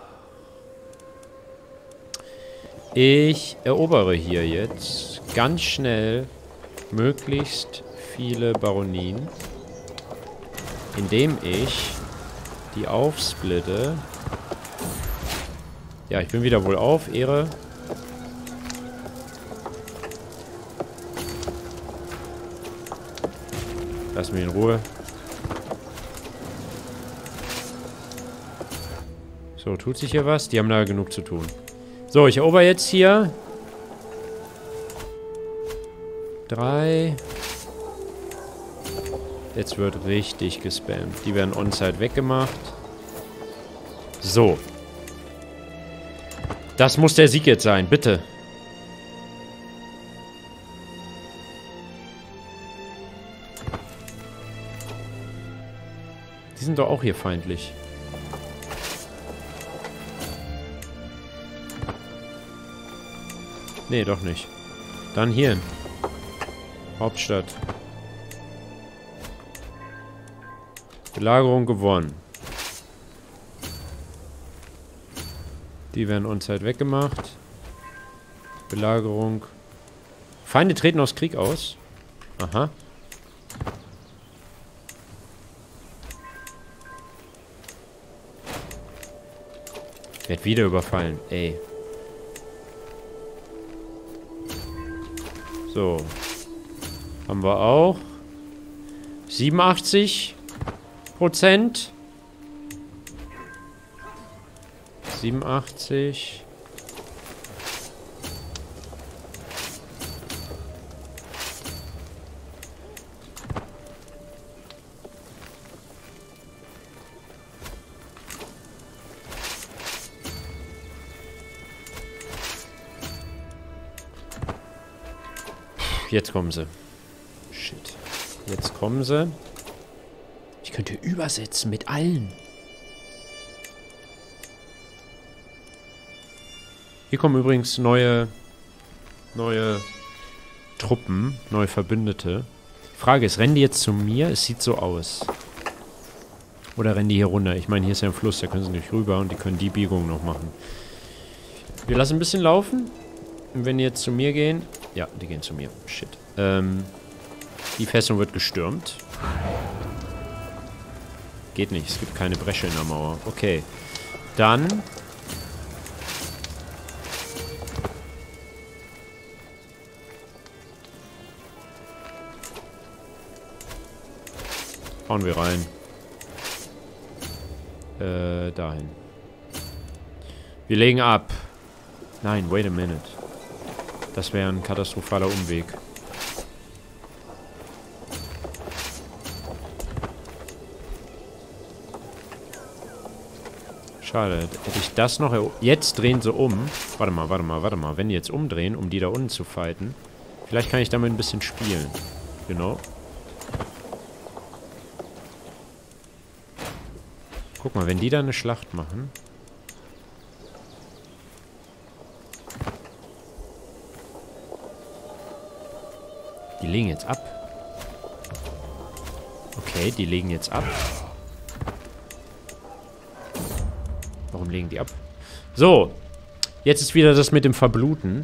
Speaker 1: Ich erobere hier jetzt ganz schnell möglichst viele Baronien. Indem ich die aufsplitte. Ja, ich bin wieder wohl auf. Ehre. Lass mich in Ruhe. So, tut sich hier was? Die haben da genug zu tun. So, ich erober jetzt hier. Drei. Jetzt wird richtig gespammt. Die werden on-site weggemacht. So. Das muss der Sieg jetzt sein, bitte. Die sind doch auch hier feindlich. Nee, doch nicht. Dann hier. Hauptstadt. Belagerung gewonnen. Die werden uns halt weggemacht. Belagerung. Feinde treten aus Krieg aus. Aha. Werd wieder überfallen. Ey. So. Haben wir auch. siebenundachtzig Prozent. siebenundachtzig. Jetzt kommen sie. Shit. Jetzt kommen sie. Ich könnte übersetzen mit allen. Hier kommen übrigens neue neue Truppen, neue Verbündete. Frage ist, rennen die jetzt zu mir? Es sieht so aus. Oder rennen die hier runter? Ich meine, hier ist ja ein Fluss, da können sie nicht rüber und die können die Biegung noch machen. Wir lassen ein bisschen laufen. Und wenn die jetzt zu mir gehen... Ja, die gehen zu mir. Shit. Ähm, die Festung wird gestürmt. Geht nicht, es gibt keine Bresche in der Mauer. Okay. Dann... hauen wir rein. Äh, dahin. Wir legen ab. Nein, wait a minute. Das wäre ein katastrophaler Umweg. Schade. Hätte ich das noch... Jetzt drehen sie um. Warte mal, warte mal, warte mal. Wenn die jetzt umdrehen, um die da unten zu fighten. Vielleicht kann ich damit ein bisschen spielen. Genau. Guck mal, wenn die da eine Schlacht machen... Die legen jetzt ab. Okay, die legen jetzt ab. Warum legen die ab? So. Jetzt ist wieder das mit dem Verbluten.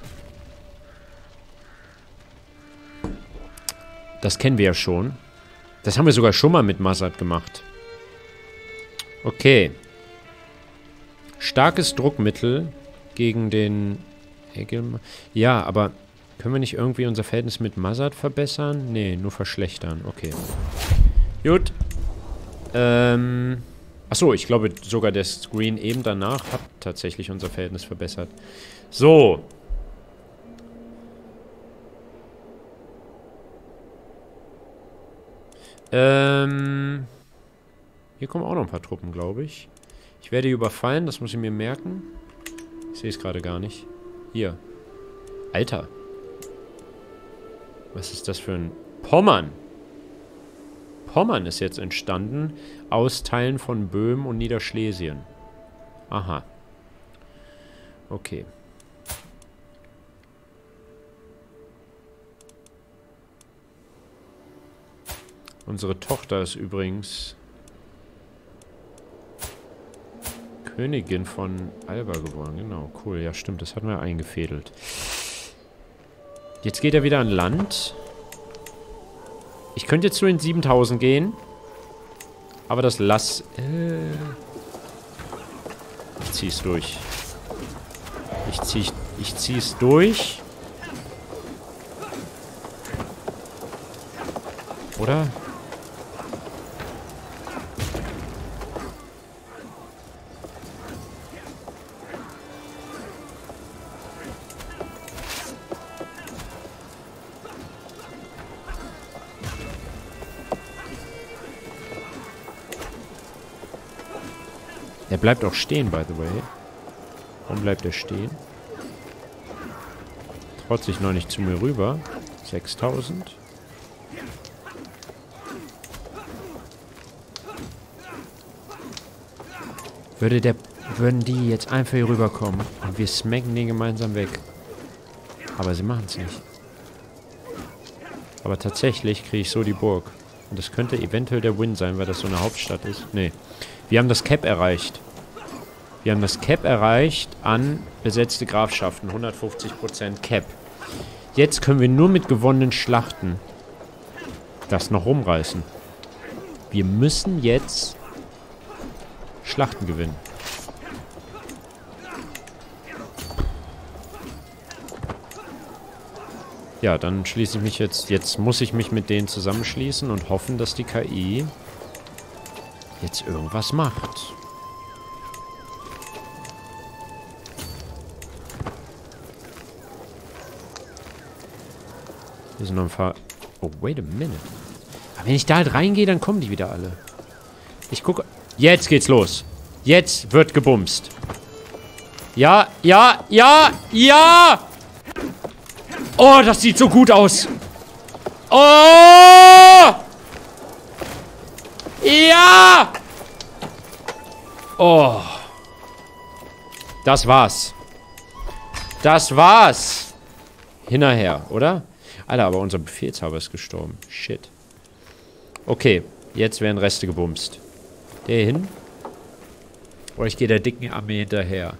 Speaker 1: Das kennen wir ja schon. Das haben wir sogar schon mal mit Mazad gemacht. Okay. Starkes Druckmittel gegen den... Ja, aber... Können wir nicht irgendwie unser Verhältnis mit Mazad verbessern? Nee, nur verschlechtern. Okay. Gut. Ähm. Achso, ich glaube sogar der Screen eben danach hat tatsächlich unser Verhältnis verbessert. So. Ähm. Hier kommen auch noch ein paar Truppen, glaube ich. Ich werde hier überfallen, das muss ich mir merken. Ich sehe es gerade gar nicht. Hier. Alter. Was ist das für ein... Pommern! Pommern ist jetzt entstanden aus Teilen von Böhmen und Niederschlesien. Aha. Okay. Unsere Tochter ist übrigens Königin von Alba geworden. Genau, cool. Ja, stimmt. Das hatten wir eingefädelt. Jetzt geht er wieder an Land. Ich könnte jetzt zu den siebentausend gehen. Aber das lass... Äh, ich zieh's durch. Ich zieh, ich zieh's durch. Oder? Er bleibt auch stehen, by the way. Warum bleibt er stehen? Traut sich noch nicht zu mir rüber. sechstausend. Würde der... Würden die jetzt einfach hier rüberkommen und wir smacken den gemeinsam weg. Aber sie machen es nicht. Aber tatsächlich kriege ich so die Burg. Und das könnte eventuell der Win sein, weil das so eine Hauptstadt ist. Nee. Wir haben das Cap erreicht. Wir haben das Cap erreicht an besetzte Grafschaften. hundertfünfzig Prozent Cap. Jetzt können wir nur mit gewonnenen Schlachten das noch rumreißen. Wir müssen jetzt Schlachten gewinnen. Ja, dann schließe ich mich jetzt... Jetzt muss ich mich mit denen zusammenschließen und hoffen, dass die K I jetzt irgendwas macht. Hier sind noch ein paar... Oh, wait a minute. Aber wenn ich da halt reingehe, dann kommen die wieder alle. Ich gucke... Jetzt geht's los. Jetzt wird gebumst. Ja, ja, ja, ja! Oh, das sieht so gut aus. Oh! Ja! Oh. Das war's. Das war's. Hinterher, oder? Alter, aber unser Befehlshaber ist gestorben. Shit. Okay, jetzt werden Reste gebumst. Der hier hin. Oder ich gehe der dicken Armee hinterher.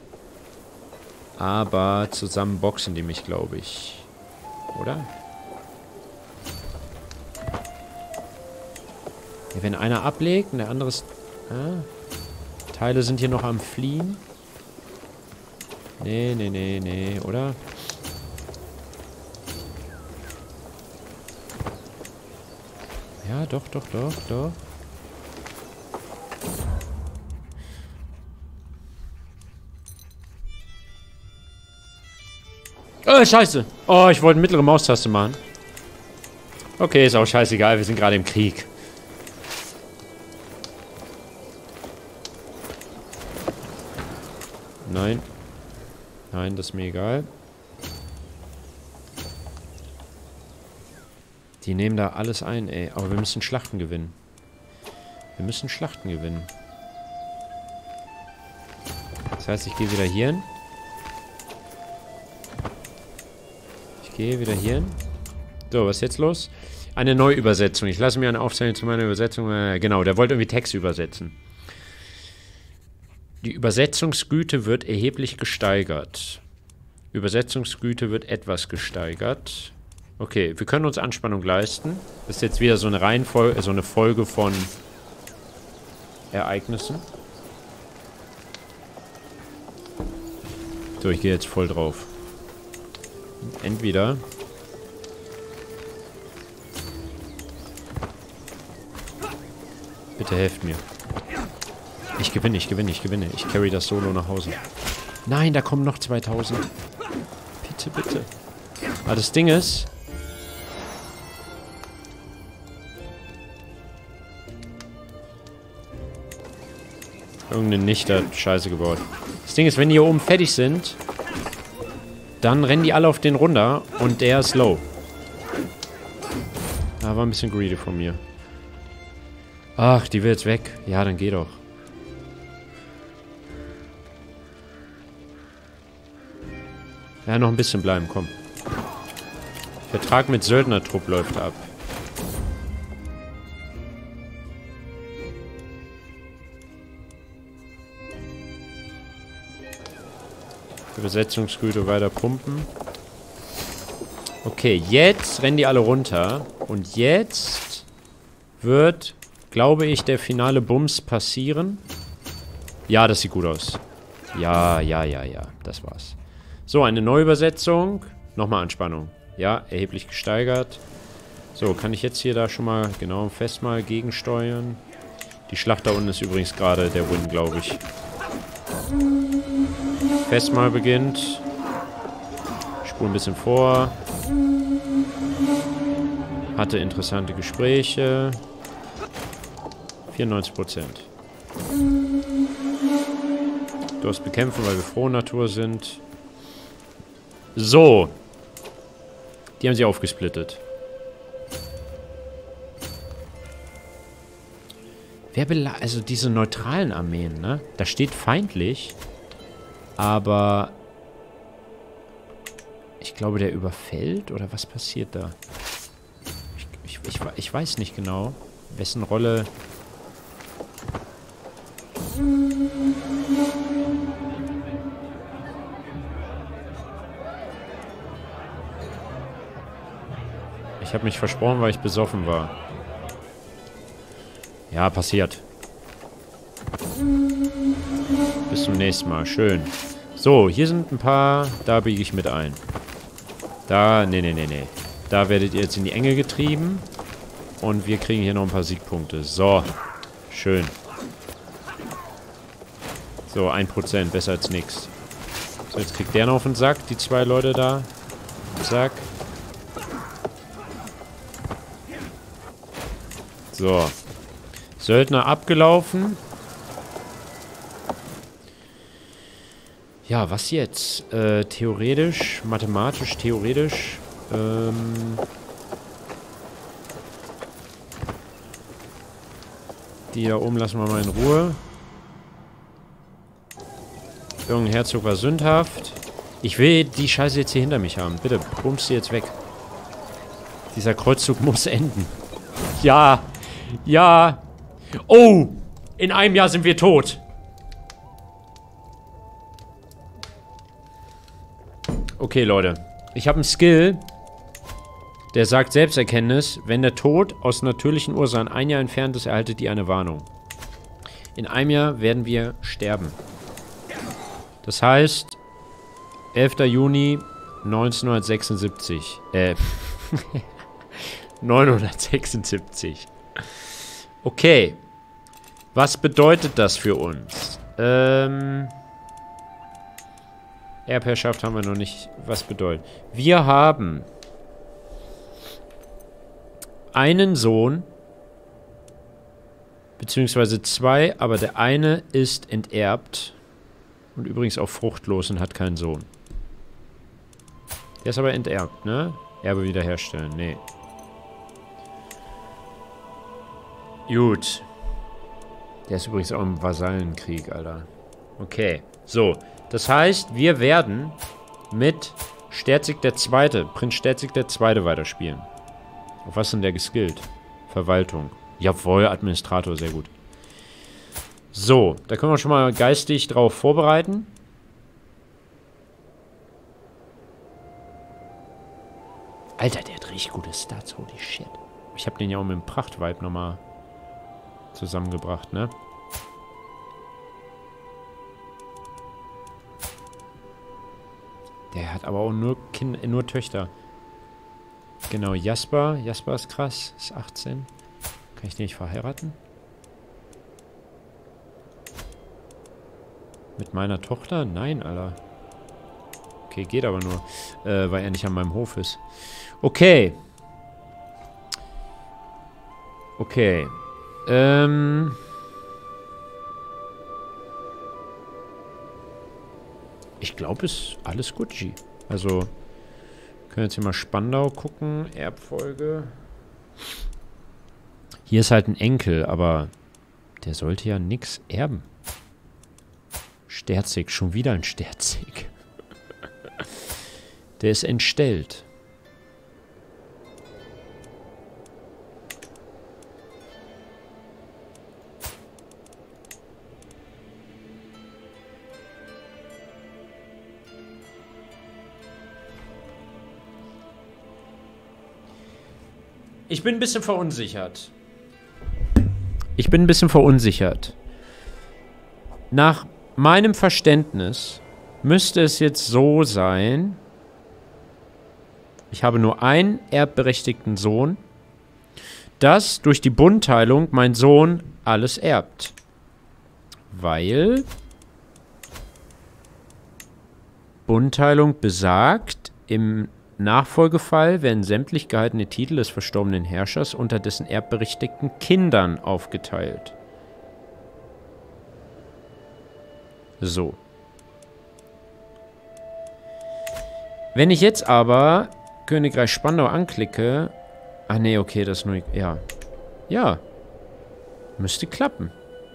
Speaker 1: Aber zusammen boxen die mich, glaube ich. Oder? Ja, wenn einer ablegt und der andere ist... Ah, Teile sind hier noch am Fliehen. Nee, nee, nee, nee, oder? Ja, doch, doch, doch, doch. Oh, scheiße. Oh, ich wollte mittlere Maustaste machen. Okay, ist auch scheißegal. Wir sind gerade im Krieg. Nein. Nein, das ist mir egal. Die nehmen da alles ein, ey. Aber wir müssen Schlachten gewinnen. Wir müssen Schlachten gewinnen. Das heißt, ich gehe wieder hier hin. Ich gehe wieder hier hin. So, was ist jetzt los? Eine Neuübersetzung. Ich lasse mir eine Aufzeichnung zu meiner Übersetzung. Äh, genau, der wollte irgendwie Text übersetzen. Die Übersetzungsgüte wird erheblich gesteigert. Übersetzungsgüte wird etwas gesteigert. Okay, wir können uns Anspannung leisten. Das ist jetzt wieder so eine Reihenfolge, so eine Folge von Ereignissen. So, ich gehe jetzt voll drauf. Entweder bitte helft mir. Ich gewinne, ich gewinne, ich gewinne. Ich carry das Solo nach Hause. Nein, da kommen noch zweitausend. Bitte, bitte. Aber das Ding ist... Irgendeine Nichte hat Scheiße gebaut. Das Ding ist, wenn die hier oben fertig sind, dann rennen die alle auf den runter und der ist low. Da war ein bisschen greedy von mir. Ach, die will jetzt weg. Ja, dann geh doch. Ja, noch ein bisschen bleiben, komm. Vertrag mit Söldnertrupp läuft ab. Übersetzungsgüte weiter pumpen. Okay, jetzt rennen die alle runter. Und jetzt wird glaube ich, der finale Bums passieren. Ja, das sieht gut aus. Ja, ja, ja, ja. Das war's. So, eine Neuübersetzung. Nochmal Anspannung. Ja, erheblich gesteigert. So, kann ich jetzt hier da schon mal, genau, fest mal gegensteuern. Die Schlacht da unten ist übrigens gerade der Win, glaube ich. Fest mal beginnt. Spur ein bisschen vor. Hatte interessante Gespräche. vierundneunzig Prozent. Du hast bekämpfen, weil wir frohe Natur sind. So. Die haben sie aufgesplittet. Wer bela- also diese neutralen Armeen, ne? Da steht feindlich. Aber ich glaube, der überfällt. Oder was passiert da? Ich, ich, ich, ich weiß nicht genau, wessen Rolle... Ich habe mich versprochen, weil ich besoffen war. Ja, passiert. Bis zum nächsten Mal. Schön. So, hier sind ein paar... Da biege ich mit ein. Da... Nee, nee, nee, nee. Da werdet ihr jetzt in die Enge getrieben. Und wir kriegen hier noch ein paar Siegpunkte. So. Schön. So, ein Prozent. Besser als nix. So, jetzt kriegt der noch auf den Sack. Die zwei Leute da. Sack. So. Söldner abgelaufen. Ja, was jetzt? Äh, theoretisch, mathematisch, theoretisch. Ähm, die da oben lassen wir mal in Ruhe. Irgendein Herzog war sündhaft. Ich will die Scheiße jetzt hier hinter mich haben. Bitte, bumst sie jetzt weg. Dieser Kreuzzug muss enden. Ja. Ja. Oh! In einem Jahr sind wir tot. Okay, Leute. Ich habe einen Skill, der sagt Selbsterkenntnis. Wenn der Tod aus natürlichen Ursachen ein Jahr entfernt ist, erhaltet ihr eine Warnung. In einem Jahr werden wir sterben. Das heißt, elfter Juni neunzehnhundertsechsundsiebzig. Äh, neunhundertsechsundsiebzig. Okay. Was bedeutet das für uns? Ähm... Erbherrschaft haben wir noch nicht. Was bedeutet? Wir haben einen Sohn, beziehungsweise zwei, aber der eine ist enterbt und übrigens auch fruchtlos und hat keinen Sohn. Der ist aber enterbt, ne? Erbe wiederherstellen, nee. Gut. Der ist übrigens auch im Vasallenkrieg, Alter. Okay, so. Das heißt, wir werden mit Sterzig der Zweite, Prinz Sterzig der Zweite weiterspielen. Auf was ist denn der geskillt? Verwaltung. Jawohl, Administrator, sehr gut. So, da können wir schon mal geistig drauf vorbereiten. Alter, der hat richtig gute Stats, holy shit. Ich habe den ja auch mit dem Prachtvibe nochmal zusammengebracht, ne? Der hat aber auch nur, kind, nur Töchter. Genau, Jasper. Jasper ist krass. Ist achtzehn. Kann ich den nicht verheiraten? Mit meiner Tochter? Nein, Alter. Okay, geht aber nur. Äh, weil er nicht an meinem Hof ist. Okay. Okay. Ähm... Ich glaube, es ist alles Gucci. Also, können wir jetzt hier mal Spandau gucken. Erbfolge. Hier ist halt ein Enkel, aber der sollte ja nix erben. Sterzig, schon wieder ein Sterzig. Der ist entstellt. Ich bin ein bisschen verunsichert. Ich bin ein bisschen verunsichert. Nach meinem Verständnis müsste es jetzt so sein, ich habe nur einen erbberechtigten Sohn, dass durch die Bundteilung mein Sohn alles erbt. Weil Bundteilung besagt, im Nachfolgefall werden sämtlich gehaltene Titel des verstorbenen Herrschers unter dessen erbberechtigten Kindern aufgeteilt. So. Wenn ich jetzt aber Königreich Spandau anklicke... Ah, nee, okay, das ist nur... Ja. Ja. Müsste klappen.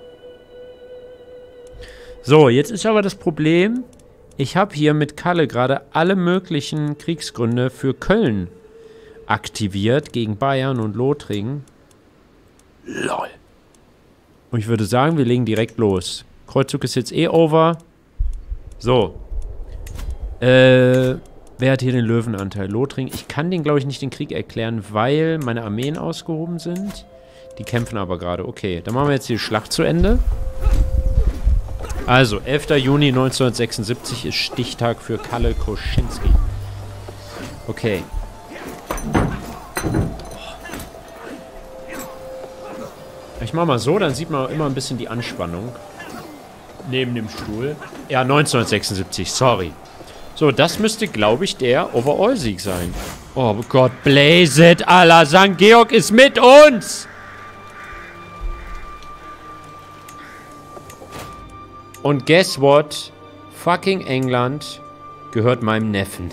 Speaker 1: So, jetzt ist aber das Problem... Ich habe hier mit Kalle gerade alle möglichen Kriegsgründe für Köln aktiviert gegen Bayern und Lothringen. Lol. Und ich würde sagen, wir legen direkt los. Kreuzzug ist jetzt eh over. So. Äh, wer hat hier den Löwenanteil? Lothringen. Ich kann den, glaube ich, nicht den Krieg erklären, weil meine Armeen ausgehoben sind. Die kämpfen aber gerade. Okay, dann machen wir jetzt die Schlacht zu Ende. Also, elfter Juni neunzehnhundertsechsundsiebzig ist Stichtag für Kalle Koschinski. Okay. Ich mach mal so, dann sieht man immer ein bisschen die Anspannung. Neben dem Stuhl. Ja, neunzehnhundertsechsundsiebzig, sorry. So, das müsste, glaube ich, der Overall-Sieg sein. Oh Gott, blaze it, Allah, Sankt Georg ist mit uns! Und guess what? Fucking England gehört meinem Neffen.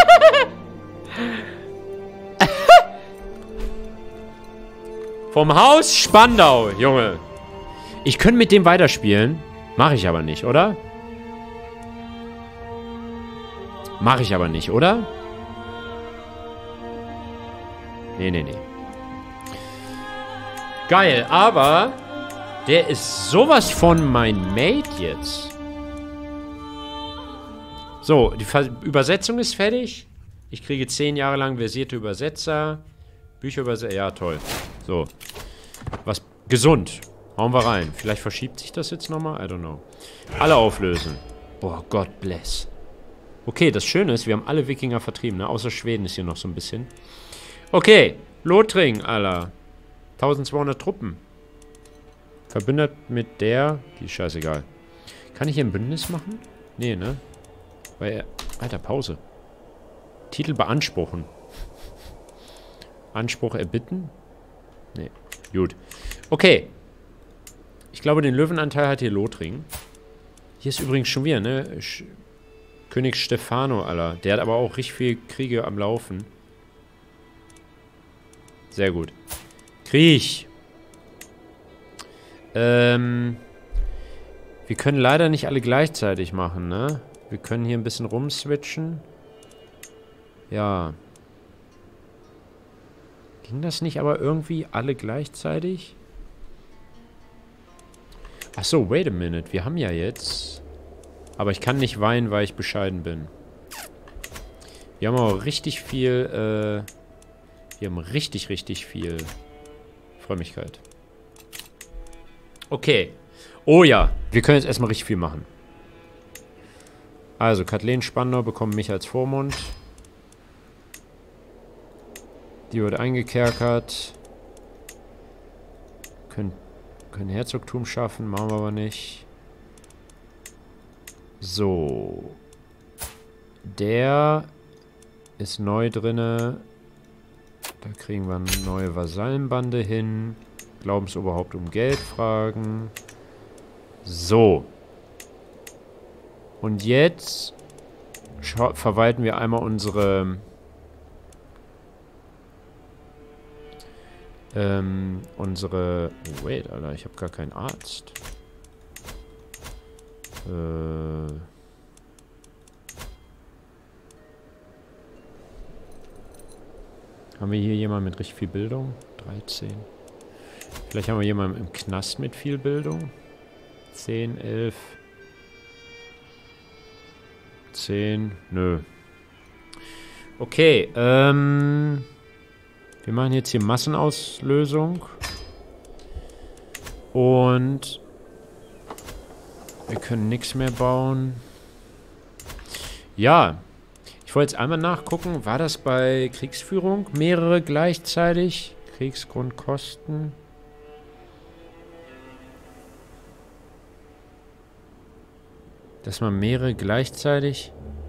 Speaker 1: Vom Haus Spandau, Junge. Ich könnte mit dem weiterspielen. Mache ich aber nicht, oder? Mache ich aber nicht, oder? Nee, nee, nee. Geil, aber... Der ist sowas von mein Mate jetzt. So, die Ver Übersetzung ist fertig. Ich kriege zehn Jahre lang versierte Übersetzer. Bücherübersetzer. Ja, toll. So. Was? Gesund. Hauen wir rein. Vielleicht verschiebt sich das jetzt nochmal. I don't know. Alle auflösen. Boah, God bless. Okay, das Schöne ist, wir haben alle Wikinger vertrieben, ne? Außer Schweden ist hier noch so ein bisschen. Okay. Lothringen, Alter. eintausendzweihundert Truppen. Verbündet mit der... Die ist scheißegal. Kann ich hier ein Bündnis machen? Nee, ne? Weil... Alter, Pause. Titel beanspruchen. Anspruch erbitten? Nee. Gut. Okay. Ich glaube, den Löwenanteil hat hier Lothringen. Hier ist übrigens schon wieder, ne? Sch König Stefano, Alter. Der hat aber auch richtig viel Kriege am Laufen. Sehr gut. Krieg! Ähm, wir können leider nicht alle gleichzeitig machen, ne? Wir können hier ein bisschen rumswitchen. Ja. Ging das nicht aber irgendwie alle gleichzeitig? Achso, wait a minute. Wir haben ja jetzt... Aber ich kann nicht weinen, weil ich bescheiden bin. Wir haben auch richtig viel, äh... Wir haben richtig, richtig viel Frömmigkeit. Okay. Oh ja, wir können jetzt erstmal richtig viel machen. Also, Kathleen Spandau bekommt mich als Vormund. Die wird eingekerkert. Können, können Herzogtum schaffen, machen wir aber nicht. So. Der ist neu drinne. Da kriegen wir eine neue Vasallenbande hin. Glaubensoberhaupt um Geld fragen. So. Und jetzt verwalten wir einmal unsere ähm, unsere oh, wait, Alter, ich habe gar keinen Arzt. Äh Haben wir hier jemanden mit richtig viel Bildung? dreizehn. Vielleicht haben wir jemanden im Knast mit viel Bildung. zehn, elf. zehn. Nö. Okay, ähm... wir machen jetzt hier Massenauslösung. Und wir können nichts mehr bauen. Ja. Ich wollte jetzt einmal nachgucken. War das bei Kriegsführung? Mehrere gleichzeitig? Kriegsgrundkosten. Dass man mehrere gleichzeitig...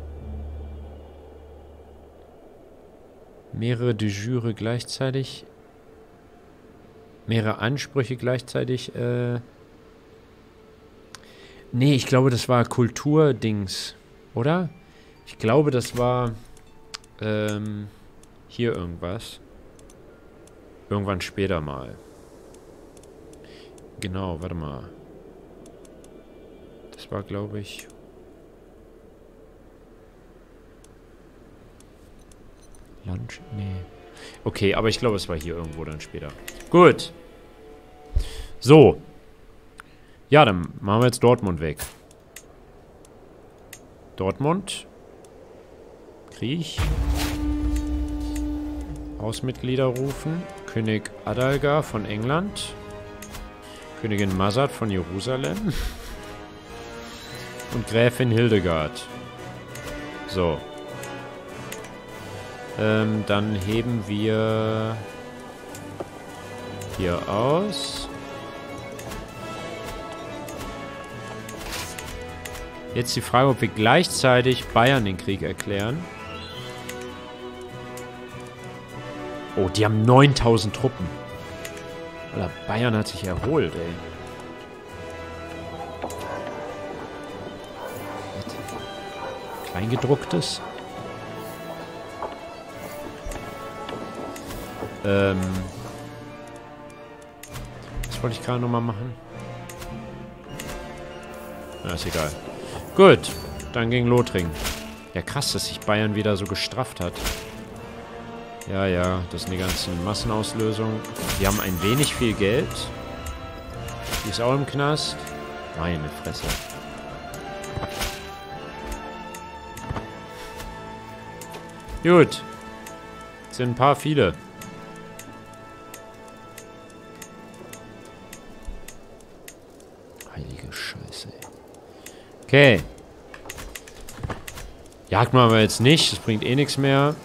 Speaker 1: Mehrere de jure gleichzeitig... Mehrere Ansprüche gleichzeitig, äh... Nee, ich glaube, das war Kulturdings, oder? Ich glaube, das war, ähm, hier irgendwas. Irgendwann später mal. Genau, warte mal. Das war, glaube ich... Lunch? Nee. Okay, aber ich glaube, es war hier irgendwo dann später. Gut. So. Ja, dann machen wir jetzt Dortmund weg. Dortmund. Krieg. Hausmitglieder rufen. König Adalgar von England. Königin Mazad von Jerusalem. Und Gräfin Hildegard. So. Ähm, dann heben wir hier aus. Jetzt die Frage, ob wir gleichzeitig Bayern den Krieg erklären. Oh, die haben neuntausend Truppen. Alter, Bayern hat sich erholt, ey. Kleingedrucktes. Ähm. Was wollte ich gerade nochmal machen? Na, ist egal. Gut, dann gegen Lothringen. Ja, krass, dass sich Bayern wieder so gestrafft hat. Ja, ja, das sind die ganzen Massenauslösungen. Wir haben ein wenig viel Geld. Die ist auch im Knast. Meine Fresse. Gut. Das sind ein paar viele. Heilige Scheiße, ey. Okay. Jagd machen wir jetzt nicht. Das bringt eh nichts mehr.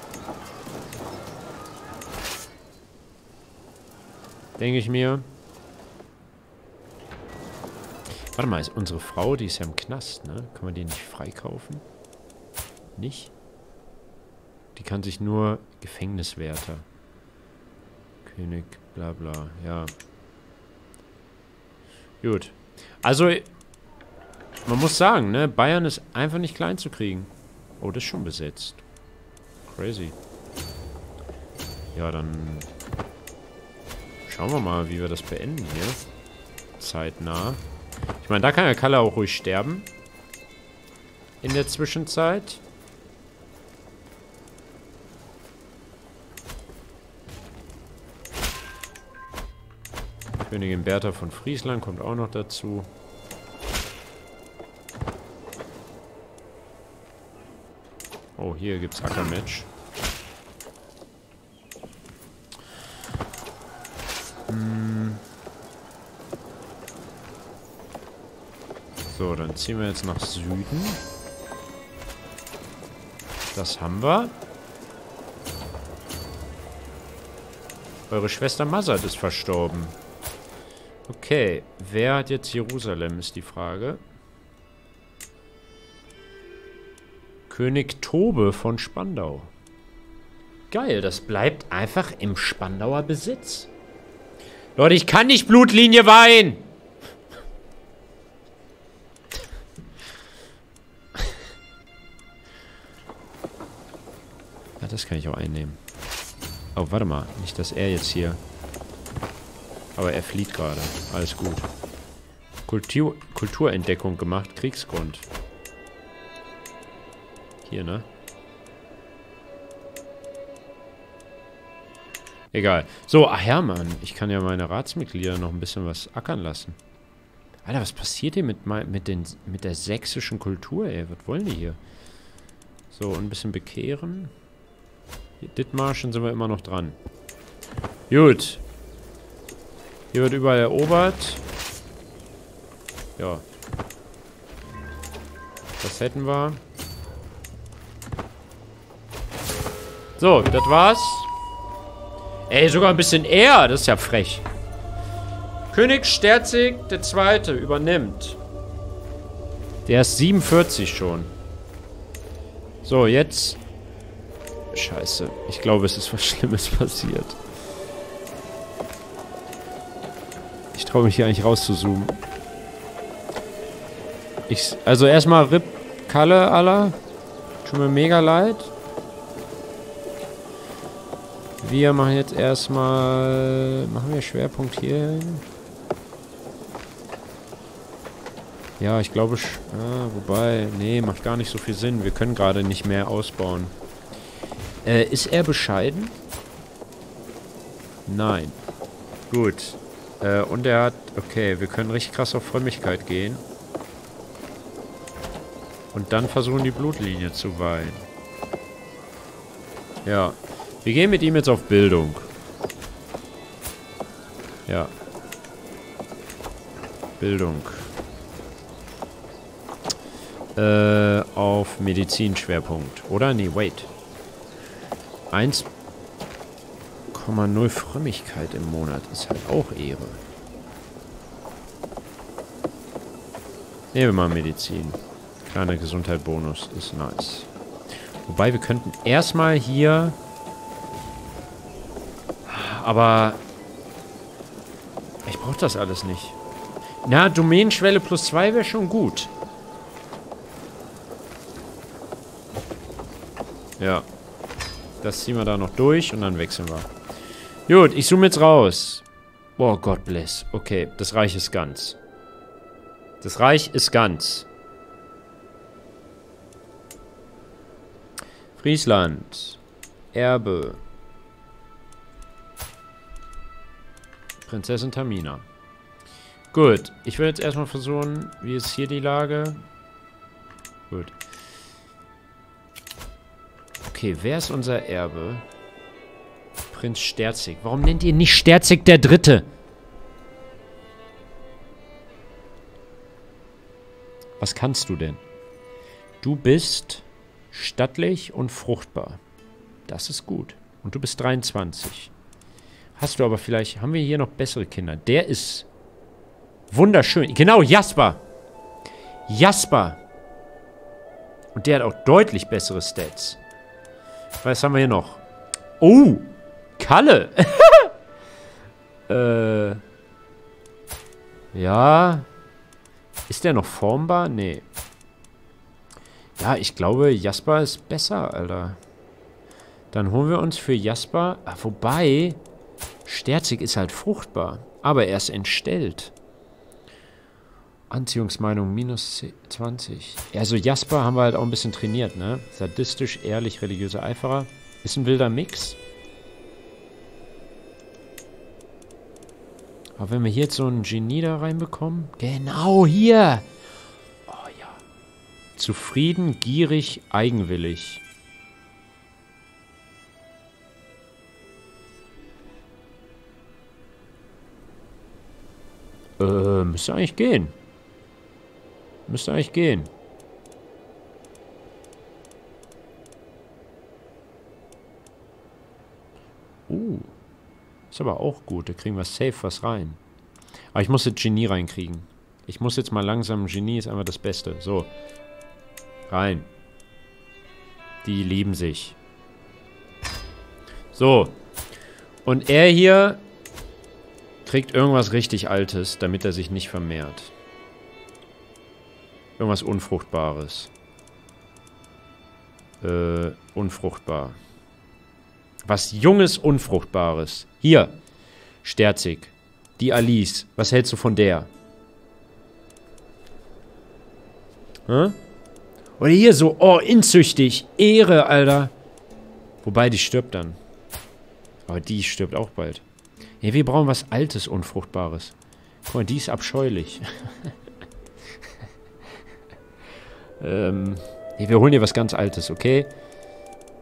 Speaker 1: Denke ich mir. Warte mal, ist unsere Frau, die ist ja im Knast, ne? Kann man die nicht freikaufen? Nicht? Die kann sich nur Gefängniswärter. König, bla bla, ja. Gut. Also, man muss sagen, ne? Bayern ist einfach nicht klein zu kriegen. Oh, das ist schon besetzt. Crazy. Ja, dann... Schauen wir mal, wie wir das beenden hier. Zeitnah. Ich meine, da kann ja Kalle auch ruhig sterben. In der Zwischenzeit. Königin Bertha von Friesland kommt auch noch dazu. Oh, hier gibt's Ackermatch. Hm. So, dann ziehen wir jetzt nach Süden. Das haben wir. Eure Schwester Mazad ist verstorben. Okay, wer hat jetzt Jerusalem, ist die Frage. König Tobe von Spandau. Geil, das bleibt einfach im Spandauer Besitz. Leute, ich kann nicht Blutlinie weihen! Ja, das kann ich auch einnehmen. Oh, warte mal. Nicht, dass er jetzt hier... Aber er flieht gerade. Alles gut. Kultur, Kulturentdeckung gemacht. Kriegsgrund. Hier, ne? Egal. So, ach ja, Mann. Ich kann ja meine Ratsmitglieder noch ein bisschen was ackern lassen. Alter, was passiert hier mit, mit, den, mit der sächsischen Kultur, ey? Was wollen die hier? So, ein bisschen bekehren. Hier, Dithmarschen sind wir immer noch dran. Gut. Hier wird überall erobert. Ja. Das hätten wir. So, das war's. Ey, sogar ein bisschen eher. Das ist ja frech. König Sterzig der Zweite übernimmt. Der ist siebenundvierzig schon. So, jetzt... Scheiße. Ich glaube, es ist was Schlimmes passiert. Ich traue mich hier eigentlich rauszuzoomen. Ich, also erstmal R I P Kalle, Allah. Tut mir mega leid. Wir machen jetzt erstmal... Machen wir Schwerpunkt hier. Ja, ich glaube... Ah, wobei... Nee, macht gar nicht so viel Sinn. Wir können gerade nicht mehr ausbauen. Äh, ist er bescheiden? Nein. Gut. Äh, und er hat... Okay, wir können richtig krass auf Frömmigkeit gehen. Und dann versuchen, die Blutlinie zu weihen. Ja. Wir gehen mit ihm jetzt auf Bildung. Ja. Bildung. Äh, auf Medizinschwerpunkt. Oder? Nee, wait. eins Komma null Frömmigkeit im Monat ist halt auch Ehre. Nehmen wir mal Medizin. Kleiner Gesundheit-Bonus ist nice. Wobei, wir könnten erstmal hier... Aber... Ich brauche das alles nicht. Na, Domänenschwelle plus zwei wäre schon gut. Ja. Das ziehen wir da noch durch und dann wechseln wir. Gut, ich zoome jetzt raus. Oh, God bless. Okay, das Reich ist ganz. Das Reich ist ganz. Friesland. Erbe. Prinzessin Tamina. Gut, ich will jetzt erstmal versuchen, wie ist hier die Lage? Gut. Okay, wer ist unser Erbe? Prinz Sterzig. Warum nennt ihr nicht Sterzig der Dritte? Was kannst du denn? Du bist stattlich und fruchtbar. Das ist gut. Und du bist dreiundzwanzig. Hast du aber vielleicht... Haben wir hier noch bessere Kinder? Der ist wunderschön. Genau, Jasper. Jasper. Und der hat auch deutlich bessere Stats. Was haben wir hier noch? Oh! Kalle! äh... Ja... Ist der noch formbar? Nee. Ja, ich glaube, Jasper ist besser, Alter. Dann holen wir uns für Jasper... Ah, wobei... Sterzig ist halt fruchtbar. Aber er ist entstellt. Anziehungsmeinung minus zwanzig. Also Jasper haben wir halt auch ein bisschen trainiert, ne? Sadistisch, ehrlich, religiöser Eiferer. Ist ein wilder Mix. Aber wenn wir hier jetzt so ein Genie da reinbekommen... Genau, hier! Oh ja. Zufrieden, gierig, eigenwillig. Äh, müsste eigentlich gehen. Müsste eigentlich gehen. Uh. Ist aber auch gut. Da kriegen wir safe was rein. Aber ich muss jetzt Genie reinkriegen. Ich muss jetzt mal langsam... Genie ist einfach das Beste. So. Rein. Die lieben sich. So. Und er hier... kriegt irgendwas richtig Altes, damit er sich nicht vermehrt. Irgendwas Unfruchtbares. Äh, unfruchtbar. Was Junges, Unfruchtbares. Hier. Sterzig. Die Alice. Was hältst du von der? Hä? Oder hier so, oh, inzüchtig. Ehre, Alter. Wobei, die stirbt dann. Aber die stirbt auch bald. Ja, wir brauchen was Altes, Unfruchtbares. Guck mal, die ist abscheulich. ähm, nee, wir holen hier was ganz Altes, okay?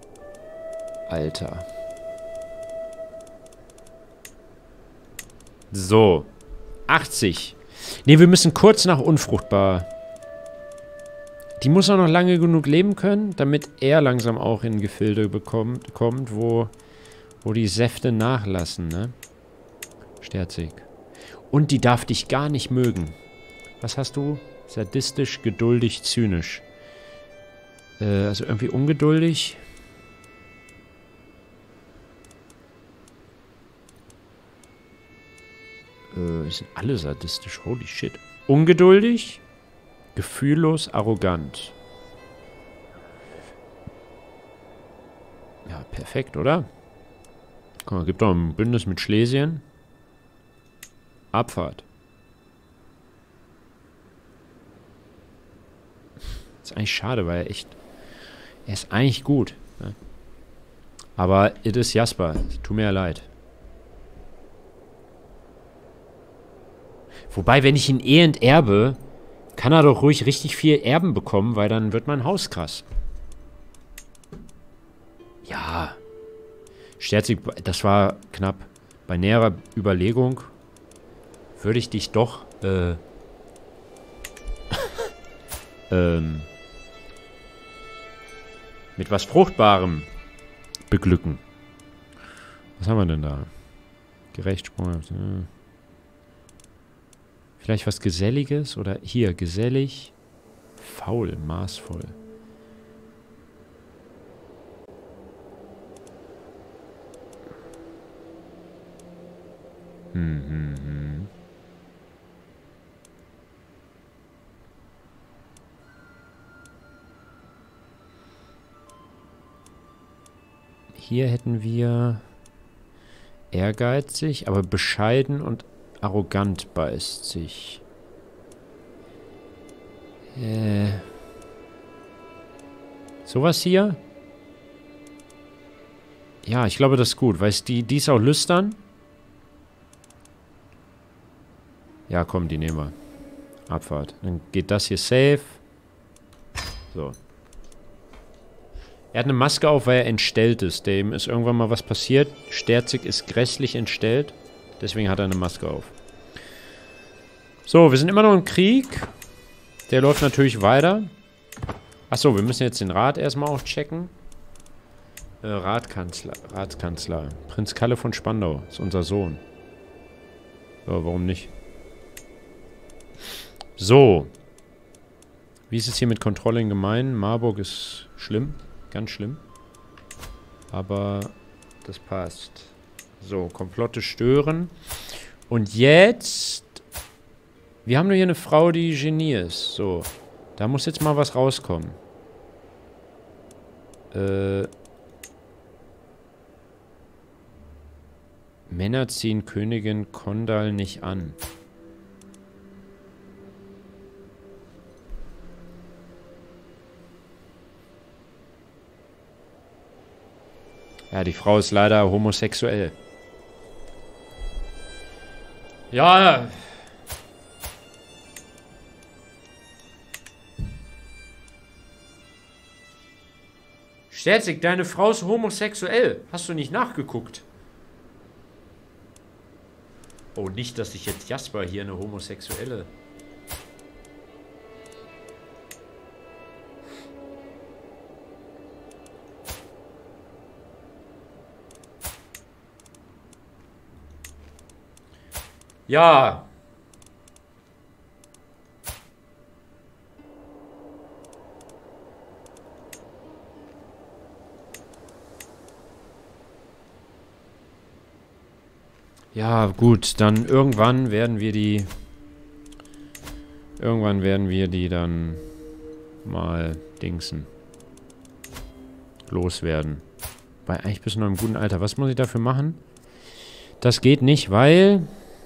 Speaker 1: Alter. So. achtzig. Ne, wir müssen kurz nach unfruchtbar. Die muss auch noch lange genug leben können, damit er langsam auch in Gefilde bekommt, kommt, wo, wo die Säfte nachlassen, ne? Sterzig. Und die darf dich gar nicht mögen. Was hast du? Sadistisch, geduldig, zynisch. Äh, also irgendwie ungeduldig. Äh, die sind alle sadistisch. Holy shit. Ungeduldig, gefühllos, arrogant. Ja, perfekt, oder? Guck mal, gibt doch ein Bündnis mit Schlesien. Abfahrt. Ist eigentlich schade, weil er echt... Er ist eigentlich gut. Ne? Aber it is Jasper. Tut mir ja leid. Wobei, wenn ich ihn eh enterbe, kann er doch ruhig richtig viel Erben bekommen, weil dann wird mein Haus krass. Ja. Sterzig, das war knapp. Bei näherer Überlegung würde ich dich doch, äh... ähm... mit was Fruchtbarem beglücken. Was haben wir denn da? Gerecht, sprunghaft. Ja. Vielleicht was Geselliges? Oder hier, gesellig. Faul, maßvoll. Hm, hm, hm. Hier hätten wir ehrgeizig, aber bescheiden und arrogant beißt sich. Äh. Sowas hier? Ja, ich glaube, das ist gut, weil es die, die ist auch lüstern. Ja, komm, die nehmen wir. Abfahrt. Dann geht das hier safe. So. Er hat eine Maske auf, weil er entstellt ist. Dem ist irgendwann mal was passiert. Sterzig ist grässlich entstellt. Deswegen hat er eine Maske auf. So, wir sind immer noch im Krieg. Der läuft natürlich weiter. Achso, wir müssen jetzt den Rat erstmal auch checken. Äh, Ratkanzler. Ratskanzler. Prinz Kalle von Spandau. Ist unser Sohn. Ja, warum nicht? So. Wie ist es hier mit Kontrolle in Gemeinden? Marburg ist schlimm. Ganz schlimm. Aber das passt. So, Komplotte stören. Und jetzt... Wir haben nur hier eine Frau, die Genie ist. So. Da muss jetzt mal was rauskommen. Äh... Männer ziehen Königin Kondal nicht an. Ja, die Frau ist leider homosexuell. Ja. Sterzig, deine Frau ist homosexuell. Hast du nicht nachgeguckt? Oh, nicht, dass ich jetzt Jasper hier eine Homosexuelle... Ja. Ja, gut, dann irgendwann werden wir die... Irgendwann werden wir die dann mal dingsen. Loswerden. Weil eigentlich bist du noch im guten Alter. Was muss ich dafür machen? Das geht nicht, weil...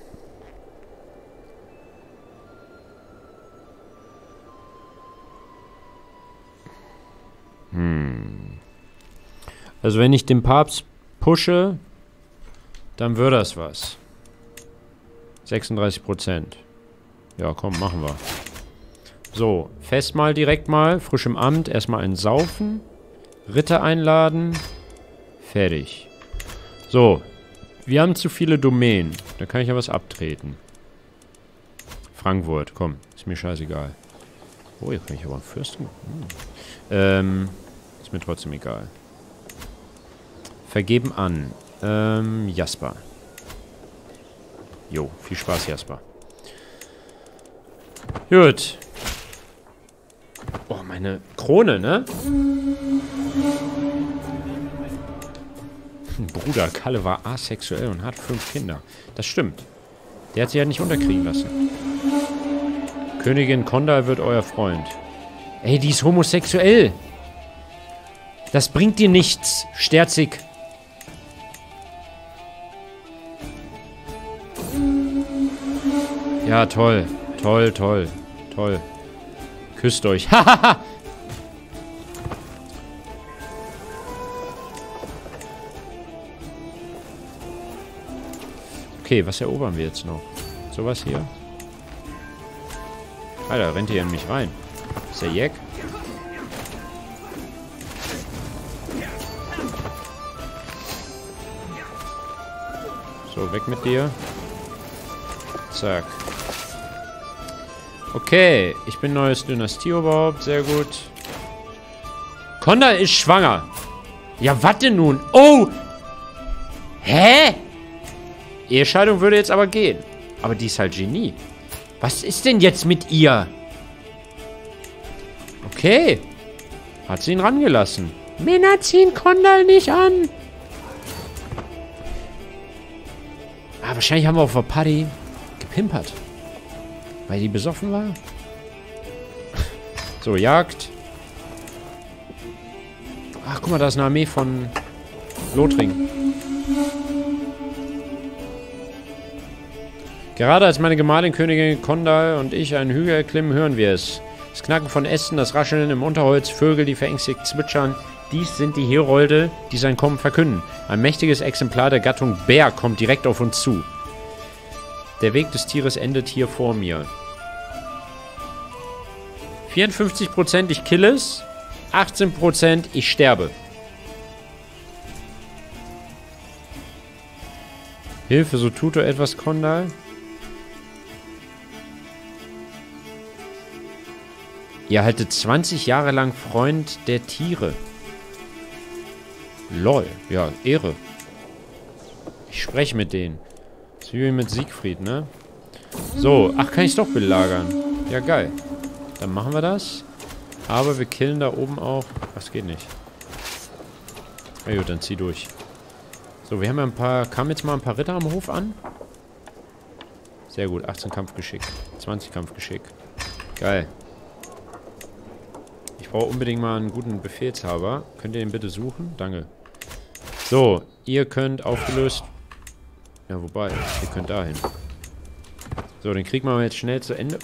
Speaker 1: Hm. Also wenn ich den Papst pushe, dann wird das was. sechsunddreißig Prozent. Ja, komm, machen wir. So, Festmahl direkt mal. Frisch im Amt. Erstmal ein Saufen. Ritter einladen. Fertig. So. Wir haben zu viele Domänen. Da kann ich ja was abtreten. Frankfurt, komm. Ist mir scheißegal. Oh, hier kann ich aber einen Fürsten... Hm. Ähm, ist mir trotzdem egal. Vergeben an. Ähm, Jasper. Jo, viel Spaß, Jasper. Gut. Oh, meine Krone, ne? Bruder, Kalle war asexuell und hat fünf Kinder. Das stimmt. Der hat sie ja nicht unterkriegen lassen. Königin Kondal wird euer Freund. Ey, die ist homosexuell. Das bringt dir nichts, Sterzig. Ja, toll. Toll, toll. Toll. Küsst euch. Hahaha. Okay, was erobern wir jetzt noch? Sowas hier? Alter, rennt ihr in mich rein. Ist der Jack? So, weg mit dir. Zack. Okay, ich bin neues Dynastieoberhaupt. Sehr gut. Kondal ist schwanger. Ja, warte nun. Oh! Hä? Ehescheidung würde jetzt aber gehen. Aber die ist halt Genie. Was ist denn jetzt mit ihr? Okay. Hat sie ihn rangelassen. Männer ziehen Kondal nicht an. Ah, wahrscheinlich haben wir auf der Party gepimpert. Weil die besoffen war. So, Jagd. Ach, guck mal, da ist eine Armee von Lothringen. Gerade als meine Gemahlin Königin Kondal und ich einen Hügel erklimmen, hören wir es. Das Knacken von Ästen, das Rascheln im Unterholz, Vögel, die verängstigt zwitschern. Dies sind die Herolde, die sein Kommen verkünden. Ein mächtiges Exemplar der Gattung Bär kommt direkt auf uns zu. Der Weg des Tieres endet hier vor mir. vierundfünfzig Prozent ich kill es, achtzehn Prozent ich sterbe. Hilfe, so tut er etwas, Kondal. Ihr haltet zwanzig Jahre lang Freund der Tiere. Lol. Ja, Ehre. Ich spreche mit denen. Das ist wie mit Siegfried, ne? So. Ach, kann ich es doch belagern. Ja, geil. Dann machen wir das. Aber wir killen da oben auch... Das geht nicht. Na gut, dann zieh durch. So, wir haben ja ein paar... Kamen jetzt mal ein paar Ritter am Hof an? Sehr gut. achtzehn Kampfgeschick. zwanzig Kampfgeschick. Geil. Ich brauche unbedingt mal einen guten Befehlshaber. Könnt ihr den bitte suchen? Danke. So, ihr könnt aufgelöst... Ja, wobei, ihr könnt dahin. So, den Krieg machen wir jetzt schnell zu Ende.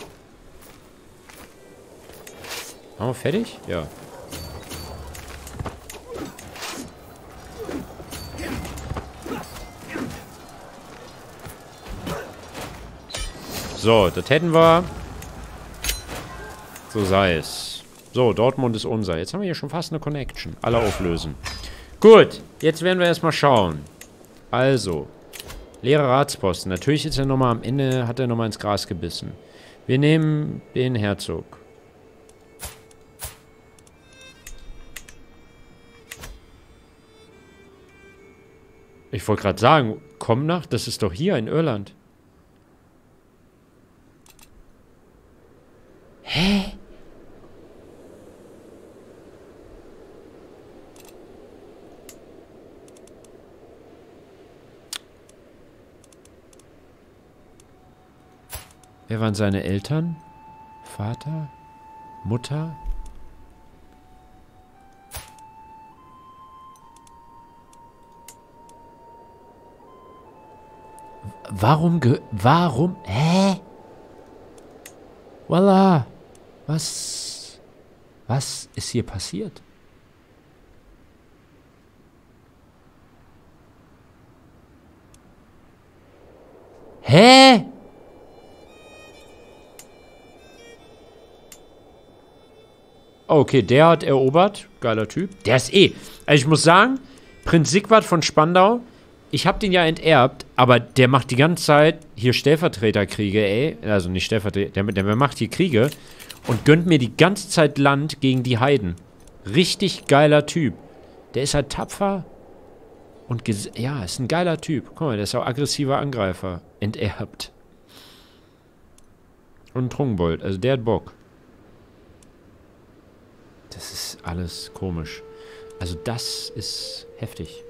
Speaker 1: Haben wir fertig? Ja. So, das hätten wir. So sei es. So, Dortmund ist unser. Jetzt haben wir hier schon fast eine Connection. Alle auflösen. Gut, jetzt werden wir erstmal schauen. Also, leere Ratsposten. Natürlich ist er nochmal am Ende, hat er nochmal ins Gras gebissen. Wir nehmen den Herzog. Ich wollte gerade sagen, Komnach, das ist doch hier in Irland. Hä? Wer waren seine Eltern? Vater? Mutter? Warum ge... Warum... Hä? Voila. Was... Was ist hier passiert? Hä? Okay, der hat erobert. Geiler Typ. Der ist eh... Also ich muss sagen, Prinz Sigwart von Spandau ich habe den ja enterbt, aber der macht die ganze Zeit hier Stellvertreterkriege, ey. Also nicht Stellvertreter, der, der macht hier Kriege und gönnt mir die ganze Zeit Land gegen die Heiden. Richtig geiler Typ. Der ist halt tapfer und ja, ist ein geiler Typ. Guck mal, der ist auch aggressiver Angreifer. Enterbt. Und ein Trunkenbold, also der hat Bock. Das ist alles komisch. Also das ist heftig.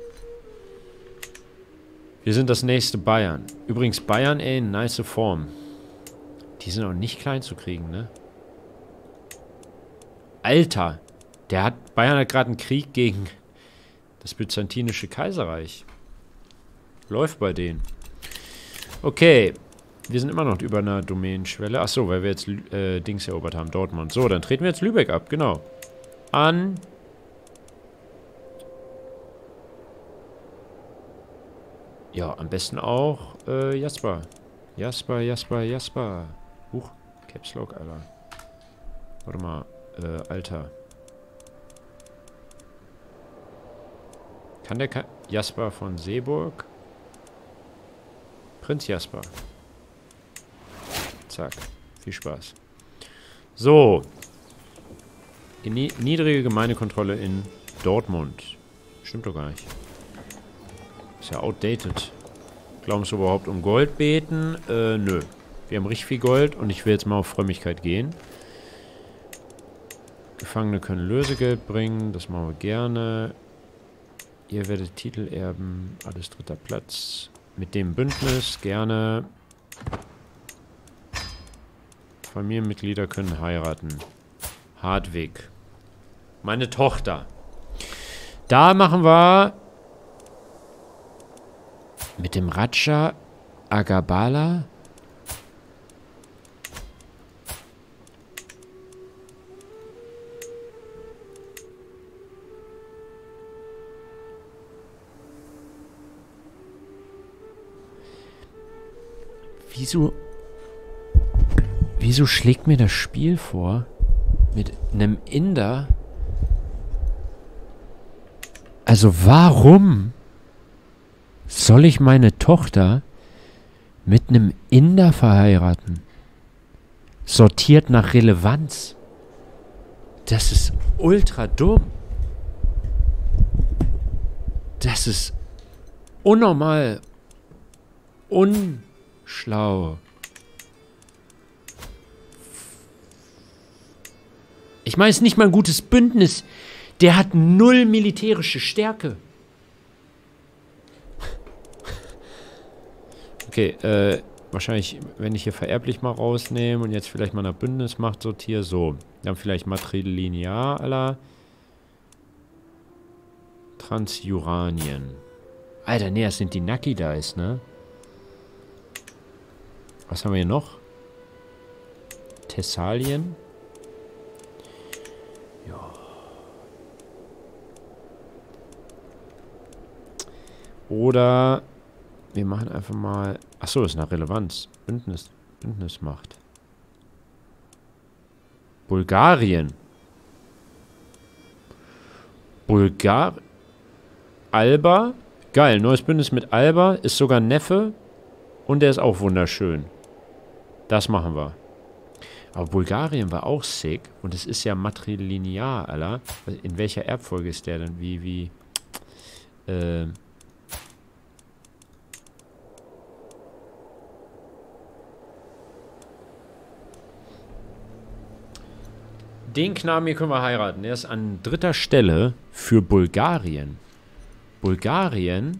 Speaker 1: Wir sind das nächste Bayern. Übrigens, Bayern, ey, nice Form. Die sind auch nicht klein zu kriegen, ne? Alter! Der hat, Bayern hat gerade einen Krieg gegen das Byzantinische Kaiserreich. Läuft bei denen. Okay. Wir sind immer noch über einer Domänenschwelle. Achso, weil wir jetzt äh, Dings erobert haben, Dortmund. So, dann treten wir jetzt Lübeck ab, genau. An... Ja, am besten auch äh, Jasper. Jasper, Jasper, Jasper. Huch, Caps Lock, Alter. Warte mal, äh, Alter. Kann der Ka Jasper von Seeburg? Prinz Jasper. Zack. Viel Spaß. So. Die ni niedrige Gemeindekontrolle in Dortmund. Stimmt doch gar nicht. Ist ja outdated. Glauben Sie überhaupt um Gold beten? Äh, nö. Wir haben richtig viel Gold und ich will jetzt mal auf Frömmigkeit gehen. Gefangene können Lösegeld bringen. Das machen wir gerne. Ihr werdet Titel erben. Alles dritter Platz. Mit dem Bündnis gerne. Familienmitglieder können heiraten. Hartwig. Meine Tochter. Da machen wir mit dem Raja Agabala. Wieso... Wieso schlägt mir das Spiel vor, mit einem Inder... Also warum soll ich meine Tochter mit einem Inder verheiraten? Sortiert nach Relevanz. Das ist ultra dumm. Das ist unnormal unschlau. Ich meine, es ist nicht mal ein gutes Bündnis. Der hat null militärische Stärke. Okay, äh, wahrscheinlich, wenn ich hier vererblich mal rausnehme und jetzt vielleicht mal nach Bündnismacht sortiere, so. Dann vielleicht matrilinear à la Transjuranien. Alter, nee, das sind die Nakidais, ne? Was haben wir hier noch? Thessalien. Ja. Oder wir machen einfach mal... Achso, das ist nach Relevanz. Bündnis. Bündnismacht. Bulgarien. Bulgar... Alba. Geil, neues Bündnis mit Alba. Ist sogar Neffe. Und der ist auch wunderschön. Das machen wir. Aber Bulgarien war auch sick. Und es ist ja matrilinear, Alter. In welcher Erbfolge ist der denn? Wie, wie... Äh... Den Knaben hier können wir heiraten. Er ist an dritter Stelle für Bulgarien. Bulgarien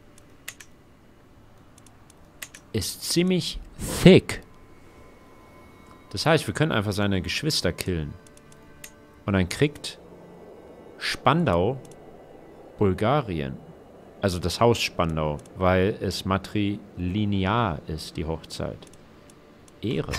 Speaker 1: ist ziemlich thick. Das heißt, wir können einfach seine Geschwister killen. Und dann kriegt Spandau Bulgarien. Also das Haus Spandau, weil es matrilinear ist, die Hochzeit. Ehre.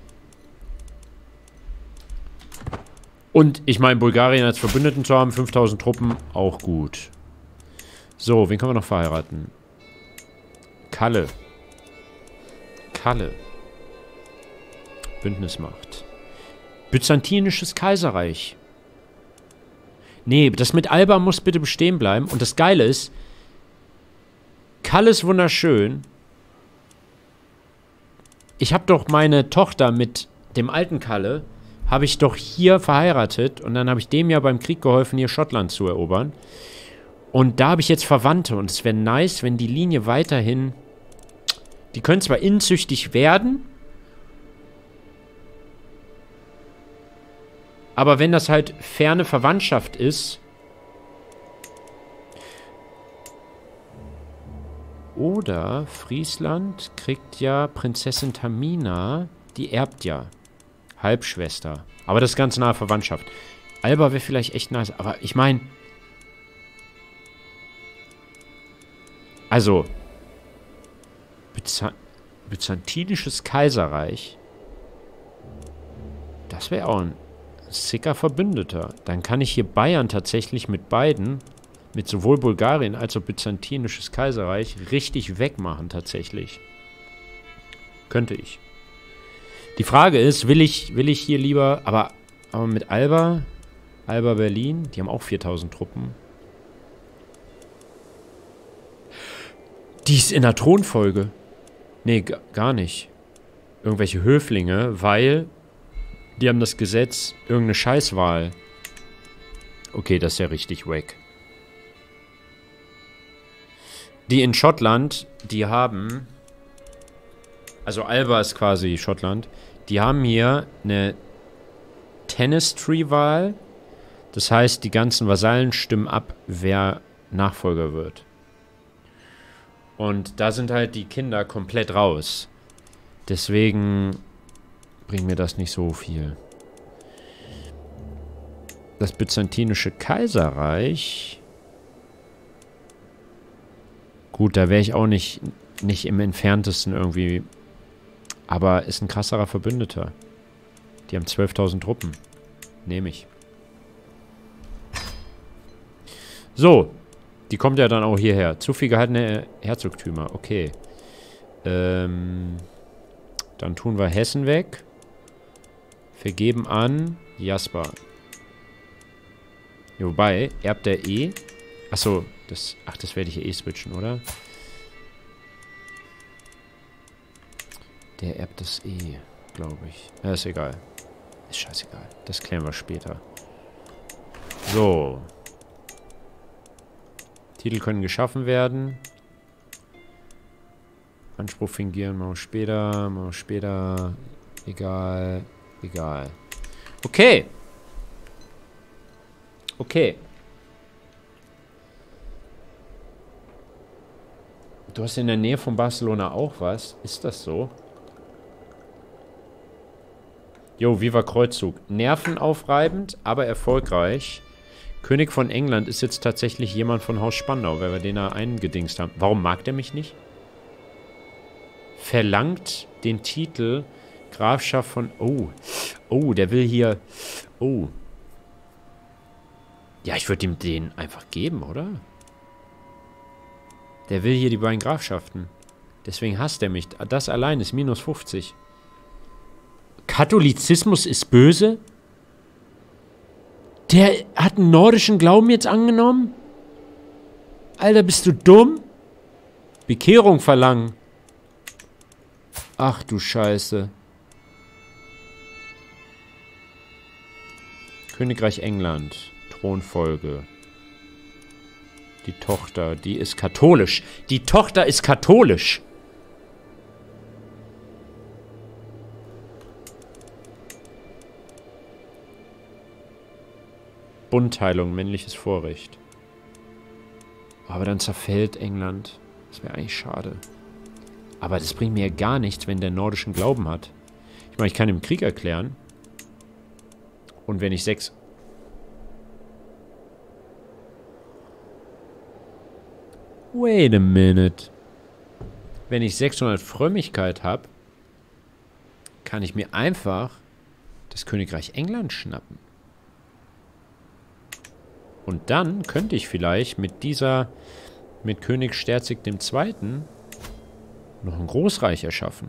Speaker 1: Und ich meine, Bulgarien als Verbündeten zu haben, fünftausend Truppen, auch gut. So, wen können wir noch verheiraten? Kalle. Kalle. Bündnismacht. Byzantinisches Kaiserreich. Nee, das mit Alba muss bitte bestehen bleiben. Und das Geile ist, Kalle ist wunderschön. Ich habe doch meine Tochter mit dem alten Kalle, habe ich doch hier verheiratet. Und dann habe ich dem ja beim Krieg geholfen, hier Schottland zu erobern. Und da habe ich jetzt Verwandte. Und es wäre nice, wenn die Linie weiterhin... Die können zwar inzüchtig werden... Aber wenn das halt ferne Verwandtschaft ist... Oder Friesland kriegt ja Prinzessin Tamina, die erbt ja. Halbschwester. Aber das ist ganz nahe Verwandtschaft. Alba wäre vielleicht echt nice. Aber ich meine... Also... Byza Byzantinisches Kaiserreich... Das wäre auch ein sicker Verbündeter. Dann kann ich hier Bayern tatsächlich mit beiden... Mit sowohl Bulgarien als auch Byzantinisches Kaiserreich richtig wegmachen, tatsächlich. Könnte ich. Die Frage ist, will ich, will ich hier lieber... Aber, aber mit Alba... Alba Berlin, die haben auch viertausend Truppen. Die ist in der Thronfolge. Nee, gar nicht. Irgendwelche Höflinge, weil... Die haben das Gesetz, irgendeine Scheißwahl. Okay, das ist ja richtig wack. Die in Schottland, die haben, also Alba ist quasi Schottland, die haben hier eine Tennis-Tree-Wahl. Das heißt, die ganzen Vasallen stimmen ab, wer Nachfolger wird. Und da sind halt die Kinder komplett raus. Deswegen bringt mir das nicht so viel. Das Byzantinische Kaiserreich... Gut, da wäre ich auch nicht, nicht im Entferntesten irgendwie. Aber ist ein krasserer Verbündeter. Die haben zwölftausend Truppen. Nehme ich. So. Die kommt ja dann auch hierher. Zu viel gehaltene Herzogtümer. Okay. Ähm. Dann tun wir Hessen weg. Vergeben an Jasper. Ja, wobei, erbt er eh. Achso. Das, ach, das werde ich eh switchen, oder? Der erbt das eh, glaube ich. Ja, ist egal. Ist scheißegal. Das klären wir später. So. Titel können geschaffen werden. Anspruch fingieren, machen wir später, machen wir später. Egal, egal. Okay. Okay. Du hast in der Nähe von Barcelona auch was? Ist das so? Jo, Viva Kreuzzug. Nervenaufreibend, aber erfolgreich. König von England ist jetzt tatsächlich jemand von Haus Spandau, weil wir den da eingedingst haben. Warum mag der mich nicht? Verlangt den Titel Grafschaft von... Oh, oh, der will hier... Oh. Ja, ich würde ihm den einfach geben, oder? Der will hier die beiden Grafschaften. Deswegen hasst er mich. Das allein ist minus fünfzig. Katholizismus ist böse? Der hat einen nordischen Glauben jetzt angenommen? Alter, bist du dumm? Bekehrung verlangen. Ach du Scheiße. Königreich England. Thronfolge. Die Tochter, die ist katholisch. Die Tochter ist katholisch. Bundteilung, männliches Vorrecht. Aber dann zerfällt England. Das wäre eigentlich schade. Aber das bringt mir ja gar nichts, wenn der nordischen Glauben hat. Ich meine, ich kann ihm Krieg erklären. Und wenn ich sechs... Wait a minute. Wenn ich sechshundert Frömmigkeit habe, kann ich mir einfach das Königreich England schnappen. Und dann könnte ich vielleicht mit dieser, mit König Sterzig der Zweite. noch ein Großreich erschaffen.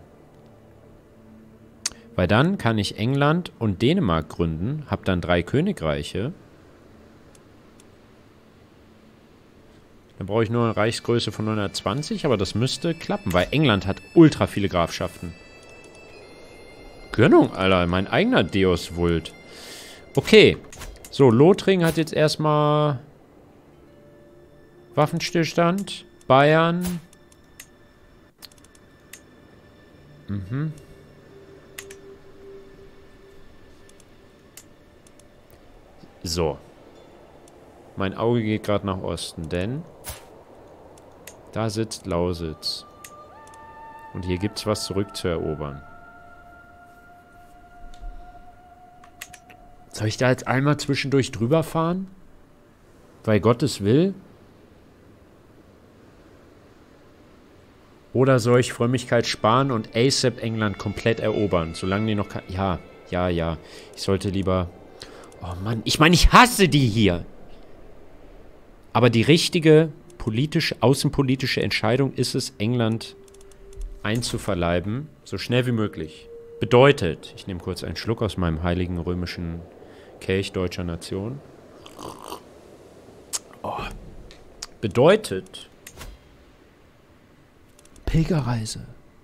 Speaker 1: Weil dann kann ich England und Dänemark gründen, habe dann drei Königreiche. Dann brauche ich nur eine Reichsgröße von hundertzwanzig, aber das müsste klappen, weil England hat ultra viele Grafschaften. Gönnung, Alter, mein eigener Deus Vult. Okay. So, Lothringen hat jetzt erstmal Waffenstillstand. Bayern. Mhm. So. Mein Auge geht gerade nach Osten, denn da sitzt Lausitz. Und hier gibt's was zurückzuerobern. Soll ich da jetzt einmal zwischendurch drüber fahren? Weil Gottes will? Oder soll ich Frömmigkeit sparen und ASAP England komplett erobern? Solange die noch... Ja, ja, ja. Ich sollte lieber... Oh Mann, ich meine, ich hasse die hier. Aber die richtige politische, außenpolitische Entscheidung ist es, England einzuverleiben, so schnell wie möglich. Bedeutet, ich nehme kurz einen Schluck aus meinem heiligen römischen Kelch deutscher Nation. Oh. Bedeutet, Pilgerreise.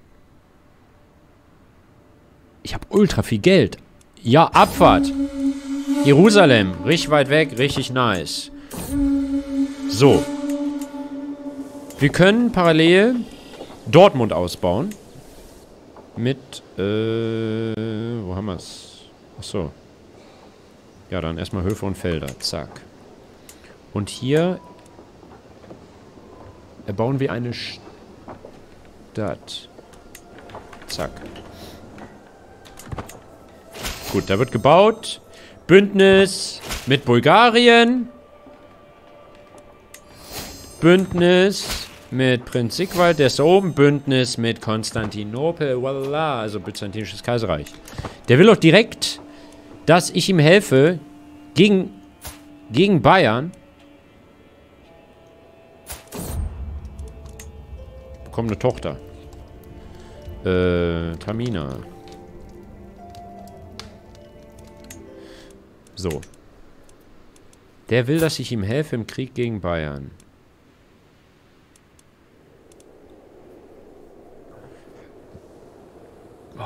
Speaker 1: Ich habe ultra viel Geld. Ja, Abfahrt. Jerusalem, richtig weit weg, richtig nice. So. Wir können parallel Dortmund ausbauen. Mit, äh, wo haben wir es? Achso. Ja, dann erstmal Höfe und Felder. Zack. Und hier erbauen wir eine Stadt. Zack. Gut, da wird gebaut. Bündnis mit Bulgarien. Bündnis mit Prinz Sigwald, der ist da oben. Bündnis mit Konstantinopel. Voila, also Byzantinisches Kaiserreich. Der will auch direkt, dass ich ihm helfe gegen, gegen Bayern. Bekommt eine Tochter. Äh, Tamina. So. Der will, dass ich ihm helfe im Krieg gegen Bayern. Oh.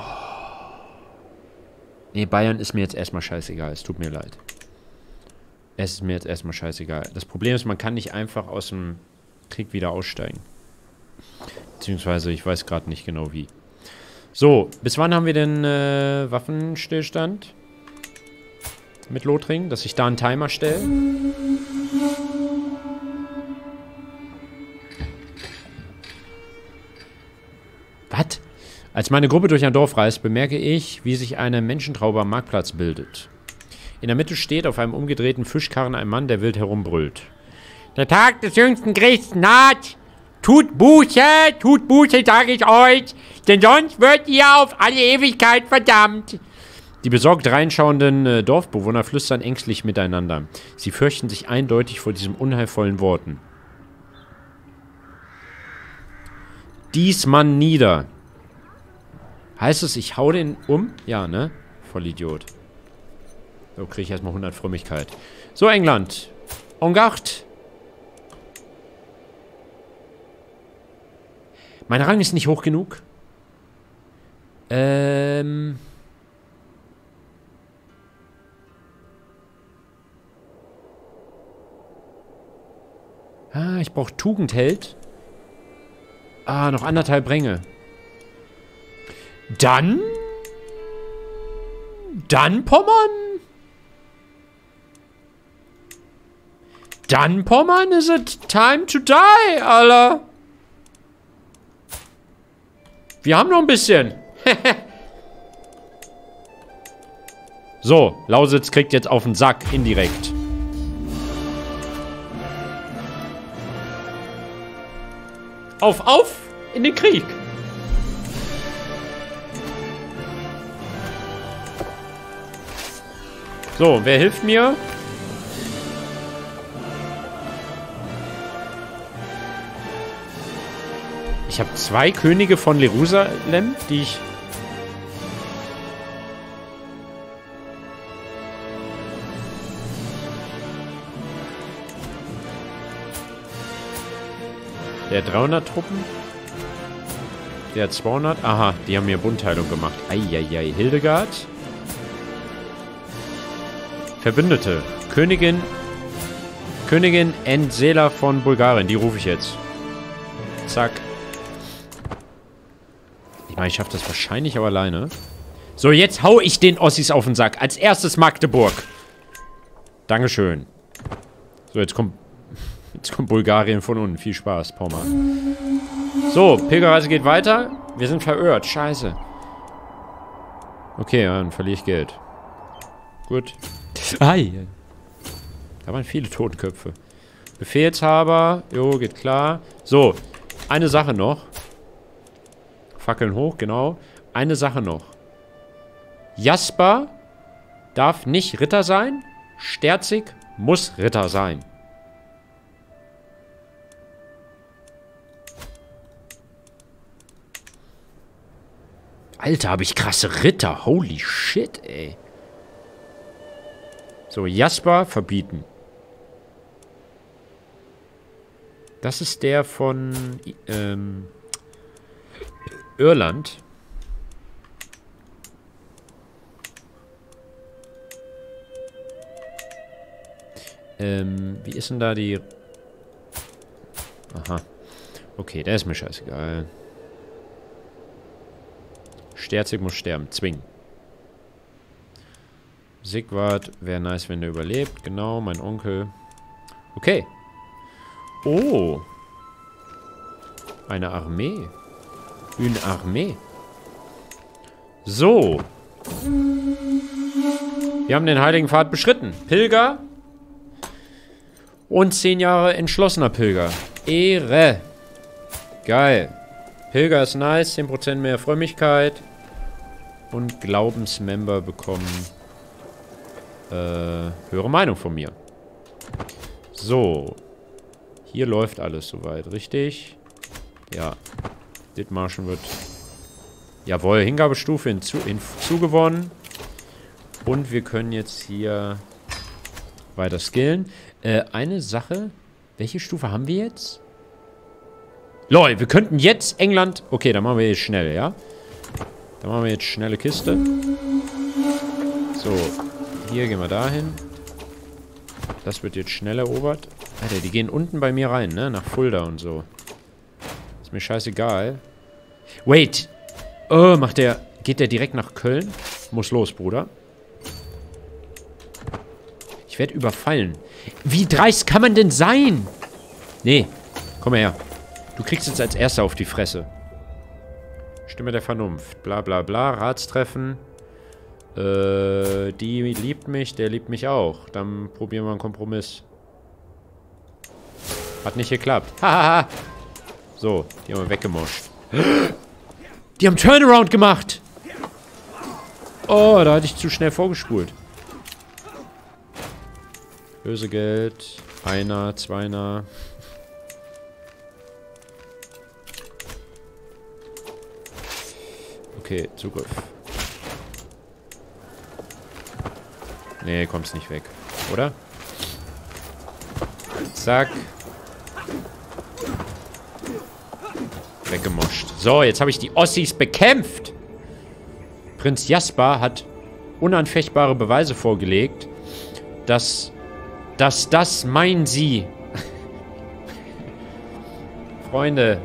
Speaker 1: Nee, Bayern ist mir jetzt erstmal scheißegal. Es tut mir leid. Es ist mir jetzt erstmal scheißegal. Das Problem ist, man kann nicht einfach aus dem Krieg wieder aussteigen. Beziehungsweise, ich weiß gerade nicht genau wie. So, bis wann haben wir denn äh, Waffenstillstand? Mit Lothringen, dass ich da einen Timer stelle. Was? Als meine Gruppe durch ein Dorf reist, bemerke ich, wie sich eine Menschentraube am Marktplatz bildet. In der Mitte steht auf einem umgedrehten Fischkarren ein Mann, der wild herumbrüllt. Der Tag des jüngsten Gerichts naht. Tut Buße, tut Buße, sage ich euch, denn sonst wird ihr auf alle Ewigkeit verdammt. Die besorgt reinschauenden äh, Dorfbewohner flüstern ängstlich miteinander. Sie fürchten sich eindeutig vor diesen unheilvollen Worten. Dies Mann nieder. Heißt es, ich hau den um? Ja, ne? Vollidiot. So, kriege ich erstmal hundert Frömmigkeit. So, England. En garde. Mein Rang ist nicht hoch genug. Ähm... Ah, ich brauche Tugendheld. Ah, noch anderthalb Ränge. Dann? Dann Pommern? Dann Pommern? Is it time to die, Alter? Wir haben noch ein bisschen. So, Lausitz kriegt jetzt auf den Sack, indirekt. Auf, auf! In den Krieg! So, wer hilft mir? Ich habe zwei Könige von Jerusalem, die ich... Der hat dreihundert Truppen. Der hat zweihundert. Aha, die haben mir Bundteilung gemacht. Eieiei. Hildegard. Verbündete. Königin. Königin Entsela von Bulgarien. Die rufe ich jetzt. Zack. Ich meine, ich schaffe das wahrscheinlich auch alleine. So, jetzt hau ich den Ossis auf den Sack. Als erstes Magdeburg. Dankeschön. So, jetzt kommt... Jetzt kommt Bulgarien von unten. Viel Spaß, Pommer. So, Pilgerreise geht weiter. Wir sind verirrt. Scheiße. Okay, dann verliere ich Geld. Gut. Ei. Da waren viele Totenköpfe. Befehlshaber. Jo, geht klar. So, eine Sache noch. Fackeln hoch, genau. Eine Sache noch. Jasper darf nicht Ritter sein. Sterzig muss Ritter sein. Alter, habe ich krasse Ritter. Holy shit, ey. So, Jasper verbieten. Das ist der von ähm, Irland. Ähm, wie ist denn da die... Aha. Okay, der ist mir scheißegal. Sterzig muss sterben. Zwingen. Sigwart, wäre nice, wenn der überlebt. Genau, mein Onkel. Okay. Oh. Eine Armee. Eine Armee. So. Wir haben den Heiligen Pfad beschritten. Pilger. Und zehn Jahre entschlossener Pilger. Ehre. Geil. Pilger ist nice. zehn Prozent mehr Frömmigkeit. Und Glaubensmember bekommen äh, höhere Meinung von mir. So. Hier läuft alles soweit, richtig? Ja. Dithmarschen wird... Jawohl, Hingabestufe hinzu, hinzugewonnen. Und wir können jetzt hier weiter skillen. Äh, eine Sache. Welche Stufe haben wir jetzt? Lol, wir könnten jetzt England... Okay, dann machen wir jetzt schnell, ja? Dann machen wir jetzt schnelle Kiste. So. Hier gehen wir dahin. Das wird jetzt schnell erobert. Alter, die gehen unten bei mir rein, ne? Nach Fulda und so. Ist mir scheißegal. Wait. Oh, macht der... Geht der direkt nach Köln? Muss los, Bruder. Ich werde überfallen. Wie dreist kann man denn sein? Nee. Komm mal her. Du kriegst jetzt als Erster auf die Fresse. Stimme der Vernunft. Bla bla bla. Ratstreffen. Äh, die liebt mich, der liebt mich auch. Dann probieren wir einen Kompromiss. Hat nicht geklappt. Hahaha. So, die haben wir weggemoscht. Die haben Turnaround gemacht. Oh, da hatte ich zu schnell vorgespult. Lösegeld. Einer, zweiner. Okay, Zugriff. Nee, kommt's nicht weg. Oder? Zack. Weggemoscht. So, jetzt habe ich die Ossis bekämpft. Prinz Jasper hat unanfechtbare Beweise vorgelegt, dass, dass das meinen sie. Freunde.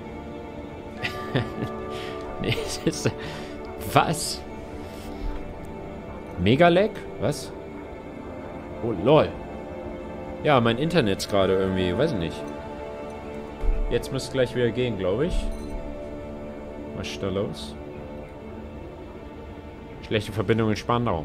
Speaker 1: Nee, das ist... Was? Megalag? Was? Oh, lol. Ja, mein Internet ist gerade irgendwie, weiß ich nicht. Jetzt müsste es gleich wieder gehen, glaube ich. Was ist da los? Schlechte Verbindung in Spandau.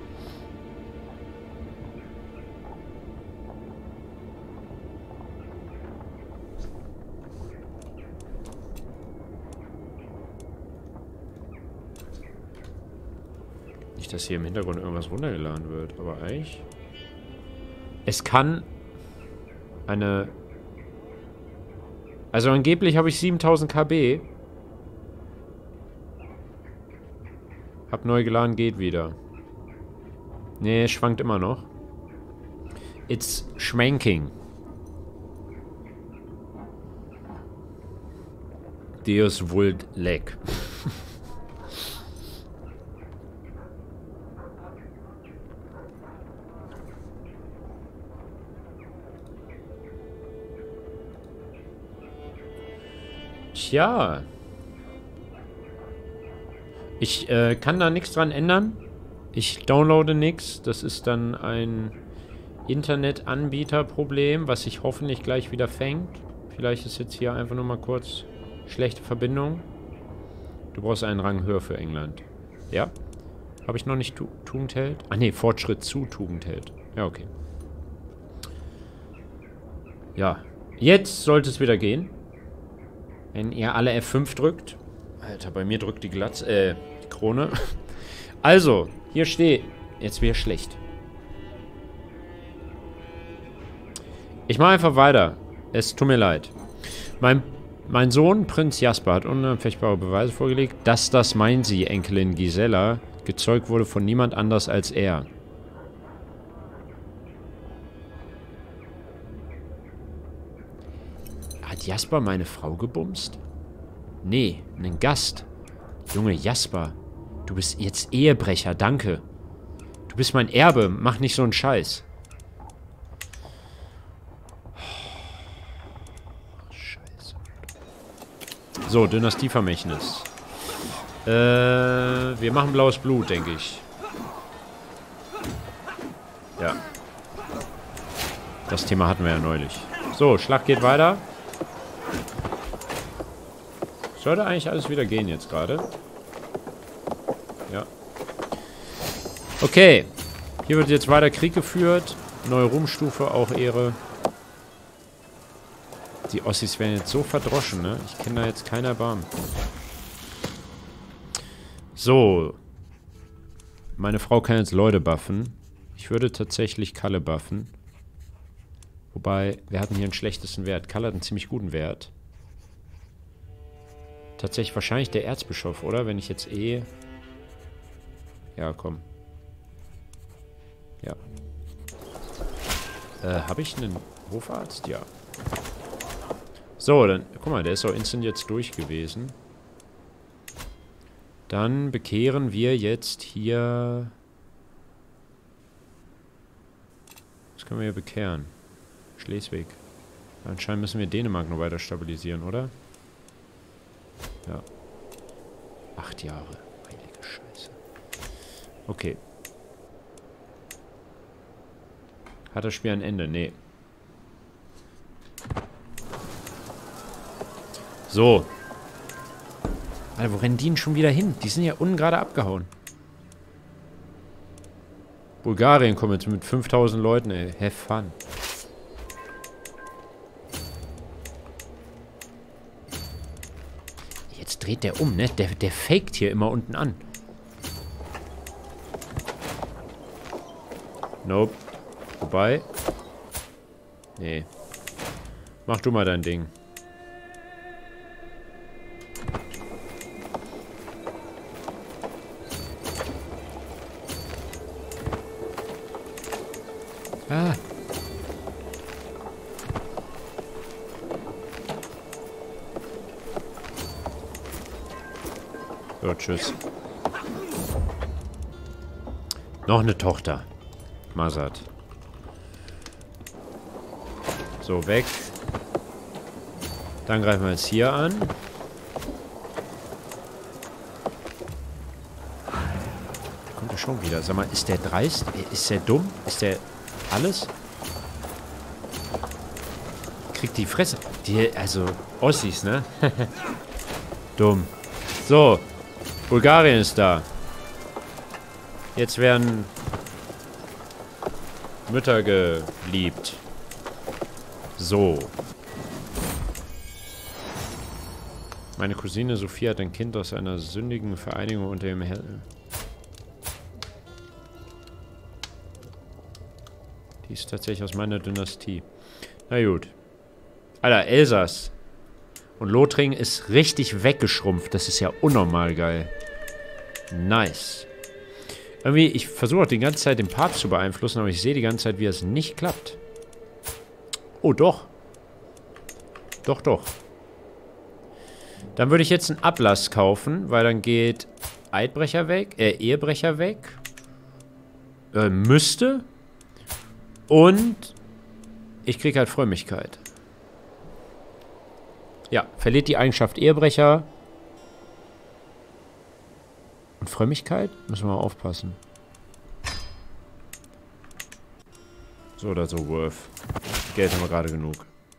Speaker 1: Nicht, dass hier im Hintergrund irgendwas runtergeladen wird, aber eigentlich... Es kann eine... Also angeblich habe ich siebentausend Kilobyte. Hab neu geladen, geht wieder. Nee, schwankt immer noch. It's schwanking. Deus vult lec. Tja. Ich äh, kann da nichts dran ändern. Ich downloade nichts. Das ist dann ein Internetanbieterproblem, was sich hoffentlich gleich wieder fängt. Vielleicht ist jetzt hier einfach nur mal kurz schlechte Verbindung. Du brauchst einen Rang höher für England. Ja. Habe ich noch nicht tu Tugendheld? Ah ne, Fortschritt zu Tugendheld. Ja, okay. Ja. Jetzt sollte es wieder gehen. Wenn ihr alle F fünf drückt. Alter, bei mir drückt die Glatz, äh, die Krone. Also, hier steht. Jetzt wäre schlecht. Ich mache einfach weiter. Es tut mir leid. Mein, mein Sohn, Prinz Jasper, hat unanfechtbare Beweise vorgelegt, dass das Mainzi-Enkelin Gisela gezeugt wurde von niemand anders als er. Hat Jasper meine Frau gebumst? Nee, einen Gast. Junge, Jasper, du bist jetzt Ehebrecher, danke. Du bist mein Erbe, mach nicht so einen Scheiß. Scheiße. So, Dynastievermächtnis. Äh, wir machen blaues Blut, denke ich. Ja. Das Thema hatten wir ja neulich. So, Schlag geht weiter. Sollte eigentlich alles wieder gehen jetzt gerade. Ja. Okay. Hier wird jetzt weiter Krieg geführt. Neue Ruhmstufe, auch Ehre. Die Ossis werden jetzt so verdroschen, ne? Ich kenne da jetzt keinen Erbarmen. So. Meine Frau kann jetzt Leute buffen. Ich würde tatsächlich Kalle buffen. Wobei, wir hatten hier einen schlechtesten Wert. Kalle hat einen ziemlich guten Wert. Tatsächlich wahrscheinlich der Erzbischof, oder? Wenn ich jetzt eh... Ja, komm. Ja. Äh, habe ich einen Hofarzt? Ja. So, dann... Guck mal, der ist auch instant jetzt durch gewesen. Dann bekehren wir jetzt hier... Was können wir hier bekehren? Schleswig. Anscheinend müssen wir Dänemark noch weiter stabilisieren, oder? Ja. Acht Jahre. Heilige Scheiße. Okay. Hat das Spiel ein Ende? Nee. So. Alter, wo rennen die denn schon wieder hin? Die sind ja unten gerade abgehauen. Bulgarien kommt jetzt mit fünftausend Leuten, ey. Have fun. Jetzt dreht der um, ne? Der, der faked hier immer unten an. Nope. Wobei. Nee. Mach du mal dein Ding. Ah. So, tschüss. Noch eine Tochter. Masat. So, weg. Dann greifen wir jetzt hier an. Da kommt er schon wieder. Sag mal, ist der dreist? Ist der dumm? Ist der alles? Kriegt die Fresse. Die, also, Ossis, ne? Dumm. So. Bulgarien ist da. Jetzt werden Mütter geliebt. So. Meine Cousine Sophie hat ein Kind aus einer sündigen Vereinigung unter dem Herr... Die ist tatsächlich aus meiner Dynastie. Na gut. Alter, Elsass. Und Lothringen ist richtig weggeschrumpft. Das ist ja unnormal geil. Nice. Irgendwie, ich versuche auch die ganze Zeit den Papst zu beeinflussen, aber ich sehe die ganze Zeit, wie es nicht klappt. Oh, doch. Doch, doch. Dann würde ich jetzt einen Ablass kaufen, weil dann geht Eidbrecher weg, äh, Ehebrecher weg. Äh, müsste. Und ich kriege halt Frömmigkeit. Ja, verliert die Eigenschaft Ehebrecher. Und Frömmigkeit? Müssen wir mal aufpassen. So oder so, Worth. Geld haben wir gerade genug.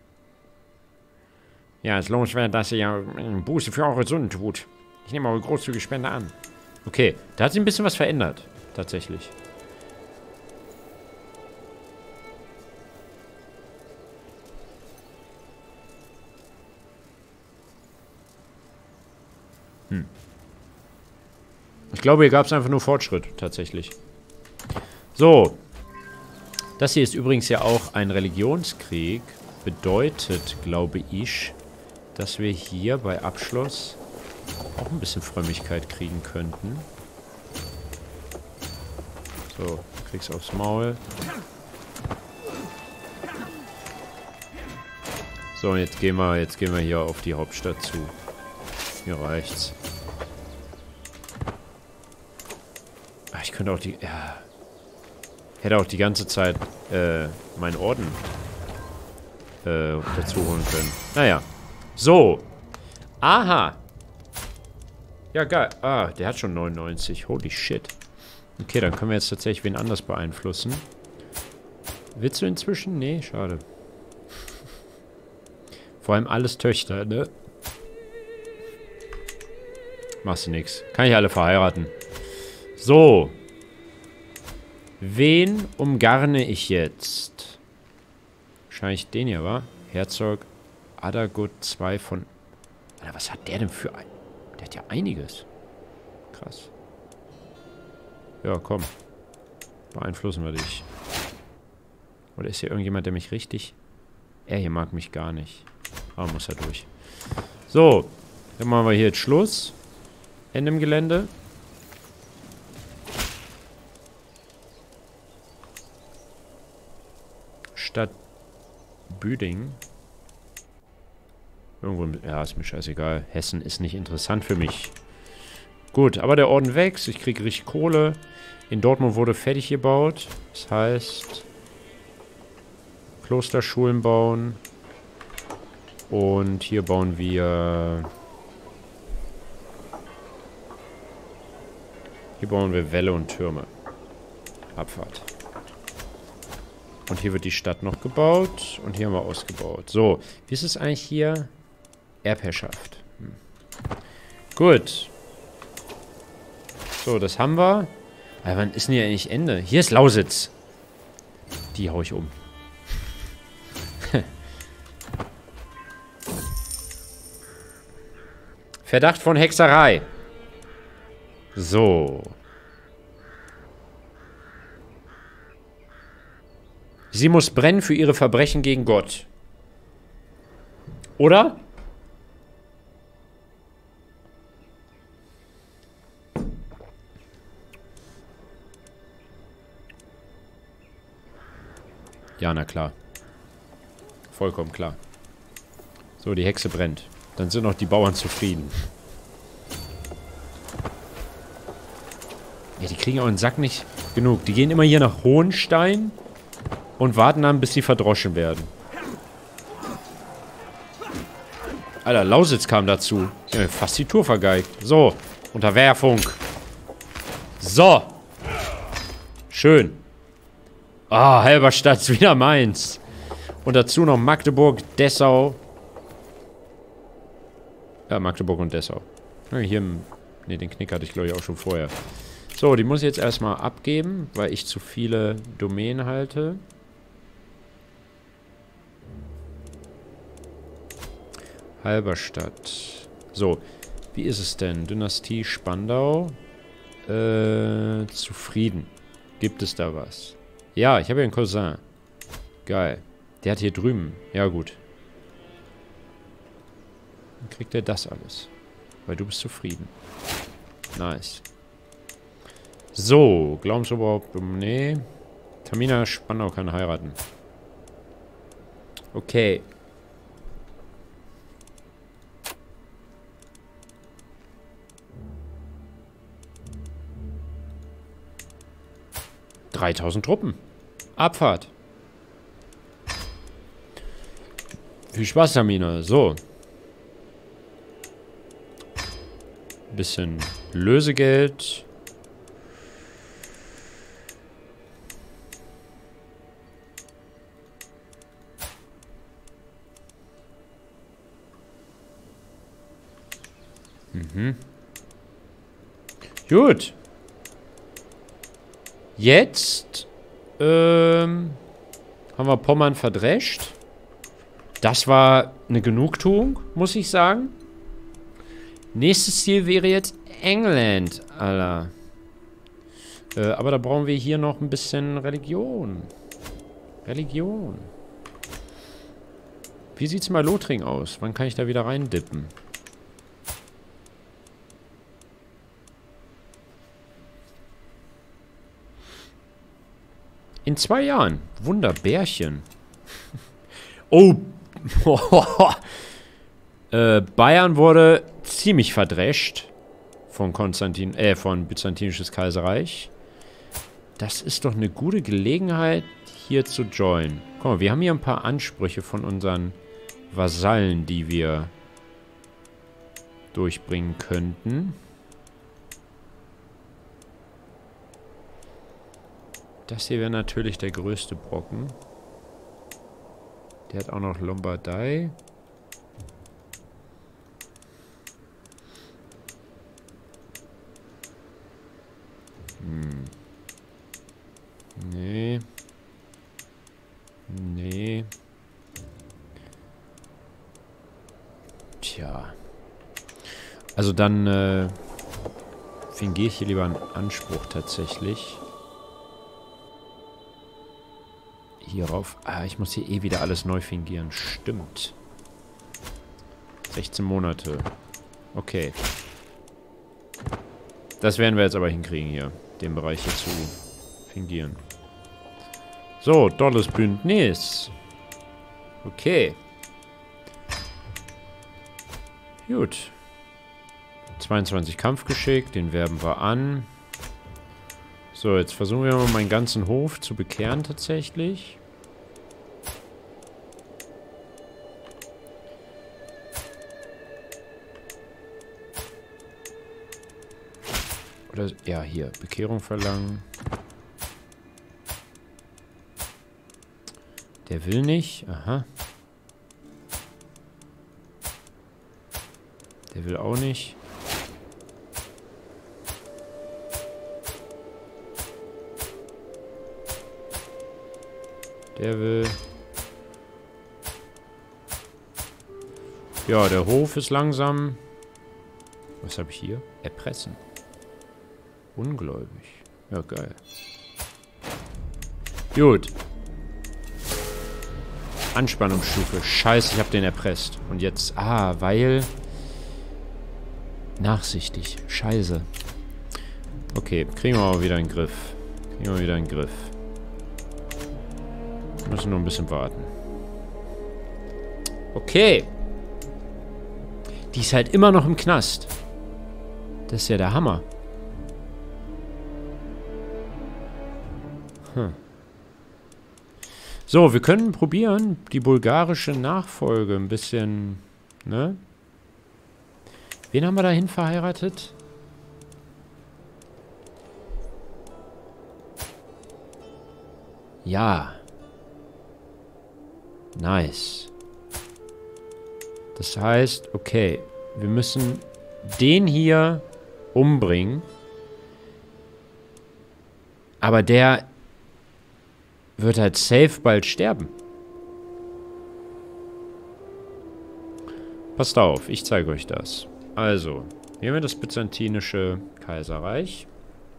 Speaker 1: Ja, es lohnt sich, dass ihr ja einen Buße für eure Sünden tut. Ich nehme eure großzügige Spende an. Okay, da hat sich ein bisschen was verändert. Tatsächlich. Hm. Ich glaube, hier gab es einfach nur Fortschritt. Tatsächlich. So. Das hier ist übrigens ja auch ein Religionskrieg. Bedeutet, glaube ich, dass wir hier bei Abschluss auch ein bisschen Frömmigkeit kriegen könnten. So, kriegst aufs Maul. So, und jetzt gehen wir, jetzt gehen wir hier auf die Hauptstadt zu. Hier reicht's. Ach, ich könnte auch die... Ja, hätte auch die ganze Zeit äh, meinen Orden äh, dazu holen können. Naja. So. Aha. Ja, geil. Ah, der hat schon neunundneunzig. Holy shit. Okay, dann können wir jetzt tatsächlich wen anders beeinflussen. Willst du inzwischen? Nee, schade. Vor allem alles Töchter, ne? Machst du nix. Kann ich alle verheiraten. So. Wen umgarne ich jetzt? Wahrscheinlich den hier, wa? Herzog Adagut zwei von... Alter, was hat der denn für ein... Der hat ja einiges. Krass. Ja, komm. Beeinflussen wir dich. Oder ist hier irgendjemand, der mich richtig... Er hier mag mich gar nicht. Aber muss er durch. So. Dann machen wir hier jetzt Schluss. Ende im Gelände. Stadt Büding. Irgendwo, ja, ist mir scheißegal. Hessen ist nicht interessant für mich. Gut, aber der Orden wächst. Ich kriege richtig Kohle. In Dortmund wurde fertig gebaut. Das heißt, Klosterschulen bauen. Und hier bauen wir... Hier bauen wir Wälle und Türme. Abfahrt. Und hier wird die Stadt noch gebaut. Und hier haben wir ausgebaut. So, wie ist es eigentlich hier? Erbherrschaft. Hm. Gut. So, das haben wir. Aber wann ist denn hier eigentlich Ende? Hier ist Lausitz. Die hau ich um. Verdacht von Hexerei. So. Sie muss brennen für ihre Verbrechen gegen Gott. Oder? Ja, na klar. Vollkommen klar. So, die Hexe brennt. Dann sind auch die Bauern zufrieden. Ja, die kriegen auch einen Sack nicht genug. Die gehen immer hier nach Hohenstein und warten dann, bis sie verdroschen werden. Alter, Lausitz kam dazu. Die haben mir fast die Tour vergeigt. So, Unterwerfung. So. Schön. Ah, Halberstadt ist wieder meins. Und dazu noch Magdeburg, Dessau. Ja, Magdeburg und Dessau. Ja, hier im... Ne, den Knick hatte ich, glaube ich, auch schon vorher. So, die muss ich jetzt erstmal abgeben, weil ich zu viele Domänen halte. Halberstadt. So, wie ist es denn? Dynastie Spandau. Äh, zufrieden. Gibt es da was? Ja, ich habe ja einen Cousin. Geil. Der hat hier drüben. Ja, gut. Dann kriegt er das alles. Weil du bist zufrieden. Nice. So, Glaubensoberhaupt. Nee. Tamina Spandau kann heiraten. Okay. dreitausend Truppen. Abfahrt. Viel Spaß, Tamina. So. Bisschen Lösegeld. Mhm. Gut. Jetzt ähm, haben wir Pommern verdrescht. Das war eine Genugtuung, muss ich sagen. Nächstes Ziel wäre jetzt England, Alter. Äh, aber da brauchen wir hier noch ein bisschen Religion. Religion. Wie sieht's mal Lothringen aus? Wann kann ich da wieder reindippen? In zwei Jahren. Wunderbärchen. Oh. äh, Bayern wurde ziemlich verdrescht. Von Konstantin, äh, von Byzantinisches Kaiserreich. Das ist doch eine gute Gelegenheit, hier zu joinen. Guck mal, wir haben hier ein paar Ansprüche von unseren Vasallen, die wir durchbringen könnten. Das hier wäre natürlich der größte Brocken. Der hat auch noch Lombardei. Hm. Nee. Nee. Tja. Also dann äh, fingiere ich hier lieber einen Anspruch tatsächlich. Hierauf. Ah, ich muss hier eh wieder alles neu fingieren. Stimmt. sechzehn Monate. Okay. Das werden wir jetzt aber hinkriegen hier. Den Bereich hier zu fingieren. So, dolles Bündnis. Okay. Gut. zweiundzwanzig Kampfgeschick. Den werben wir an. So, jetzt versuchen wir mal meinen ganzen Hof zu bekehren tatsächlich. Oder, ja, hier, Bekehrung verlangen. Der will nicht. Aha. Der will auch nicht. Der will... Ja, der Hof ist langsam... Was habe ich hier? Erpressen. Ungläubig. Ja, geil. Gut. Anspannungsstufe. Scheiße, ich habe den erpresst. Und jetzt... Ah, weil... Nachsichtig. Scheiße. Okay, kriegen wir aber wieder einen Griff. Kriegen wir wieder einen Griff. Wir müssen nur ein bisschen warten. Okay. Die ist halt immer noch im Knast. Das ist ja der Hammer. Hm. So, wir können probieren, die bulgarische Nachfolge ein bisschen, ne? Wen haben wir dahin verheiratet? Ja. Nice. Das heißt, okay, wir müssen den hier umbringen. Aber der wird halt safe bald sterben. Passt auf, ich zeige euch das. Also, hier haben wir das Byzantinische Kaiserreich.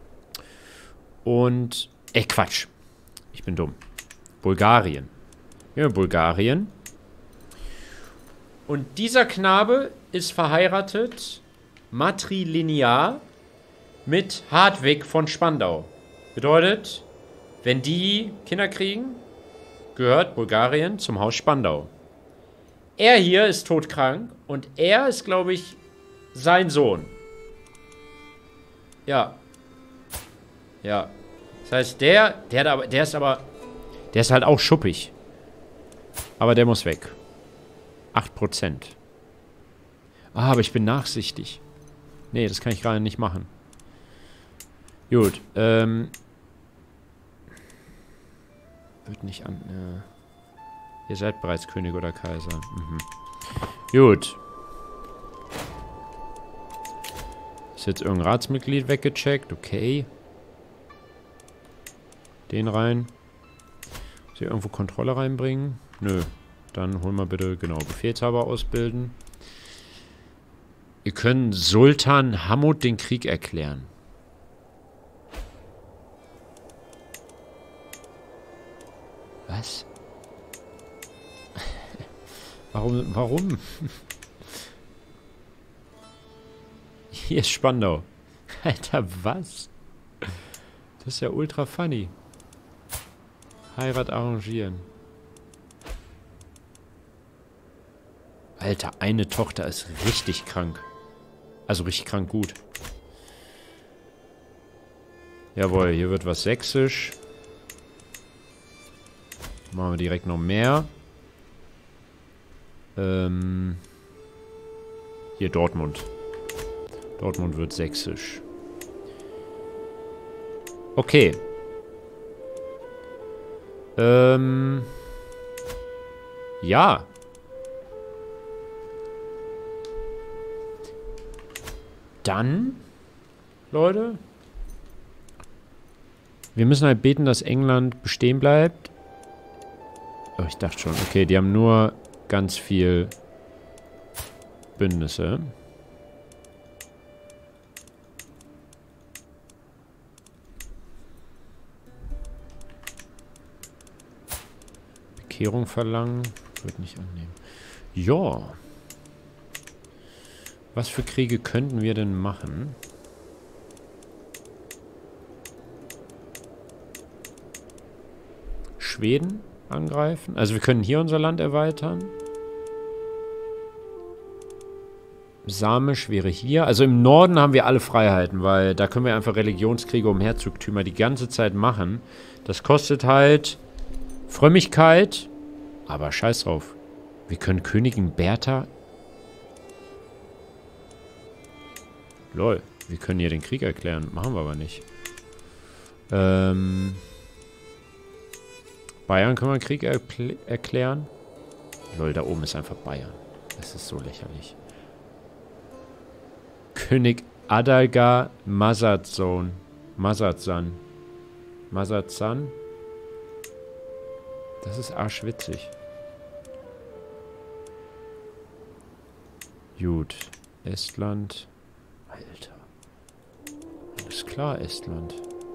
Speaker 1: Und, ey, Quatsch. Ich bin dumm. Bulgarien. Hier haben wir Bulgarien. Und dieser Knabe ist verheiratet, matrilinear, mit Hartwig von Spandau. Bedeutet, wenn die Kinder kriegen, gehört Bulgarien zum Haus Spandau. Er hier ist todkrank und er ist, glaube ich, sein Sohn. Ja. Ja. Das heißt, der, der, hat aber, der ist aber, der ist halt auch schuppig. Aber der muss weg. acht Prozent. Ah, aber ich bin nachsichtig. Nee, das kann ich gerade nicht machen. Gut, ähm. Wird nicht an, äh. Ihr seid bereits König oder Kaiser. Mhm. Gut. Ist jetzt irgendein Ratsmitglied weggecheckt? Okay. Den rein. Muss ich irgendwo Kontrolle reinbringen? Nö. Dann holen wir bitte, genau, Befehlshaber ausbilden. Wir können Sultan Hammud den Krieg erklären. Was? Warum? Warum? Hier ist Spandau. Alter, was? Das ist ja ultra funny. Heirat arrangieren. Alter, eine Tochter ist richtig krank. Also richtig krank gut. Jawohl, hier wird was sächsisch. Machen wir direkt noch mehr. Ähm, hier Dortmund. Dortmund wird sächsisch. Okay. Ähm. Ja. Dann, Leute. Wir müssen halt beten, dass England bestehen bleibt. Oh, ich dachte schon. Okay, die haben nur ganz viel Bündnisse. Bekehrung verlangen. Wird nicht annehmen. Ja. Was für Kriege könnten wir denn machen? Schweden angreifen. Also wir können hier unser Land erweitern. Samisch wäre hier. Also im Norden haben wir alle Freiheiten, weil da können wir einfach Religionskriege um Herzogtümer die ganze Zeit machen. Das kostet halt Frömmigkeit. Aber scheiß drauf. Wir können Königin Bertha... Lol, wir können hier den Krieg erklären. Machen wir aber nicht. Ähm... Bayern können wir einen Krieg erkl erklären. Lol, da oben ist einfach Bayern. Das ist so lächerlich. König Adalga Mazazon. Mazazan. Mazazan. Das ist arschwitzig. Gut. Estland. Alter. Alles klar, Estland.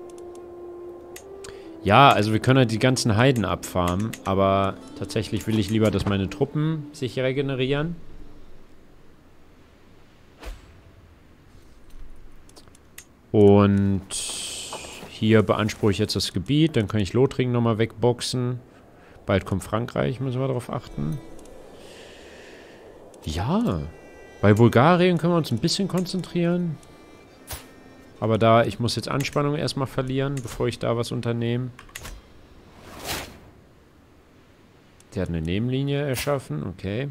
Speaker 1: Ja, also wir können halt die ganzen Heiden abfarmen, aber tatsächlich will ich lieber, dass meine Truppen sich regenerieren. Und hier beanspruche ich jetzt das Gebiet, dann kann ich Lothringen nochmal wegboxen. Bald kommt Frankreich, müssen wir darauf achten. Ja, bei Bulgarien können wir uns ein bisschen konzentrieren. Aber da, ich muss jetzt Anspannung erstmal verlieren, bevor ich da was unternehme. Der hat eine Nebenlinie erschaffen, okay.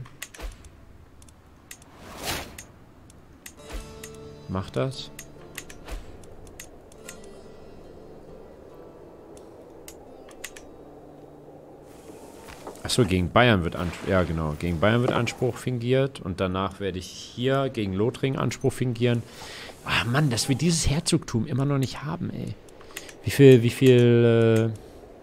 Speaker 1: Macht das. Achso, gegen Bayern wird Anspruch, ja genau, gegen Bayern wird Anspruch fingiert und danach werde ich hier gegen Lothringen Anspruch fingieren. Ah Mann, dass wir dieses Herzogtum immer noch nicht haben, ey. Wie viel, wie viel, äh,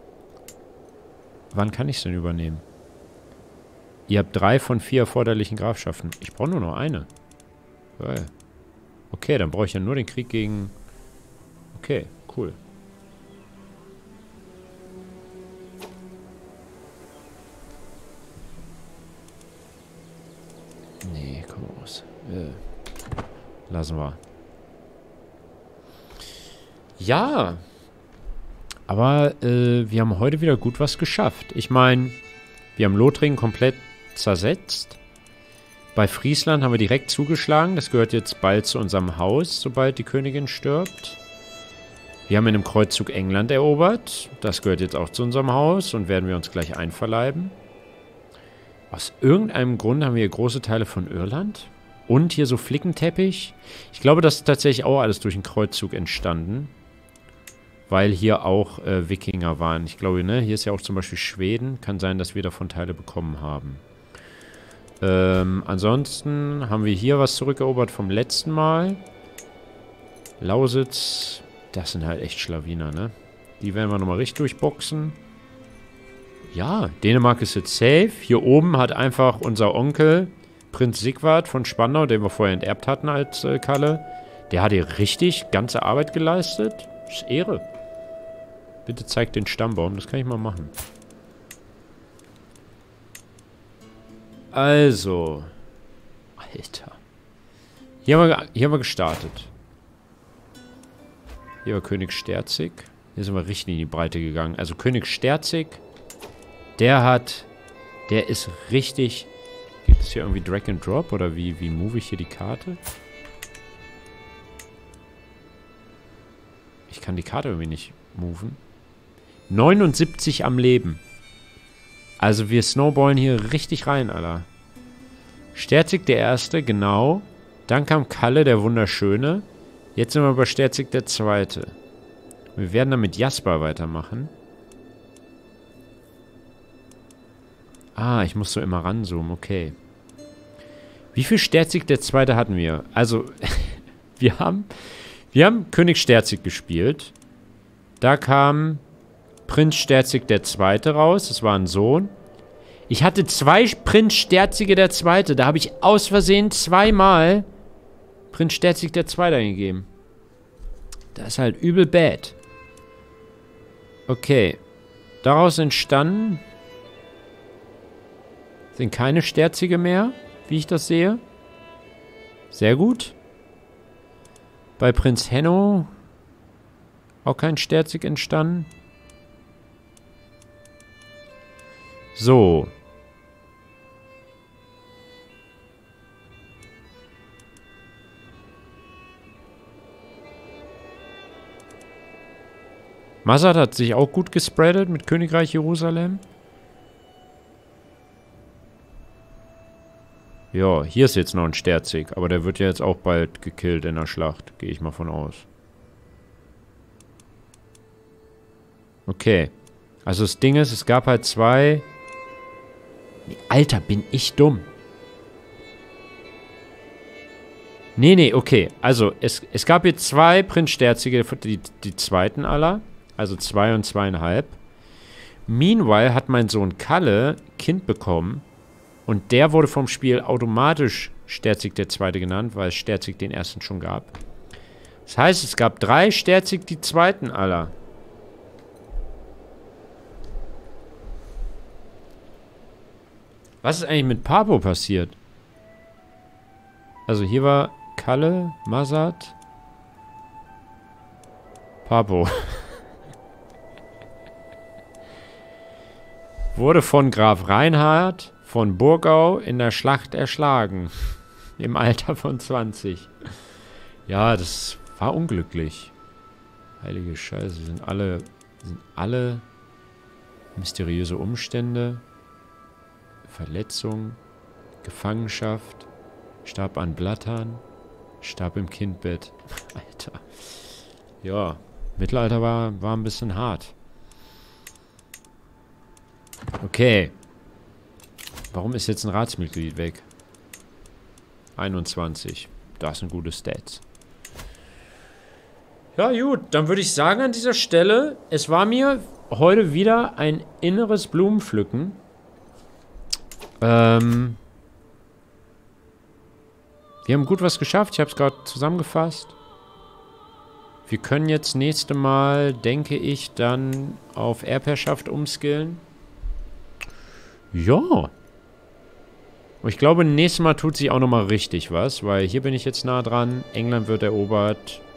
Speaker 1: wann kann ich es denn übernehmen? Ihr habt drei von vier erforderlichen Grafschaften. Ich brauche nur noch eine. Okay, dann brauche ich ja nur den Krieg gegen... Okay, cool. Nee, komm raus. Äh, lassen wir. Ja. Aber äh, wir haben heute wieder gut was geschafft. Ich meine, wir haben Lothringen komplett zersetzt. Bei Friesland haben wir direkt zugeschlagen. Das gehört jetzt bald zu unserem Haus, sobald die Königin stirbt. Wir haben in einem Kreuzzug England erobert. Das gehört jetzt auch zu unserem Haus und werden wir uns gleich einverleiben. Aus irgendeinem Grund haben wir hier große Teile von Irland. Und hier so Flickenteppich. Ich glaube, das ist tatsächlich auch alles durch einen Kreuzzug entstanden. Weil hier auch äh, Wikinger waren. Ich glaube, ne, hier ist ja auch zum Beispiel Schweden. Kann sein, dass wir davon Teile bekommen haben. Ähm, ansonsten haben wir hier was zurückerobert vom letzten Mal. Lausitz. Das sind halt echt Schlawiner, ne? Die werden wir nochmal richtig durchboxen. Ja, Dänemark ist jetzt safe. Hier oben hat einfach unser Onkel, Prinz Sigvard von Spandau, den wir vorher enterbt hatten als äh, Kalle. Der hat hier richtig ganze Arbeit geleistet. Das ist Ehre. Bitte zeigt den Stammbaum, das kann ich mal machen. Also. Alter. Hier haben wir, hier haben wir gestartet. Hier war König Sterzig. Hier sind wir richtig in die Breite gegangen. Also König Sterzig, der hat, der ist richtig... Gibt es hier irgendwie Drag and Drop oder wie, wie move ich hier die Karte? Ich kann die Karte irgendwie nicht moven. neunundsiebzig am Leben. Also wir snowballen hier richtig rein, Alter. Sterzig der Erste, genau. Dann kam Kalle, der Wunderschöne. Jetzt sind wir bei Sterzig der Zweite. Wir werden dann mit Jasper weitermachen. Ah, ich muss so immer ranzoomen, okay. Wie viel Sterzig der Zweite hatten wir? Also, wir haben, wir haben König Sterzig gespielt. Da kam Prinz Sterzig der Zweite raus. Das war ein Sohn. Ich hatte zwei Prinz Sterzige der Zweite. Da habe ich aus Versehen zweimal Prinz Sterzig der Zweite eingegeben. Das ist halt übel bad. Okay. Daraus entstanden sind keine Sterzige mehr, wie ich das sehe. Sehr gut. Bei Prinz Henno auch kein Sterzig entstanden. So. Mazat hat sich auch gut gespreadet mit Königreich Jerusalem. Ja, hier ist jetzt noch ein Sterzig, aber der wird ja jetzt auch bald gekillt in der Schlacht, gehe ich mal von aus. Okay. Also das Ding ist, es gab halt zwei... Alter, bin ich dumm. Nee, nee, okay. Also, es, es gab hier zwei Prinz Sterzige, die, die zweiten aller. Also zwei und zweieinhalb. Meanwhile hat mein Sohn Kalle Kind bekommen. Und der wurde vom Spiel automatisch Sterzig der Zweite genannt, weil es Sterzig den Ersten schon gab. Das heißt, es gab drei Sterzig die Zweiten aller. Was ist eigentlich mit Papo passiert? Also hier war Kalle, Mazat, Papo. Wurde von Graf Reinhard von Burgau in der Schlacht erschlagen. Im Alter von zwanzig. Ja, das war unglücklich. Heilige Scheiße, sind alle, sind alle mysteriöse Umstände. Verletzung, Gefangenschaft, starb an Blattern, starb im Kindbett. Alter. Ja, Mittelalter war, war ein bisschen hart. Okay. Warum ist jetzt ein Ratsmitglied weg? einundzwanzig. Das sind gute Stats. Ja gut, dann würde ich sagen an dieser Stelle, es war mir heute wieder ein inneres Blumenpflücken. Ähm, wir haben gut was geschafft. Ich habe es gerade zusammengefasst. Wir können jetzt nächste Mal, denke ich, dann auf Erbherrschaft umskillen. Ja. Und ich glaube, nächstes Mal tut sich auch nochmal richtig was, weil hier bin ich jetzt nah dran. England wird erobert.